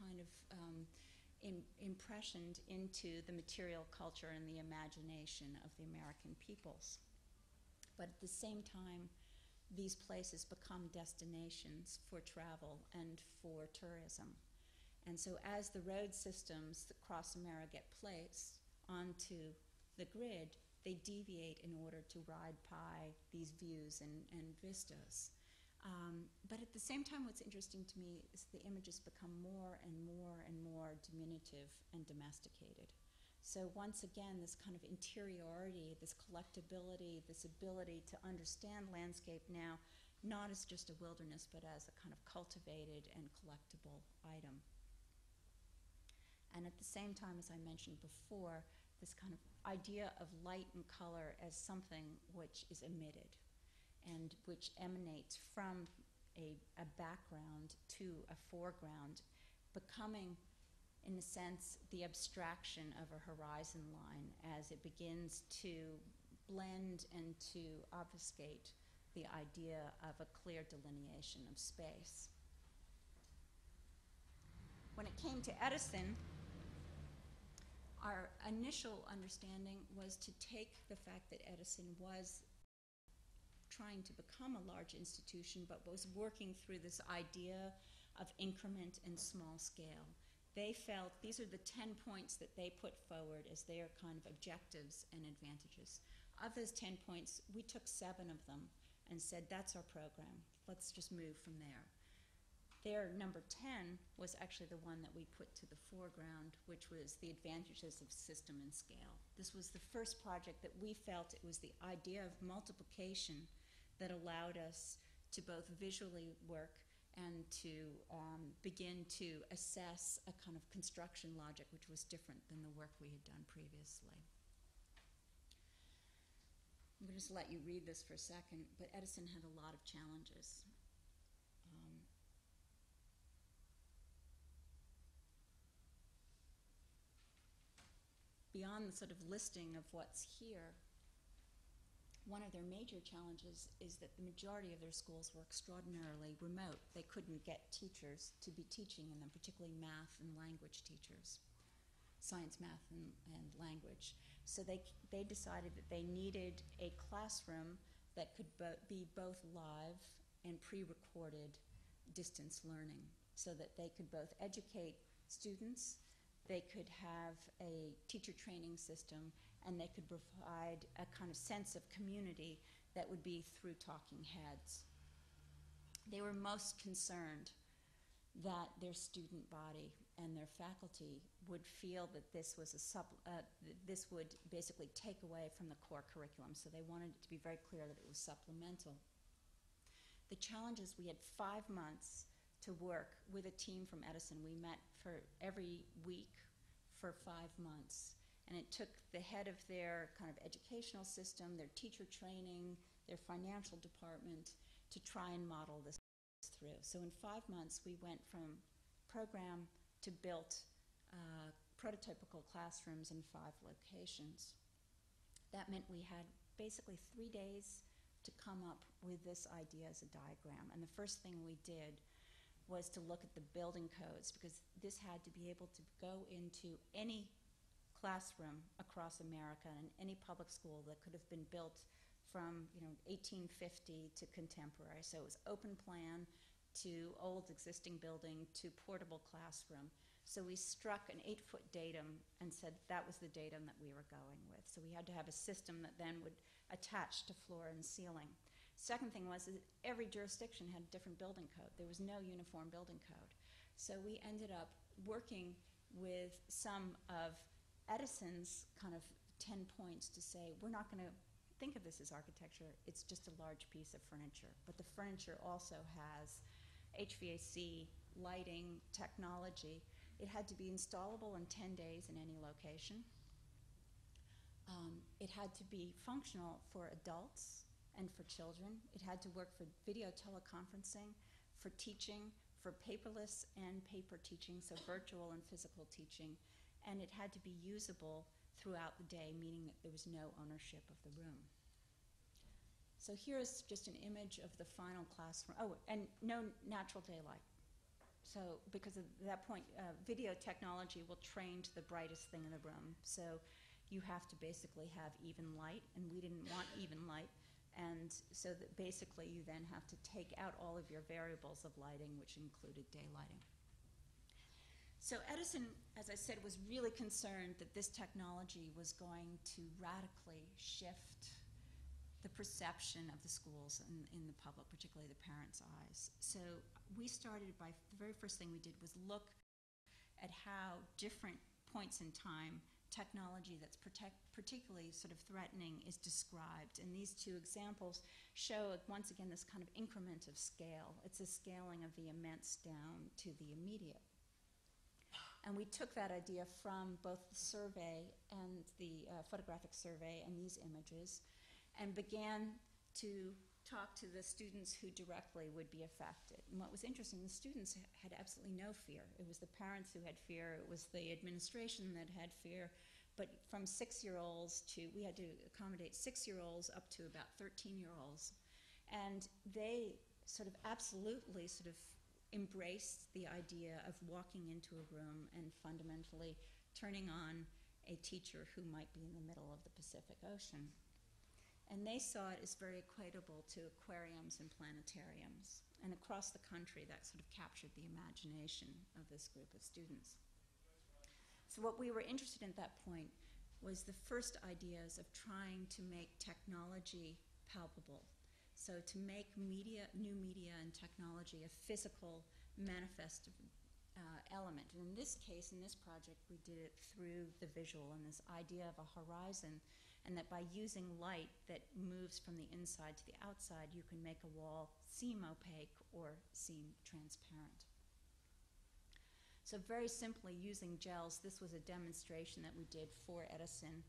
impressioned into the material culture and the imagination of the American peoples. But at the same time, these places become destinations for travel and for tourism. And so as the road systems across America get placed onto the grid, they deviate in order to ride by these views and vistas. But at the same time, what's interesting to me is the images become more and more and more diminutive and domesticated. So once again, this kind of interiority, this collectability, this ability to understand landscape now, not as just a wilderness, but as a kind of cultivated and collectible item. And at the same time, as I mentioned before, this kind of idea of light and color as something which is emitted and which emanates from a background to a foreground, becoming, in a sense, the abstraction of a horizon line as it begins to blend and to obfuscate the idea of a clear delineation of space. When it came to Edison, our initial understanding was to take the fact that Edison was trying to become a large institution, but was working through this idea of increment and small scale. They felt these are the 10 points that they put forward as their kind of objectives and advantages. Of those 10 points, we took 7 of them and said, that's our program. Let's just move from there. Their number 10 was actually the one that we put to the foreground, which was the advantages of system and scale. This was the first project that we felt it was the idea of multiplication that allowed us to both visually work and to begin to assess a kind of construction logic which was different than the work we had done previously. I'm going to just let you read this for a second, but Edison had a lot of challenges. Beyond the sort of listing of what's here, one of their major challenges is that the majority of their schools were extraordinarily remote. They couldn't get teachers to be teaching in them, particularly math and language teachers, science, math, and language. So they decided that they needed a classroom that could be both live and pre-recorded distance learning, so that they could both educate students, they could have a teacher training system, and they could provide a kind of sense of community that would be through talking heads. They were most concerned that their student body and their faculty would feel that this was this would basically take away from the core curriculum, so they wanted it to be very clear that it was supplemental. The challenge is we had 5 months to work with a team from Edison. We met for every week for 5 months. And it took the head of their kind of educational system, their teacher training, their financial department to try and model this through. So in 5 months, we went from program to built prototypical classrooms in 5 locations. That meant we had basically 3 days to come up with this idea as a diagram. And the first thing we did was to look at the building codes, because this had to be able to go into any classroom across America and any public school that could have been built from 1850 to contemporary. So it was open plan to old existing building to portable classroom. So we struck an 8-foot datum and said that was the datum that we were going with. So we had to have a system that then would attach to floor and ceiling. Second thing was that every jurisdiction had a different building code. There was no uniform building code. So we ended up working with some of Edison's kind of 10 points to say, we're not going to think of this as architecture, it's just a large piece of furniture. But the furniture also has HVAC, lighting, technology. It had to be installable in 10 days in any location. It had to be functional for adults and for children. It had to work for video teleconferencing, for teaching, for paperless and paper teaching, so virtual and physical teaching. And it had to be usable throughout the day, meaning that there was no ownership of the room. So here's just an image of the final classroom. Oh, and no natural daylight. So because at that point, video technology will train to the brightest thing in the room. So you have to basically have even light, and we didn't want even light. And so that basically you then have to take out all of your variables of lighting, which included daylighting. So Edison, as I said, was really concerned that this technology was going to radically shift the perception of the schools in the public, particularly the parents' eyes. So we started by, the very first thing we did was look at how different points in time technology that's particularly sort of threatening is described. And these 2 examples show, once again, this kind of increment of scale. It's a scaling of the immense down to the immediate. And we took that idea from both the survey and the photographic survey and these images and began to talk to the students who directly would be affected. And what was interesting, the students had absolutely no fear. It was the parents who had fear. It was the administration that had fear. But from 6-year-olds to, we had to accommodate 6-year-olds up to about 13-year-olds. And they sort of absolutely sort of embraced the idea of walking into a room and fundamentally turning on a teacher who might be in the middle of the Pacific Ocean. And they saw it as very equatable to aquariums and planetariums. And across the country, that sort of captured the imagination of this group of students. So what we were interested in at that point was the first ideas of trying to make technology palpable. So to make media, new media and technology a physical manifest element. And in this case, in this project, we did it through the visual and this idea of a horizon, and that by using light that moves from the inside to the outside, you can make a wall seem opaque or seem transparent. So very simply, using gels, this was a demonstration that we did for Edison.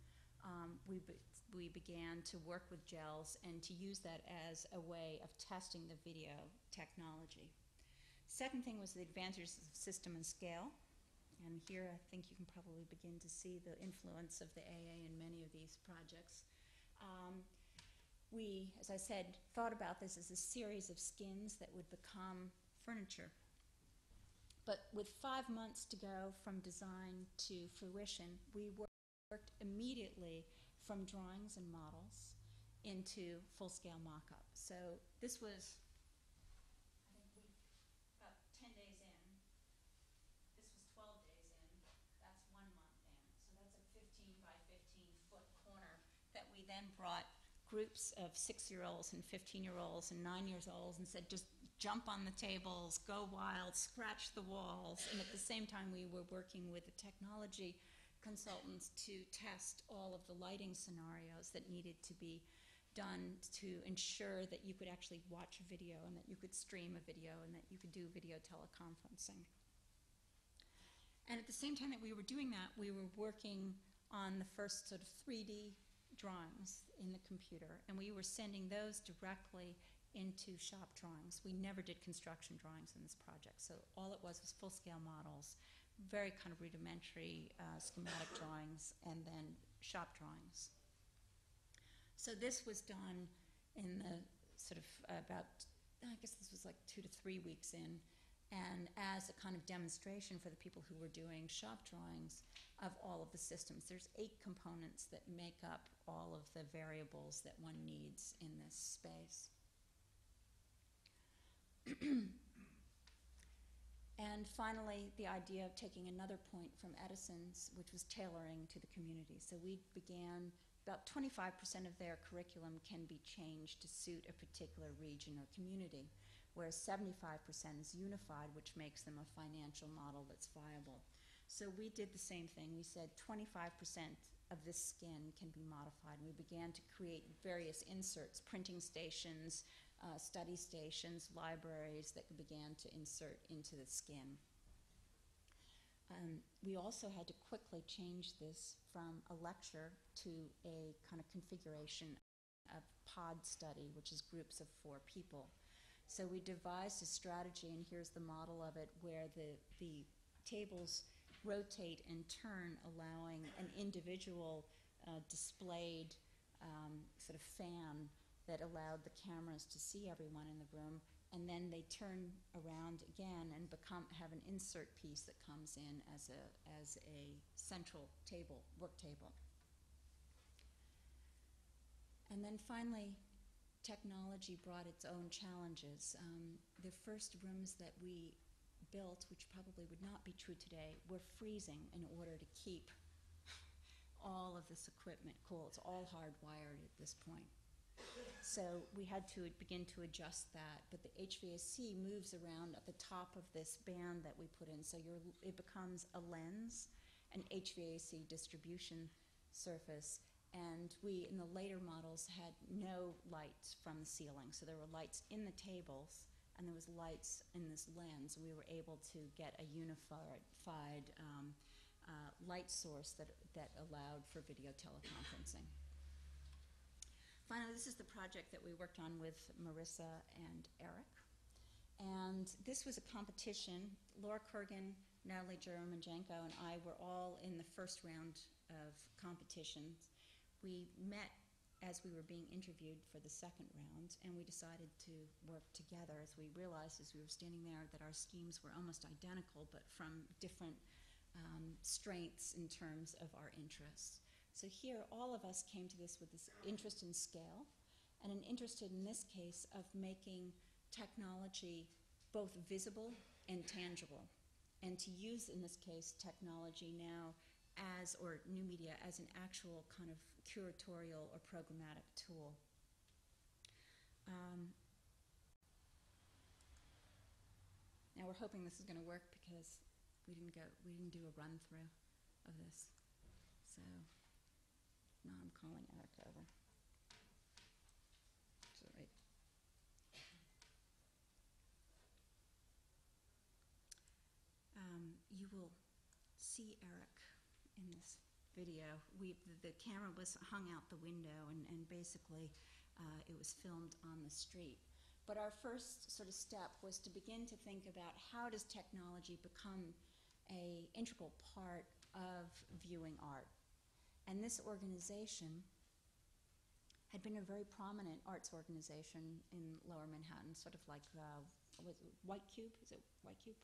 We began to work with gels and to use that as a way of testing the video technology. Second thing was the advantages of system and scale. And here I think you can probably begin to see the influence of the AA in many of these projects. We, as I said, thought about this as a series of skins that would become furniture. But with 5 months to go from design to fruition, we worked immediately from drawings and models into full-scale mock-up. So this was, I think, about 10 days in. This was 12 days in. That's 1 month in. So that's a 15 by 15 foot corner that we then brought groups of 6-year-olds and 15-year-olds and 9-year-olds and said, just jump on the tables, go wild, scratch the walls. And at the same time, we were working with the technology consultants to test all of the lighting scenarios that needed to be done to ensure that you could actually watch a video and that you could stream a video and that you could do video teleconferencing. And at the same time that we were doing that, we were working on the first sort of 3D drawings in the computer, and we were sending those directly into shop drawings. We never did construction drawings in this project, so all it was full-scale models, very kind of rudimentary schematic drawings, and then shop drawings. So this was done in the sort of about, I guess this was like 2 to 3 weeks in, and as a kind of demonstration for the people who were doing shop drawings of all of the systems. There's 8 components that make up all of the variables that one needs in this space. And finally, the idea of taking another point from Edison's, which was tailoring to the community. So we began, about 25% of their curriculum can be changed to suit a particular region or community, whereas 75% is unified, which makes them a financial model that's viable. So we did the same thing. We said 25% of this skin can be modified. And we began to create various inserts, printing stations, study stations, libraries that began to insert into the skin. We also had to quickly change this from a lecture to a kind of configuration of pod study, which is groups of 4 people. So we devised a strategy, and here's the model of it, where the tables rotate and turn, allowing an individual displayed sort of fan that allowed the cameras to see everyone in the room, and then they turn around again and have an insert piece that comes in as a central table, work table. And then finally, technology brought its own challenges. The first rooms that we built, which probably would not be true today, were freezing in order to keep all of this equipment cool. It's all hardwired at this point. So we had to begin to adjust that, but the HVAC moves around at the top of this band that we put in, so it becomes a lens, an HVAC distribution surface, and we, in the later models, had no lights from the ceiling. So there were lights in the tables, and there was lights in this lens. We were able to get a unified light source that allowed for video teleconferencing. Finally, this is the project that we worked on with Marissa and Eric. And this was a competition. Laura Kurgan, Natalie Jeromanjenko, and I were all in the first round of competitions. We met as we were being interviewed for the second round, and we decided to work together as we realized as we were standing there that our schemes were almost identical, but from different strengths in terms of our interests. So here, all of us came to this with this interest in scale, and an interest in this case of making technology both visible and tangible, and to use, in this case, technology now as, or new media, as an actual kind of curatorial or programmatic tool. Now we're hoping this is going to work because we didn't do a run through of this. So now I'm calling Eric over. So right. You will see Eric in this video. The camera was hung out the window, and basically it was filmed on the street. But our first sort of step was to begin to think about how does technology become an integral part of viewing art. And this organization had been a very prominent arts organization in Lower Manhattan, sort of like White Cube. Is it White Cube?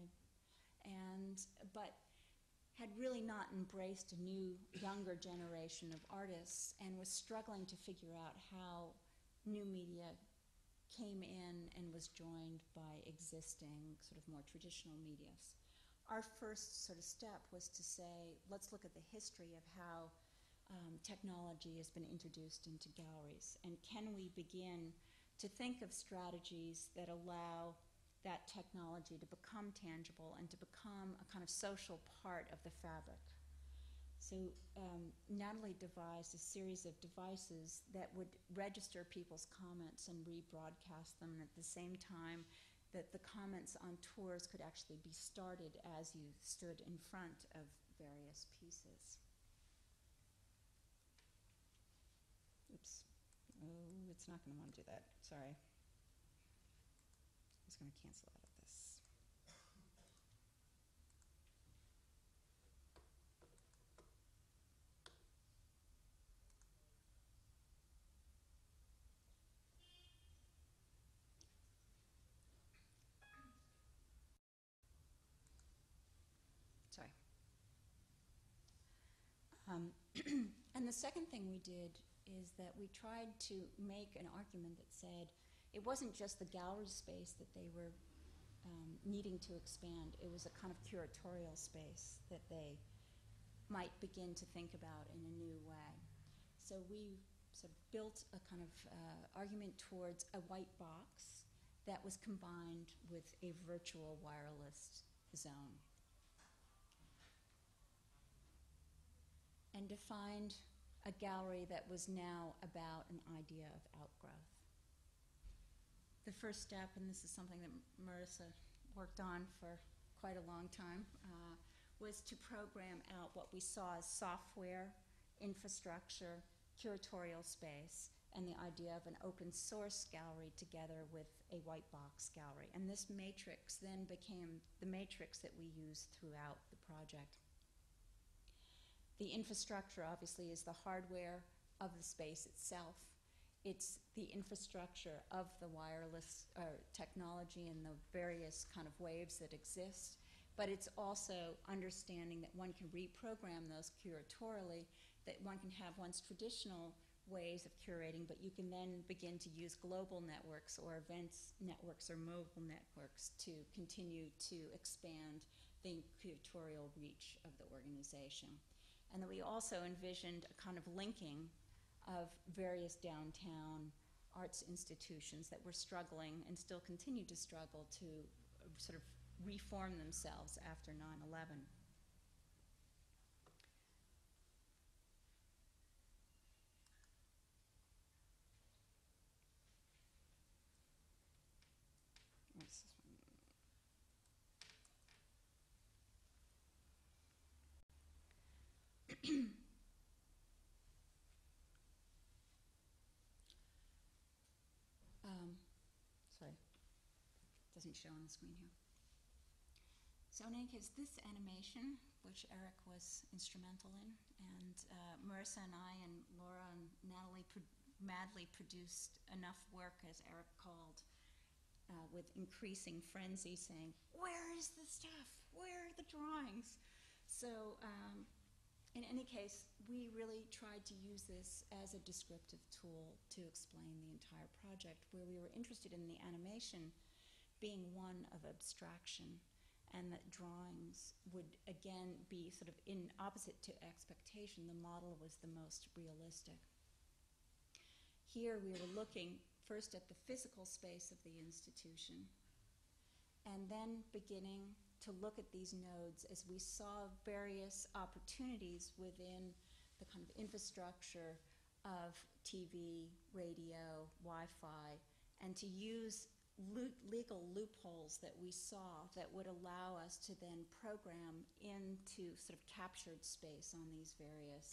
But had really not embraced a new, younger generation of artists, and was struggling to figure out how new media came in and was joined by existing sort of more traditional medias. Our first sort of step was to say, let's look at the history of how technology has been introduced into galleries, and can we begin to think of strategies that allow that technology to become tangible and to become a kind of social part of the fabric. So Natalie devised a series of devices that would register people's comments and rebroadcast them, and at the same time that the comments on tours could actually be started as you stood in front of various pieces. Oops. Oh, it's not going to want to do that. Sorry. going to cancel out of this. Sorry. And the second thing we did is that we tried to make an argument that said it wasn't just the gallery space that they were needing to expand. It was a kind of curatorial space that they might begin to think about in a new way. So we sort of built a kind of argument towards a white box that was combined with a virtual wireless zone, and defined a gallery that was now about an idea of outgrowth. The first step, and this is something that Marissa worked on for quite a long time, was to program out what we saw as software, infrastructure, curatorial space, and the idea of an open source gallery together with a white box gallery. And this matrix then became the matrix that we used throughout the project. The infrastructure, obviously, is the hardware of the space itself. It's the infrastructure of the wireless technology and the various kind of waves that exist. But it's also understanding that one can reprogram those curatorially, that one can have one's traditional ways of curating, but you can then begin to use global networks or events networks or mobile networks to continue to expand the curatorial reach of the organization. And that we also envisioned a kind of linking of various downtown arts institutions that were struggling and still continue to struggle to sort of reform themselves after 9/11. What's this one? Sorry, doesn't show on the screen here. So in any case, this animation, which Eric was instrumental in, and Marissa and I and Laura and Natalie madly produced enough work, as Eric called, with increasing frenzy, saying, "Where is the stuff? Where are the drawings?" So in any case, we really tried to use this as a descriptive tool to explain the entire project, where we were interested in the animation being one of abstraction, and that drawings would again be sort of in opposite to expectation. The model was the most realistic. Here we were looking first at the physical space of the institution, and then beginning to look at these nodes as we saw various opportunities within the kind of infrastructure of TV, radio, Wi-Fi, and to use legal loopholes that we saw that would allow us to then program into sort of captured space on these various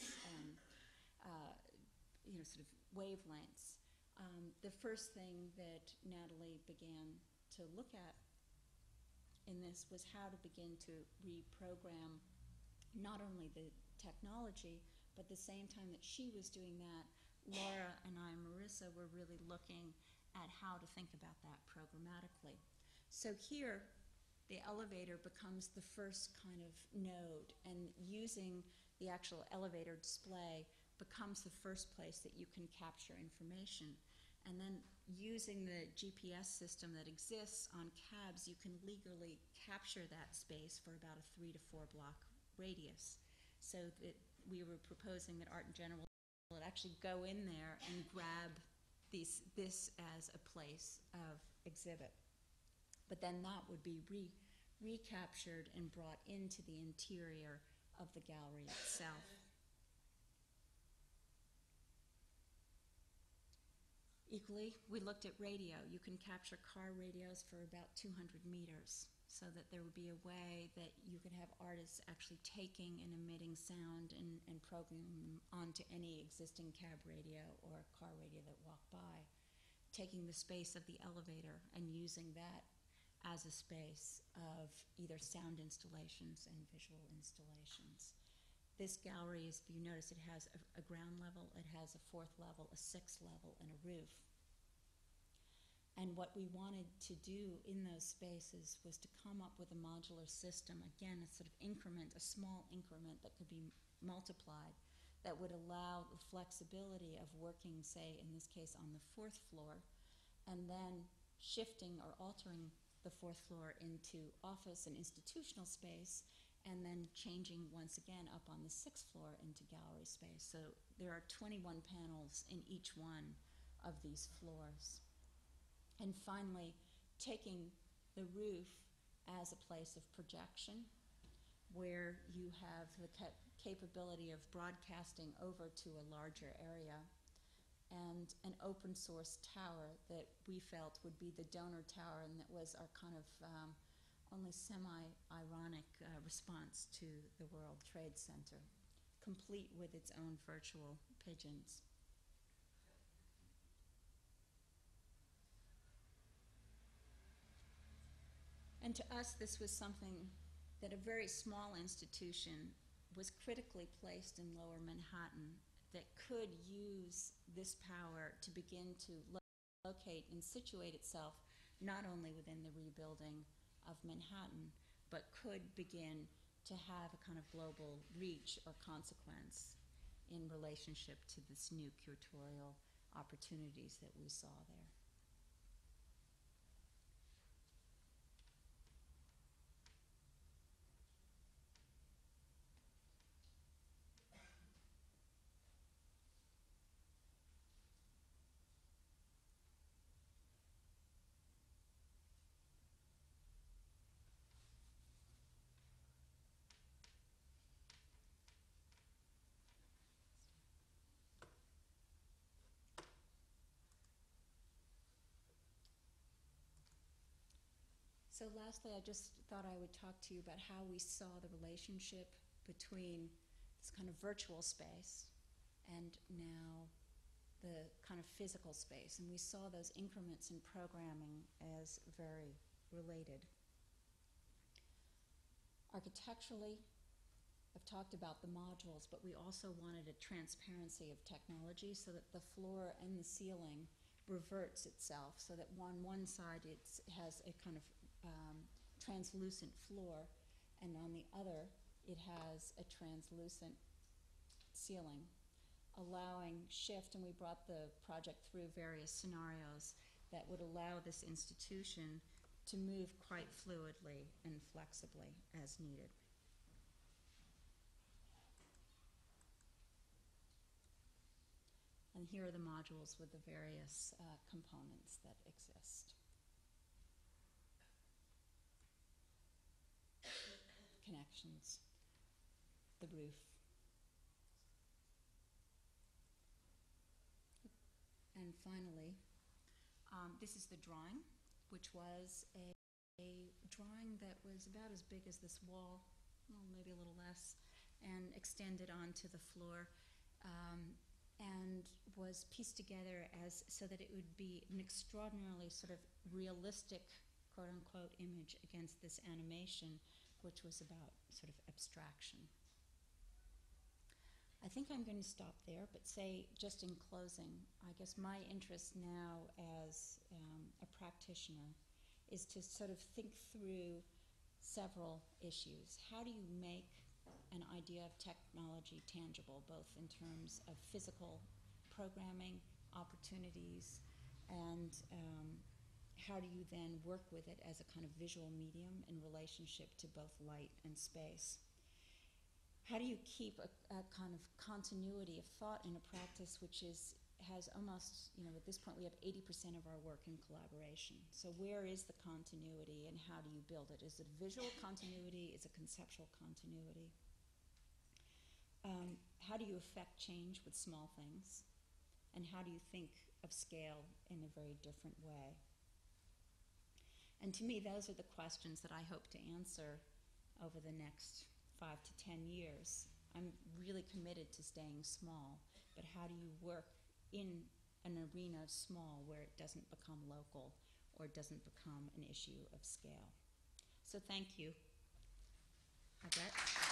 sort of wavelengths. The first thing that Natalie began to look at in this was how to begin to reprogram not only the technology, but at the same time that she was doing that, Laura and I and Marissa were really looking at how to think about that programmatically. So here, the elevator becomes the first kind of node, and using the actual elevator display becomes the first place that you can capture information. And then using the GPS system that exists on cabs, you can legally capture that space for about a 3 to 4 block radius. So that we were proposing that Art in General would actually go in there and grab this as a place of exhibit. But then that would be recaptured and brought into the interior of the gallery itself. Equally, we looked at radio. You can capture car radios for about 200 meters, so that there would be a way that you could have artists actually taking and emitting sound and programming onto any existing cab radio or car radio that walked by, taking the space of the elevator and using that as a space of either sound installations and visual installations. This gallery, if you notice, it has a ground level, it has a 4th level, a 6th level, and a roof. And what we wanted to do in those spaces was to come up with a modular system, again, a sort of increment, a small increment that could be multiplied, that would allow the flexibility of working, say, in this case, on the 4th floor, and then shifting or altering the 4th floor into office and institutional space, and then changing once again up on the 6th floor into gallery space. So there are 21 panels in each one of these floors. And finally, taking the roof as a place of projection, where you have the capability of broadcasting over to a larger area, and an open source tower that we felt would be the donor tower, and that was our kind of only semi-ironic response to the World Trade Center, complete with its own virtual pigeons. And to us, this was something that a very small institution was critically placed in Lower Manhattan that could use this power to begin to locate and situate itself not only within the rebuilding of Manhattan, but could begin to have a kind of global reach or consequence in relationship to this new curatorial opportunities that we saw there. So lastly, I just thought I would talk to you about how we saw the relationship between this kind of virtual space and now the kind of physical space. And we saw those increments in programming as very related. Architecturally, I've talked about the modules, but we also wanted a transparency of technology so that the floor and the ceiling reverts itself, so that on one side it has a kind of translucent floor, and on the other it has a translucent ceiling, allowing shift. And we brought the project through various scenarios that would allow this institution to move quite fluidly and flexibly as needed. And here are the modules with the various components that exist. Connections, the roof. And finally, this is the drawing, which was a drawing that was about as big as this wall, well, maybe a little less, and extended onto the floor, and was pieced together as so that it would be an extraordinarily sort of realistic, quote-unquote, image against this animation, which was about sort of abstraction. I think I'm going to stop there, but say, just in closing, I guess my interest now as a practitioner is to sort of think through several issues. How do you make an idea of technology tangible, both in terms of physical programming, opportunities, and how do you then work with it as a kind of visual medium in relationship to both light and space? How do you keep a kind of continuity of thought in a practice which has almost, at this point we have 80% of our work in collaboration. So where is the continuity and how do you build it? Is it visual continuity? Is it conceptual continuity? How do you affect change with small things? And how do you think of scale in a very different way? And to me, those are the questions that I hope to answer over the next 5 to 10 years. I'm really committed to staying small, but how do you work in an arena of small where it doesn't become local or doesn't become an issue of scale. So thank you. Odette?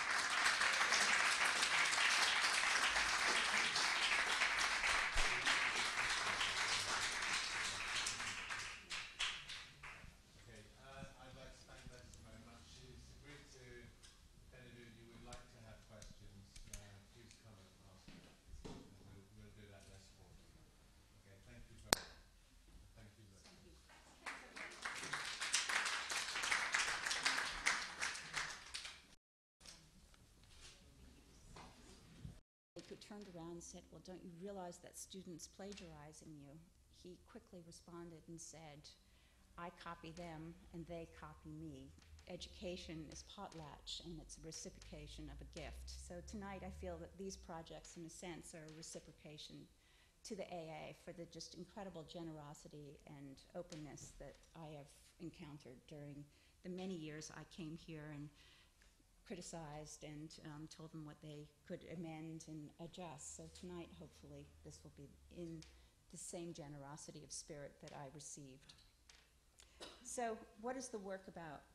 Who turned around and said, well, don't you realize that students plagiarizing you? He quickly responded and said, I copy them and they copy me. Education is potlatch and it's a reciprocation of a gift. So tonight I feel that these projects in a sense are a reciprocation to the AA for the just incredible generosity and openness that I have encountered during the many years I came here and criticized and told them what they could amend and adjust. So tonight, hopefully, this will be in the same generosity of spirit that I received. So what is the work about?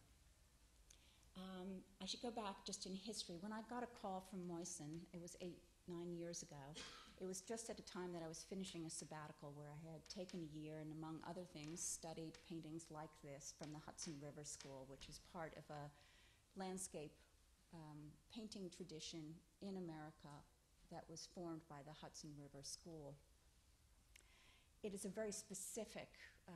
I should go back just in history. When I got a call from Moyson, it was 8-9 years ago. It was just at a time that I was finishing a sabbatical where I had taken a year and, among other things, studied paintings like this from the Hudson River School, which is part of a landscape painting tradition in America that was formed by the Hudson River School. It is a very specific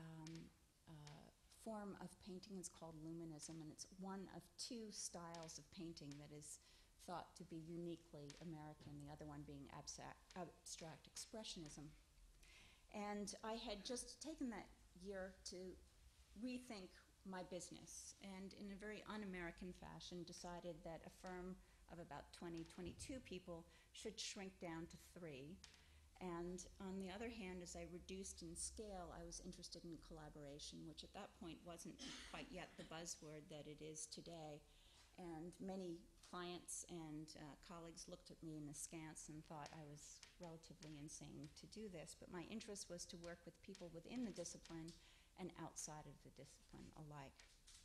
form of painting. It's called luminism, and it's one of two styles of painting that is thought to be uniquely American, the other one being abstract expressionism. And I had just taken that year to rethink my business, and in a very un-American fashion decided that a firm of about 22 people should shrink down to 3. And on the other hand, as I reduced in scale, I was interested in collaboration, which at that point wasn't quite yet the buzzword that it is today. And many clients and colleagues looked at me in askance and thought I was relatively insane to do this. But my interest was to work with people within the discipline and outside of the discipline alike.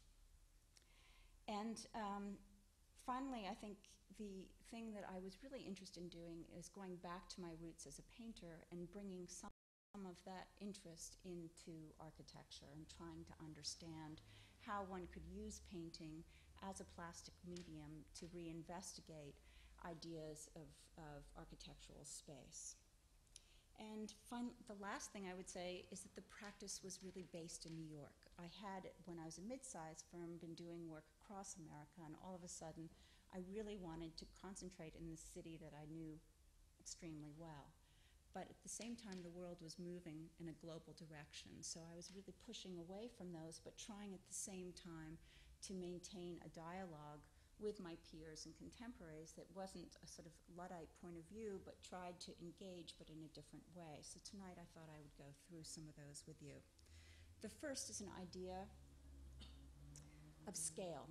And finally, I think the thing that I was really interested in doing is going back to my roots as a painter and bringing some of that interest into architecture and trying to understand how one could use painting as a plastic medium to reinvestigate ideas of architectural space. And the last thing I would say is that the practice was really based in New York. I had, when I was a mid-sized firm, been doing work across America, and all of a sudden, I really wanted to concentrate in the city that I knew extremely well. But at the same time, the world was moving in a global direction, so I was really pushing away from those, but trying at the same time to maintain a dialogue with my peers and contemporaries that wasn't a sort of Luddite point of view, but tried to engage, but in a different way. So tonight I thought I would go through some of those with you. The first is an idea of scale.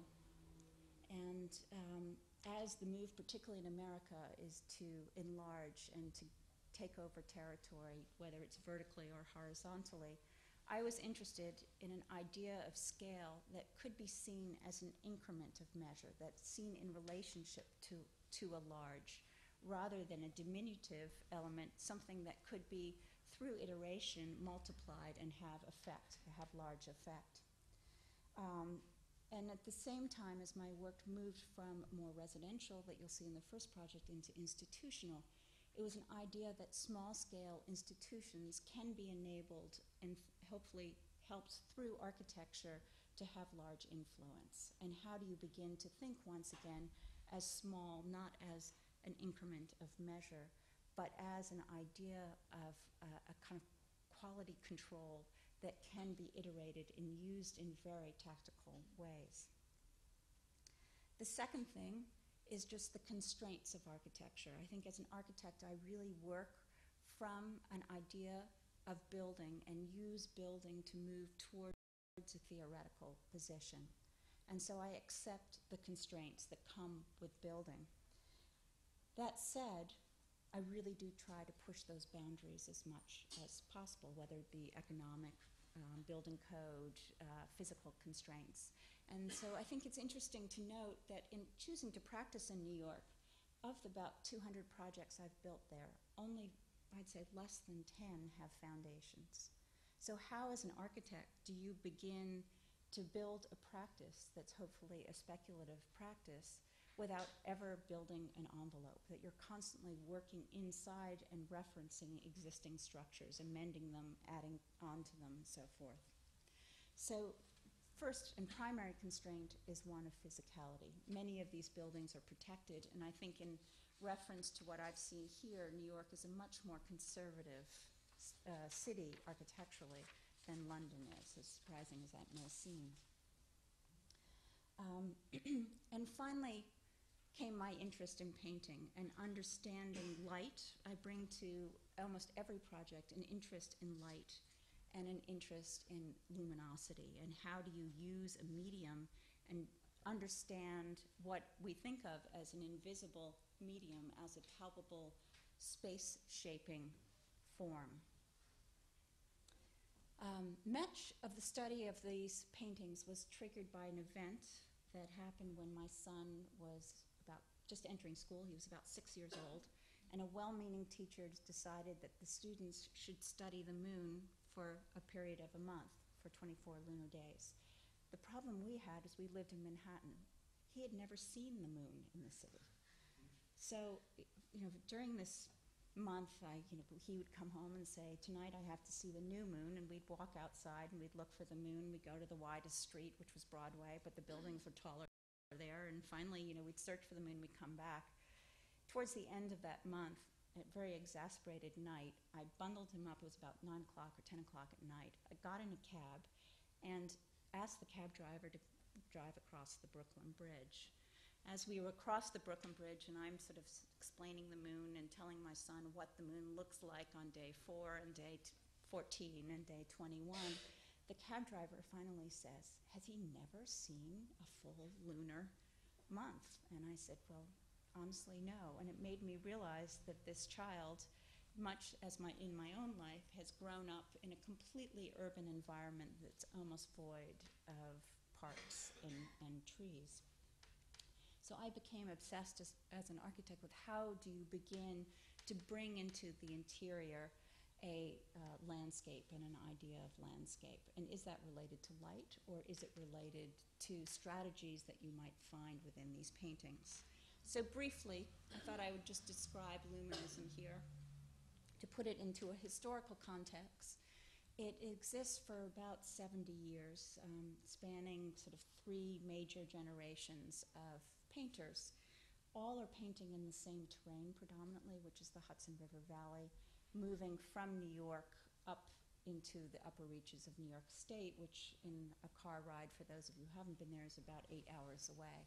And as the move, particularly in America, is to enlarge and to take over territory, whether it's vertically or horizontally, I was interested in an idea of scale that could be seen as an increment of measure, that's seen in relationship to a large, rather than a diminutive element, something that could be, through iteration, multiplied and have effect, have large effect. And at the same time as my work moved from more residential, that you'll see in the first project, into institutional, it was an idea that small-scale institutions can be enabled and hopefully helped through architecture to have large influence. And how do you begin to think once again as small, not as an increment of measure, but as an idea of a kind of quality control that can be iterated and used in very tactical ways. The second thing is just the constraints of architecture. I think as an architect, I really work from an idea of building and use building to move towards a theoretical position. And so I accept the constraints that come with building. That said, I really do try to push those boundaries as much as possible, whether it be economic building code, physical constraints. And so I think it's interesting to note that in choosing to practice in New York, of the about 200 projects I've built there, only, I'd say, less than 10 have foundations. So how, as an architect, do you begin to build a practice that's hopefully a speculative practice without ever building an envelope, that you're constantly working inside and referencing existing structures, amending them, adding onto them, and so forth. So first and primary constraint is one of physicality. Many of these buildings are protected, and I think in reference to what I've seen here, New York is a much more conservative city architecturally than London is, as surprising as that may seem. And finally came my interest in painting and understanding light. I bring to almost every project an interest in light and an interest in luminosity, and how do you use a medium and understand what we think of as an invisible medium as a palpable space-shaping form. Much of the study of these paintings was triggered by an event that happened when my son was about just entering school. He was about 6 years old, and a well-meaning teacher decided that the students should study the moon for a period of a month, for 24 lunar days. The problem we had is we lived in Manhattan. He had never seen the moon in the city. So, during this month, he would come home and say, "Tonight I have to see the new moon," and we'd walk outside and we'd look for the moon. We'd go to the widest street, which was Broadway, but the buildings were taller there, and finally, we'd search for the moon, we'd come back. Towards the end of that month, at a very exasperated night, I bundled him up. It was about 9 o'clock or 10 o'clock at night. I got in a cab and asked the cab driver to drive across the Brooklyn Bridge. As we were across the Brooklyn Bridge, and I'm sort of explaining the moon and telling my son what the moon looks like on day 4 and day 14 and day 21, the cab driver finally says, "Has he never seen a full lunar month?" And I said, "Well, honestly, no." And it made me realize that this child, much as in my own life, has grown up in a completely urban environment that's almost void of parks and trees. So I became obsessed as an architect with how do you begin to bring into the interior a landscape and an idea of landscape. And is that related to light, or is it related to strategies that you might find within these paintings? So briefly, I thought I would just describe luminism here. To put it into a historical context, it exists for about 70 years, spanning sort of 3 major generations of painters. All are painting in the same terrain predominantly, which is the Hudson River Valley, moving from New York up into the upper reaches of New York State, which in a car ride, for those of you who haven't been there, is about 8 hours away.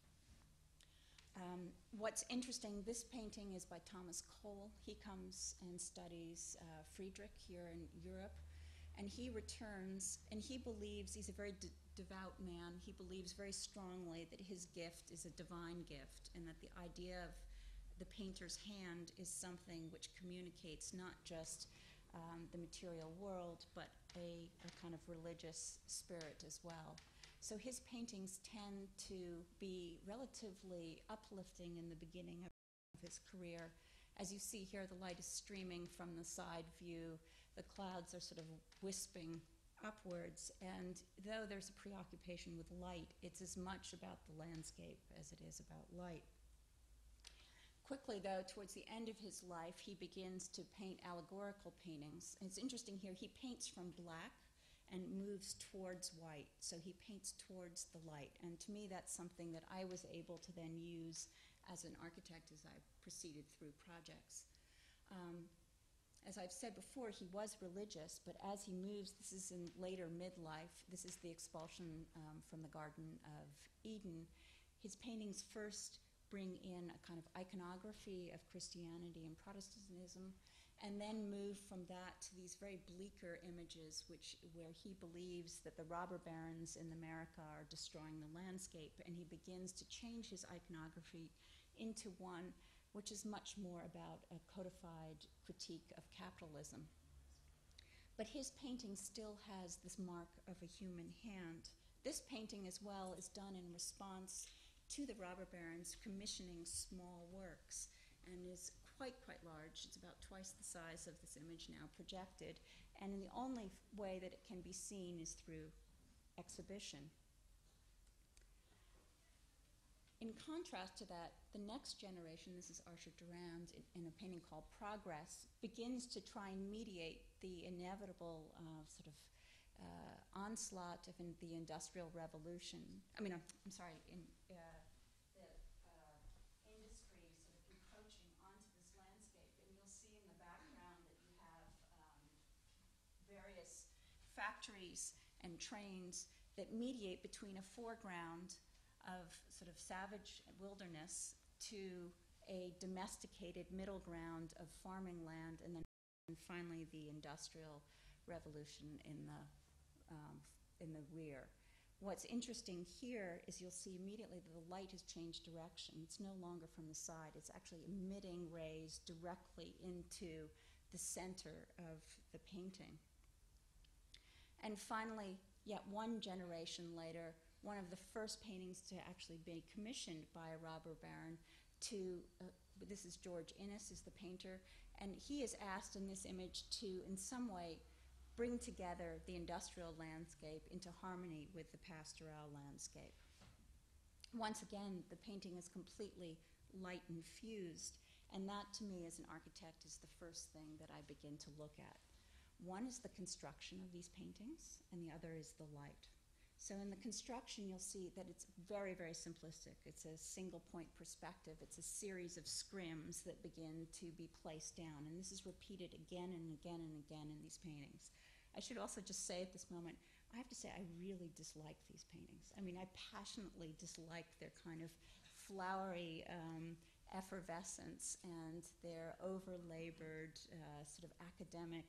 What's interesting, this painting is by Thomas Cole. He comes and studies Friedrich here in Europe, and he returns, and he believes, he's a very devout man, he believes very strongly that his gift is a divine gift, and that the idea of the painter's hand is something which communicates not just the material world, but a kind of religious spirit as well. So his paintings tend to be relatively uplifting in the beginning of his career. As you see here, the light is streaming from the side view. The clouds are sort of wisping upwards, and though there's a preoccupation with light, it's as much about the landscape as it is about light. Quickly, though, towards the end of his life, he begins to paint allegorical paintings. And it's interesting here, he paints from black and moves towards white. So he paints towards the light. And to me, that's something that I was able to then use as an architect as I proceeded through projects. As I've said before, he was religious, but as he moves, this is in later midlife, this is the expulsion from the Garden of Eden. His paintings first bring in a kind of iconography of Christianity and Protestantism, and then move from that to these very bleaker images where he believes that the robber barons in America are destroying the landscape, and he begins to change his iconography into one which is much more about a codified critique of capitalism. But his painting still has this mark of a human hand. This painting as well is done in response to the robber barons commissioning small works and is quite large. It's about twice the size of this image now projected, and the only way that it can be seen is through exhibition. In contrast to that, the next generation, this is Archer Durand in a painting called Progress, begins to try and mediate the inevitable onslaught of the Industrial Revolution. I'm sorry, the industry sort of encroaching onto this landscape. And you'll see in the background that you have various factories and trains that mediate between a foreground of sort of savage wilderness to a domesticated middle ground of farming land, and then finally the Industrial Revolution in the rear. What's interesting here is you'll see immediately that the light has changed direction. It's no longer from the side. It's actually emitting rays directly into the center of the painting. And finally, yet one generation later, one of the first paintings to actually be commissioned by a robber baron this is George Innes is the painter, and he is asked in this image to, in some way, bring together the industrial landscape into harmony with the pastoral landscape. Once again, the painting is completely light infused, and that to me as an architect is the first thing that I begin to look at. One is the construction of these paintings, and the other is the light. So in the construction, you'll see that it's very simplistic. It's a single point perspective. It's a series of scrims that begin to be placed down, and this is repeated again and again and again in these paintings. I should also just say at this moment, I have to say I really dislike these paintings. I mean, I passionately dislike their kind of flowery effervescence and their over-labored sort of academic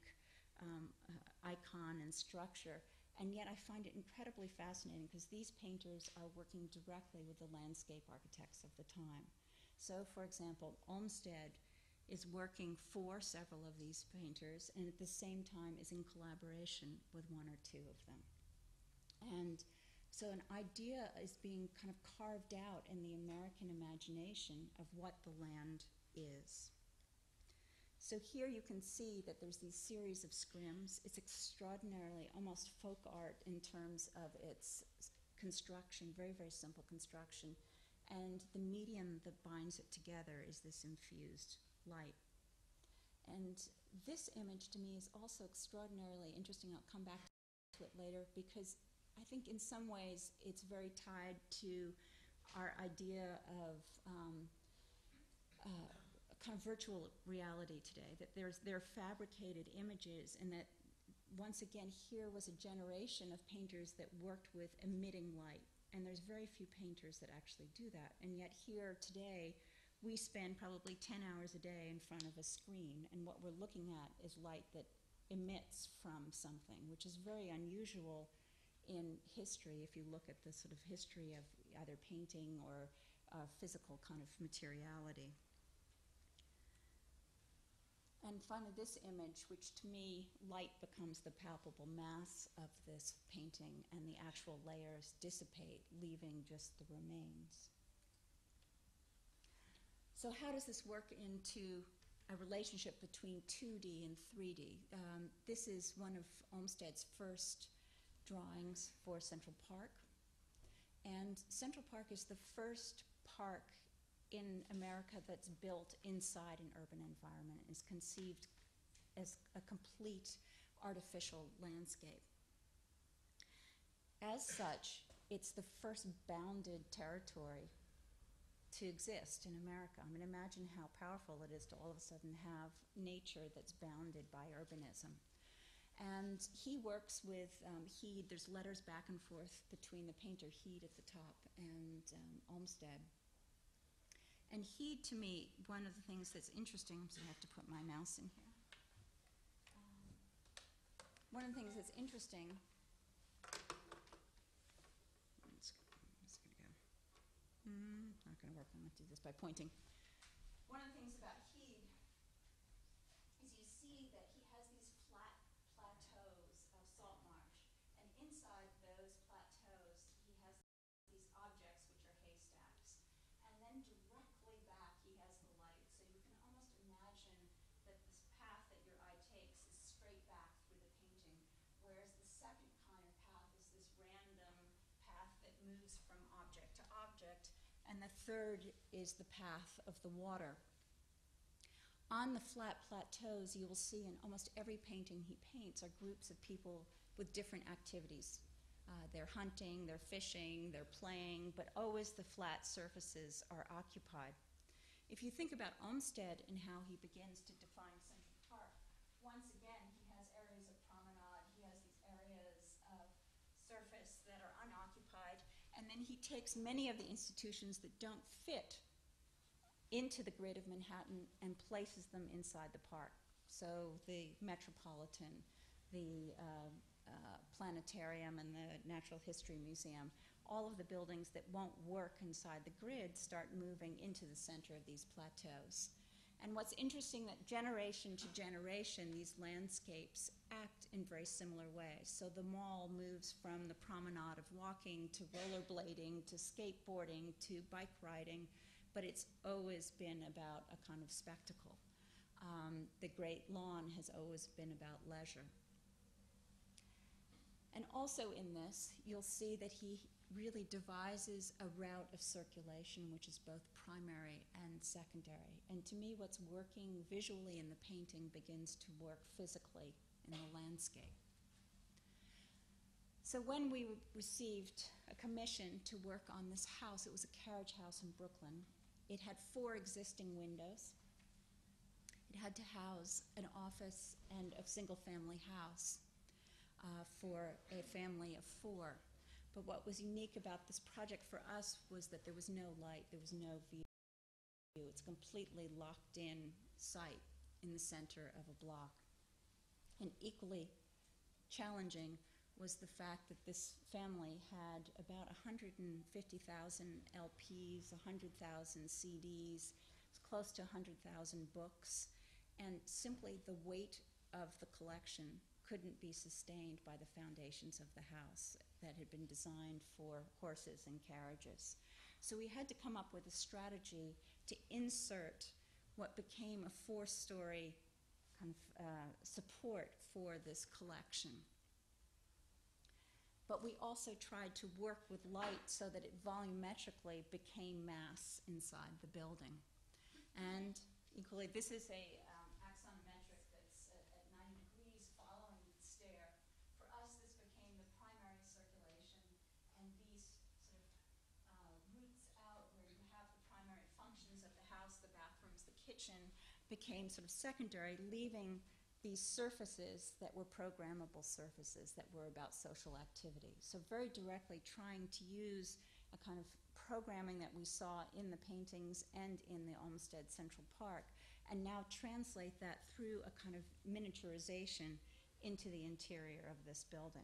icon and structure. And yet I find it incredibly fascinating because these painters are working directly with the landscape architects of the time. So, for example, Olmsted is working for several of these painters and at the same time is in collaboration with one or two of them. And so an idea is being kind of carved out in the American imagination of what the land is. So here you can see that there's these series of scrims. It's extraordinarily almost folk art in terms of its construction, very simple construction. And the medium that binds it together is this infused light. And this image to me is also extraordinarily interesting. I'll come back to it later because I think in some ways it's very tied to our idea of kind of virtual reality today, that they're fabricated images, and that once again here was a generation of painters that worked with emitting light, and there's very few painters that actually do that. And yet here today we spend probably 10 hours a day in front of a screen, and what we're looking at is light that emits from something, which is very unusual in history if you look at the sort of history of either painting or physical kind of materiality. And finally, this image, which to me, light becomes the palpable mass of this painting, and the actual layers dissipate, leaving just the remains. So how does this work into a relationship between 2D and 3D? This is one of Olmsted's first drawings for Central Park. And Central Park is the first park in America that's built inside an urban environment, is conceived as a complete artificial landscape. As such, it's the first bounded territory to exist in America. I mean, imagine how powerful it is to all of a sudden have nature that's bounded by urbanism. And he works with Heed. There's letters back and forth between the painter Heed at the top and Olmsted. And Heed, to me, one of the things that's interesting, so I have to put my mouse in here. One of the things that's interesting, not going to work, I'm going to do this by pointing. One of the things about Heed is you see that he has these flat plateau and the third is the path of the water. On the flat plateaus, you will see in almost every painting he paints are groups of people with different activities. They're hunting, they're fishing, they're playing, but always the flat surfaces are occupied. If you think about Olmsted and how he begins to define Central Park, once again, he has areas of promenade, he has these areas of surface that are unoccupied, and then he takes many of the institutions that don't fit into the grid of Manhattan and places them inside the park. So the Metropolitan, the Planetarium, and the Natural History Museum, all of the buildings that won't work inside the grid start moving into the center of these plateaus. And what's interesting that generation to generation, these landscapes act in very similar ways. So the mall moves from the promenade of walking to rollerblading to skateboarding to bike riding, but it's always been about a kind of spectacle. The Great Lawn has always been about leisure. And also in this, you'll see that he really devises a route of circulation which is both primary and secondary. And to me, what's working visually in the painting begins to work physically in the landscape. So when we received a commission to work on this house, it was a carriage house in Brooklyn. It had 4 existing windows. It had to house an office and a single-family house for a family of 4. But what was unique about this project for us was that there was no light, there was no view. It's a completely locked-in site in the center of a block. And equally challenging was the fact that this family had about 150,000 LPs, 100,000 CDs, close to 100,000 books, and simply the weight of the collection couldn't be sustained by the foundations of the house that had been designed for horses and carriages. So we had to come up with a strategy to insert what became a 4-story kind of support for this collection. But we also tried to work with light so that it volumetrically became mass inside the building. And equally, this is a axonometric that's at 90 degrees following the stair. For us, this became the primary circulation, and these sort of routes out where you have the primary functions of the house, the bathrooms, the kitchen, became sort of secondary, leaving these surfaces that were programmable surfaces that were about social activity. So very directly trying to use a kind of programming that we saw in the paintings and in the Olmsted Central Park, and now translate that through a kind of miniaturization into the interior of this building.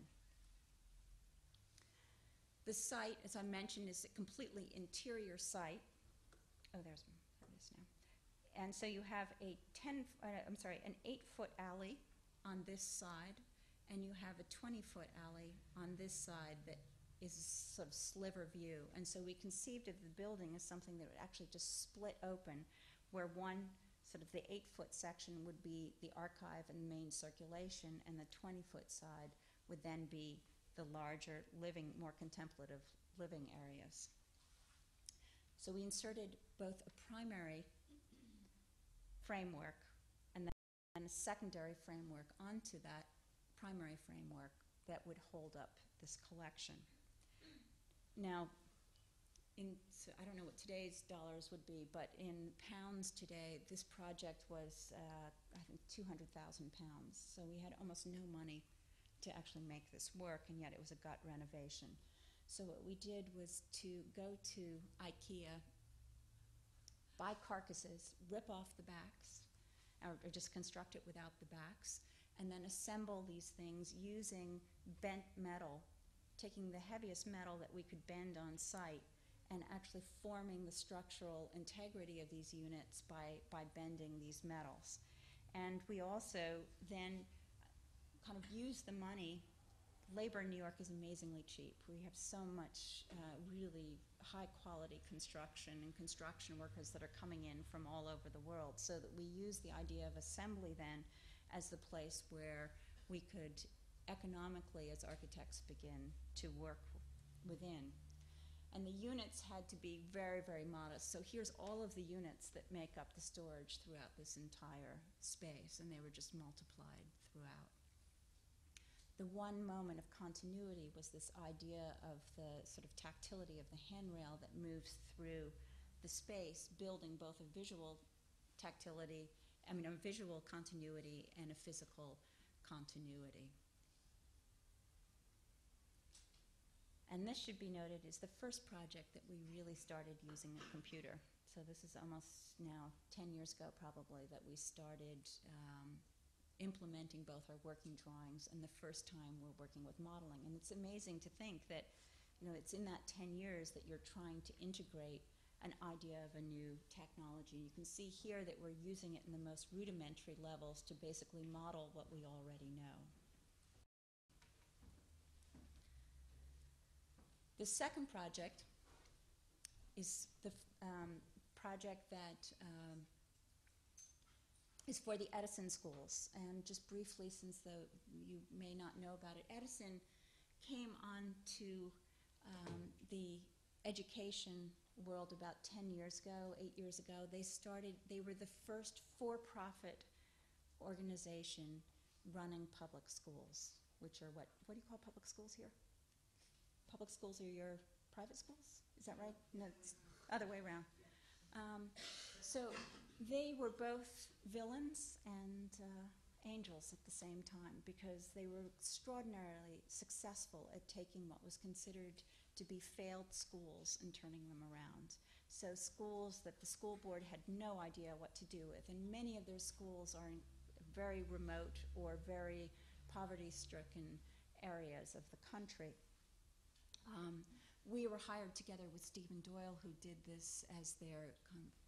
The site, as I mentioned, is a completely interior site. Oh, there it is now. And so you have an 8-foot alley on this side, and you have a 20-foot alley on this side that is a sort of sliver view. And so we conceived of the building as something that would actually just split open, where one, sort of the 8-foot section would be the archive and main circulation, and the 20-foot side would then be the larger living, more contemplative living areas. So we inserted both a primary framework and then a secondary framework onto that primary framework that would hold up this collection. Now, so I don't know what today's dollars would be, but in pounds today, this project was, I think, 200,000 pounds. So we had almost no money to actually make this work, and yet it was a gut renovation. So what we did was to go to IKEA, buy carcasses, rip off the backs, or just construct it without the backs, and then assemble these things using bent metal, taking the heaviest metal that we could bend on site and actually forming the structural integrity of these units by bending these metals. And we also then kind of used the money. Labor in New York is amazingly cheap. We have so much really high-quality construction and construction workers that are coming in from all over the world, so that we use the idea of assembly then as the place where we could economically, as architects, begin to work within. And the units had to be very, very modest. So here's all of the units that make up the storage throughout this entire space, and they were just multiplied throughout. The one moment of continuity was this idea of the sort of tactility of the handrail that moves through the space, building both a visual tactility, a visual continuity and a physical continuity. And this should be noted is the first project that we really started using a computer. So this is almost now 10 years ago probably that we started implementing both our working drawings, and the first time we're working with modeling. And it's amazing to think that, it's in that 10 years that you're trying to integrate an idea of a new technology. You can see here that we're using it in the most rudimentary levels to basically model what we already know. The second project is the project that is for the Edison schools. And just briefly, since you may not know about it, Edison came onto the education world about 10 years ago, 8 years ago. They were the first for-profit organization running public schools, which are what do you call public schools here? Public schools are your private schools? Is that right? No, it's the other way around. So they were both villains and angels at the same time, because they were extraordinarily successful at taking what was considered to be failed schools and turning them around. So schools that the school board had no idea what to do with, and many of their schools are in very remote or very poverty-stricken areas of the country. We were hired together with Stephen Doyle, who did this as their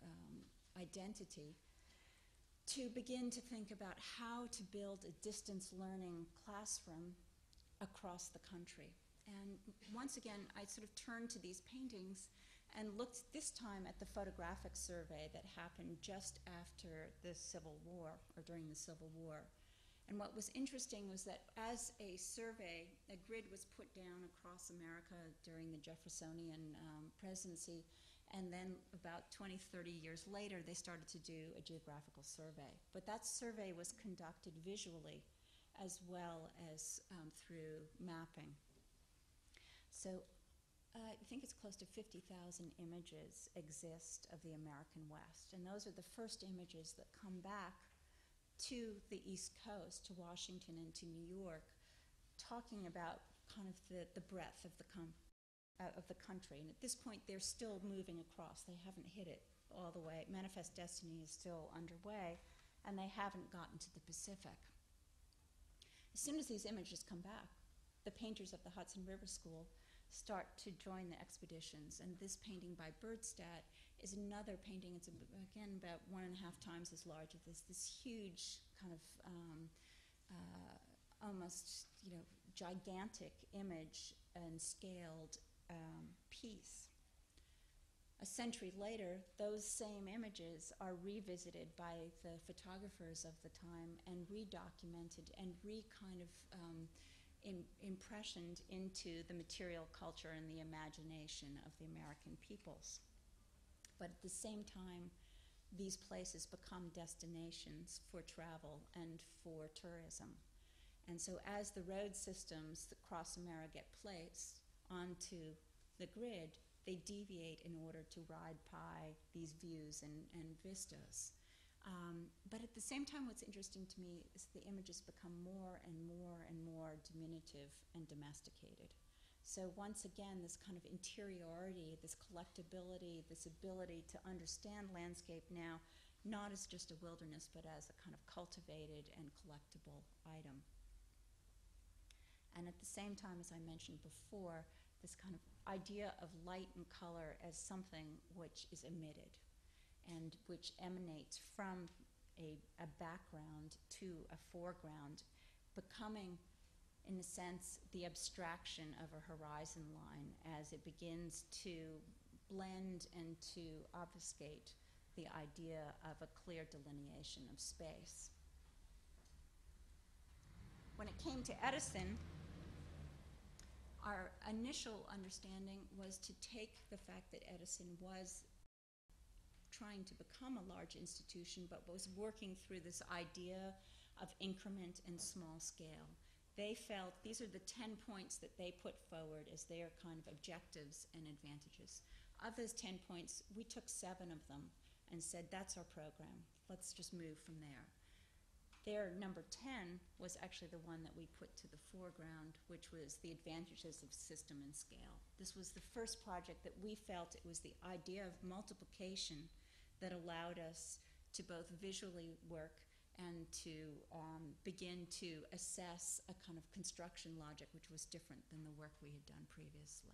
identity, to begin to think about how to build a distance learning classroom across the country. And once again, I sort of turned to these paintings and looked this time at the photographic survey that happened just after the Civil War, or during the Civil War. And what was interesting was that as a survey, a grid was put down across America during the Jeffersonian presidency, and then about 20, 30 years later, they started to do a geographical survey. But that survey was conducted visually as well as through mapping. So I think it's close to 50,000 images exist of the American West, and those are the first images that come back to the East Coast, to Washington and to New York, talking about kind of the breadth of the country. And at this point, they're still moving across. They haven't hit it all the way. Manifest Destiny is still underway, and they haven't gotten to the Pacific. As soon as these images come back, the painters of the Hudson River School start to join the expeditions. And this painting by Birdstadt is another painting. It's, again, about 1.5 times as large as this huge kind of almost, gigantic image and scaled piece. A century later, those same images are revisited by the photographers of the time and redocumented and impressioned into the material culture and the imagination of the American peoples. But at the same time, these places become destinations for travel and for tourism. And so as the road systems across America get placed onto the grid, they deviate in order to ride by these views and vistas. But at the same time, what's interesting to me is the images become more and more and more diminutive and domesticated. So once again, this kind of interiority, this collectability, this ability to understand landscape now, not as just a wilderness, but as a kind of cultivated and collectible item. And at the same time, as I mentioned before, this kind of idea of light and color as something which is emitted and which emanates from a background to a foreground, becoming, in a sense, the abstraction of a horizon line as it begins to blend and to obfuscate the idea of a clear delineation of space. When it came to Edison, Our initial understanding was to take the fact that Edison was trying to become a large institution, but was working through this idea of increment and small scale. They felt these are the 10 points that they put forward as their kind of objectives and advantages. Of those 10 points, we took 7 of them and said, that's our program. Let's just move from there. Their number 10 was actually the one that we put to the foreground, which was the advantages of system and scale. This was the first project that we felt it was the idea of multiplication that allowed us to both visually work and to begin to assess a kind of construction logic which was different than the work we had done previously.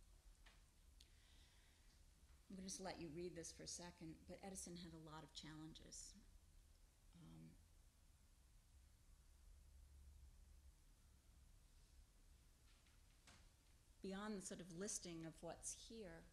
I'm going to just let you read this for a second, but Edison had a lot of challenges. Beyond the sort of listing of what's here,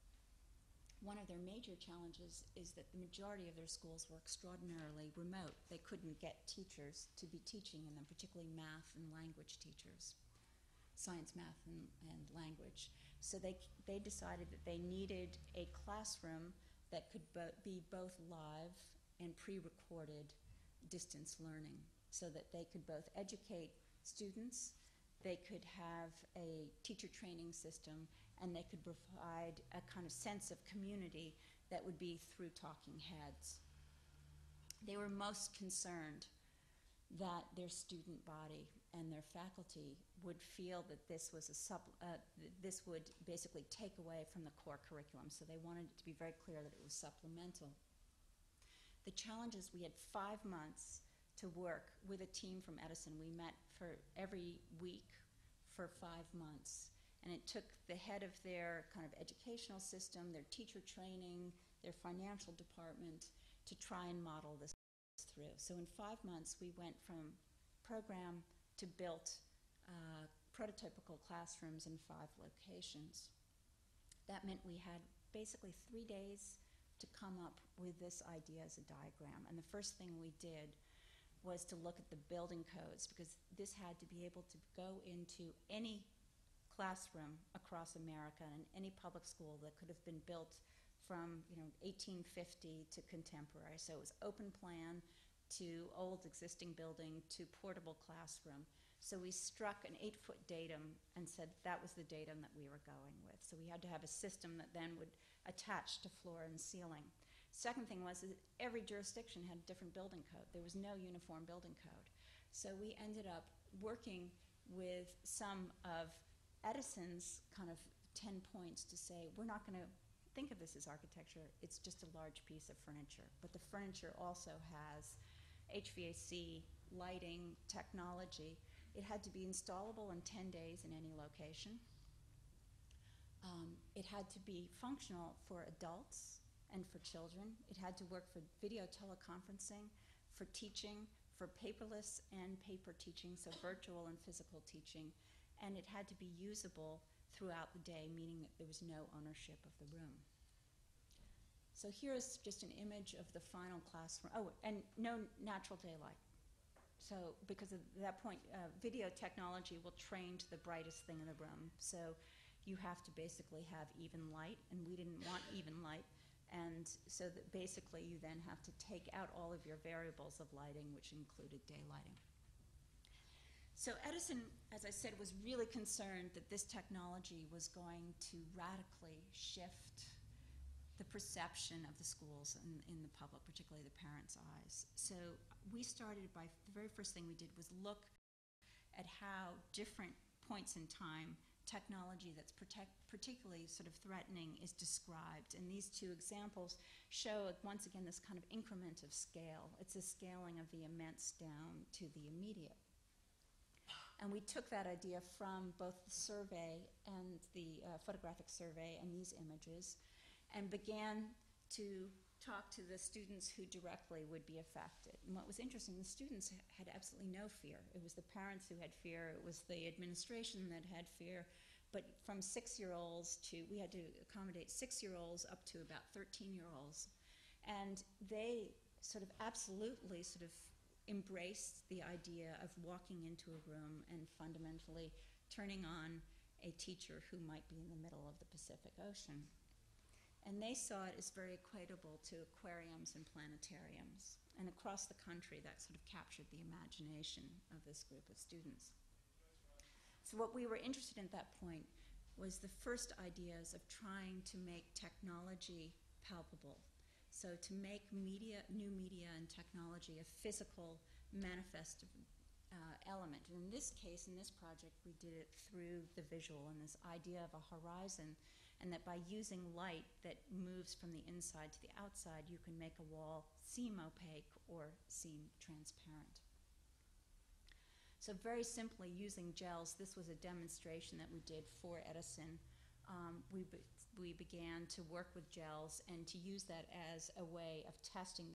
one of their major challenges is that the majority of their schools were extraordinarily remote. They couldn't get teachers to be teaching in them, particularly math and language teachers, science, math, and language. So they decided that they needed a classroom that could be both live and pre-recorded distance learning, so that they could both educate students, they could have a teacher training system, and they could provide a kind of sense of community that would be through talking heads. They were most concerned that their student body and their faculty would feel that this was this would basically take away from the core curriculum, so they wanted it to be very clear that it was supplemental. The challenge is we had 5 months to work with a team from Edison. We met for every week for 5 months. And it took the head of their kind of educational system, their teacher training, their financial department to try and model this through. So in 5 months, we went from program to built prototypical classrooms in 5 locations. That meant we had basically 3 days to come up with this idea as a diagram. And the first thing we did was to look at the building codes, because this had to be able to go into any classroom across America and any public school that could have been built from 1850 to contemporary. So it was open plan to old existing building to portable classroom. So we struck an 8-foot datum and said that was the datum that we were going with. So we had to have a system that then would attach to floor and ceiling. Second thing was that every jurisdiction had a different building code. There was no uniform building code. So we ended up working with some of Edison's kind of 10 points to say, we're not going to think of this as architecture, it's just a large piece of furniture. But the furniture also has HVAC, lighting, technology. It had to be installable in 10 days in any location. It had to be functional for adults and for children. It had to work for video teleconferencing, for teaching, for paperless and paper teaching, so virtual and physical teaching. And it had to be usable throughout the day, meaning that there was no ownership of the room. So here's just an image of the final classroom. Oh, and no natural daylight. So because at that point, video technology will train to the brightest thing in the room. So you have to basically have even light, and we didn't want even light. And so that basically you then have to take out all of your variables of lighting, which included daylighting. So Edison, as I said, was really concerned that this technology was going to radically shift the perception of the schools in the public, particularly the parents' eyes. So we started by, the very first thing we did was look at how different points in time technology that's particularly sort of threatening is described. And these 2 examples show, once again, this kind of increment of scale. It's a scaling of the immense down to the immediate. And we took that idea from both the survey and the photographic survey and these images and began to talk to the students who directly would be affected. And what was interesting, the students had absolutely no fear. It was the parents who had fear, it was the administration that had fear, but from 6-year-olds to, we had to accommodate 6-year-olds up to about 13-year-olds. And they sort of absolutely sort of embraced the idea of walking into a room and fundamentally turning on a teacher who might be in the middle of the Pacific Ocean. And they saw it as very equatable to aquariums and planetariums. And across the country, that sort of captured the imagination of this group of students. So what we were interested in at that point was the first ideas of trying to make technology palpable. So to make media, new media and technology a physical manifest element. And in this case, in this project, we did it through the visual and this idea of a horizon, and that by using light that moves from the inside to the outside, you can make a wall seem opaque or seem transparent. So very simply, using gels, this was a demonstration that we did for Edison. We began to work with gels and to use that as a way of testing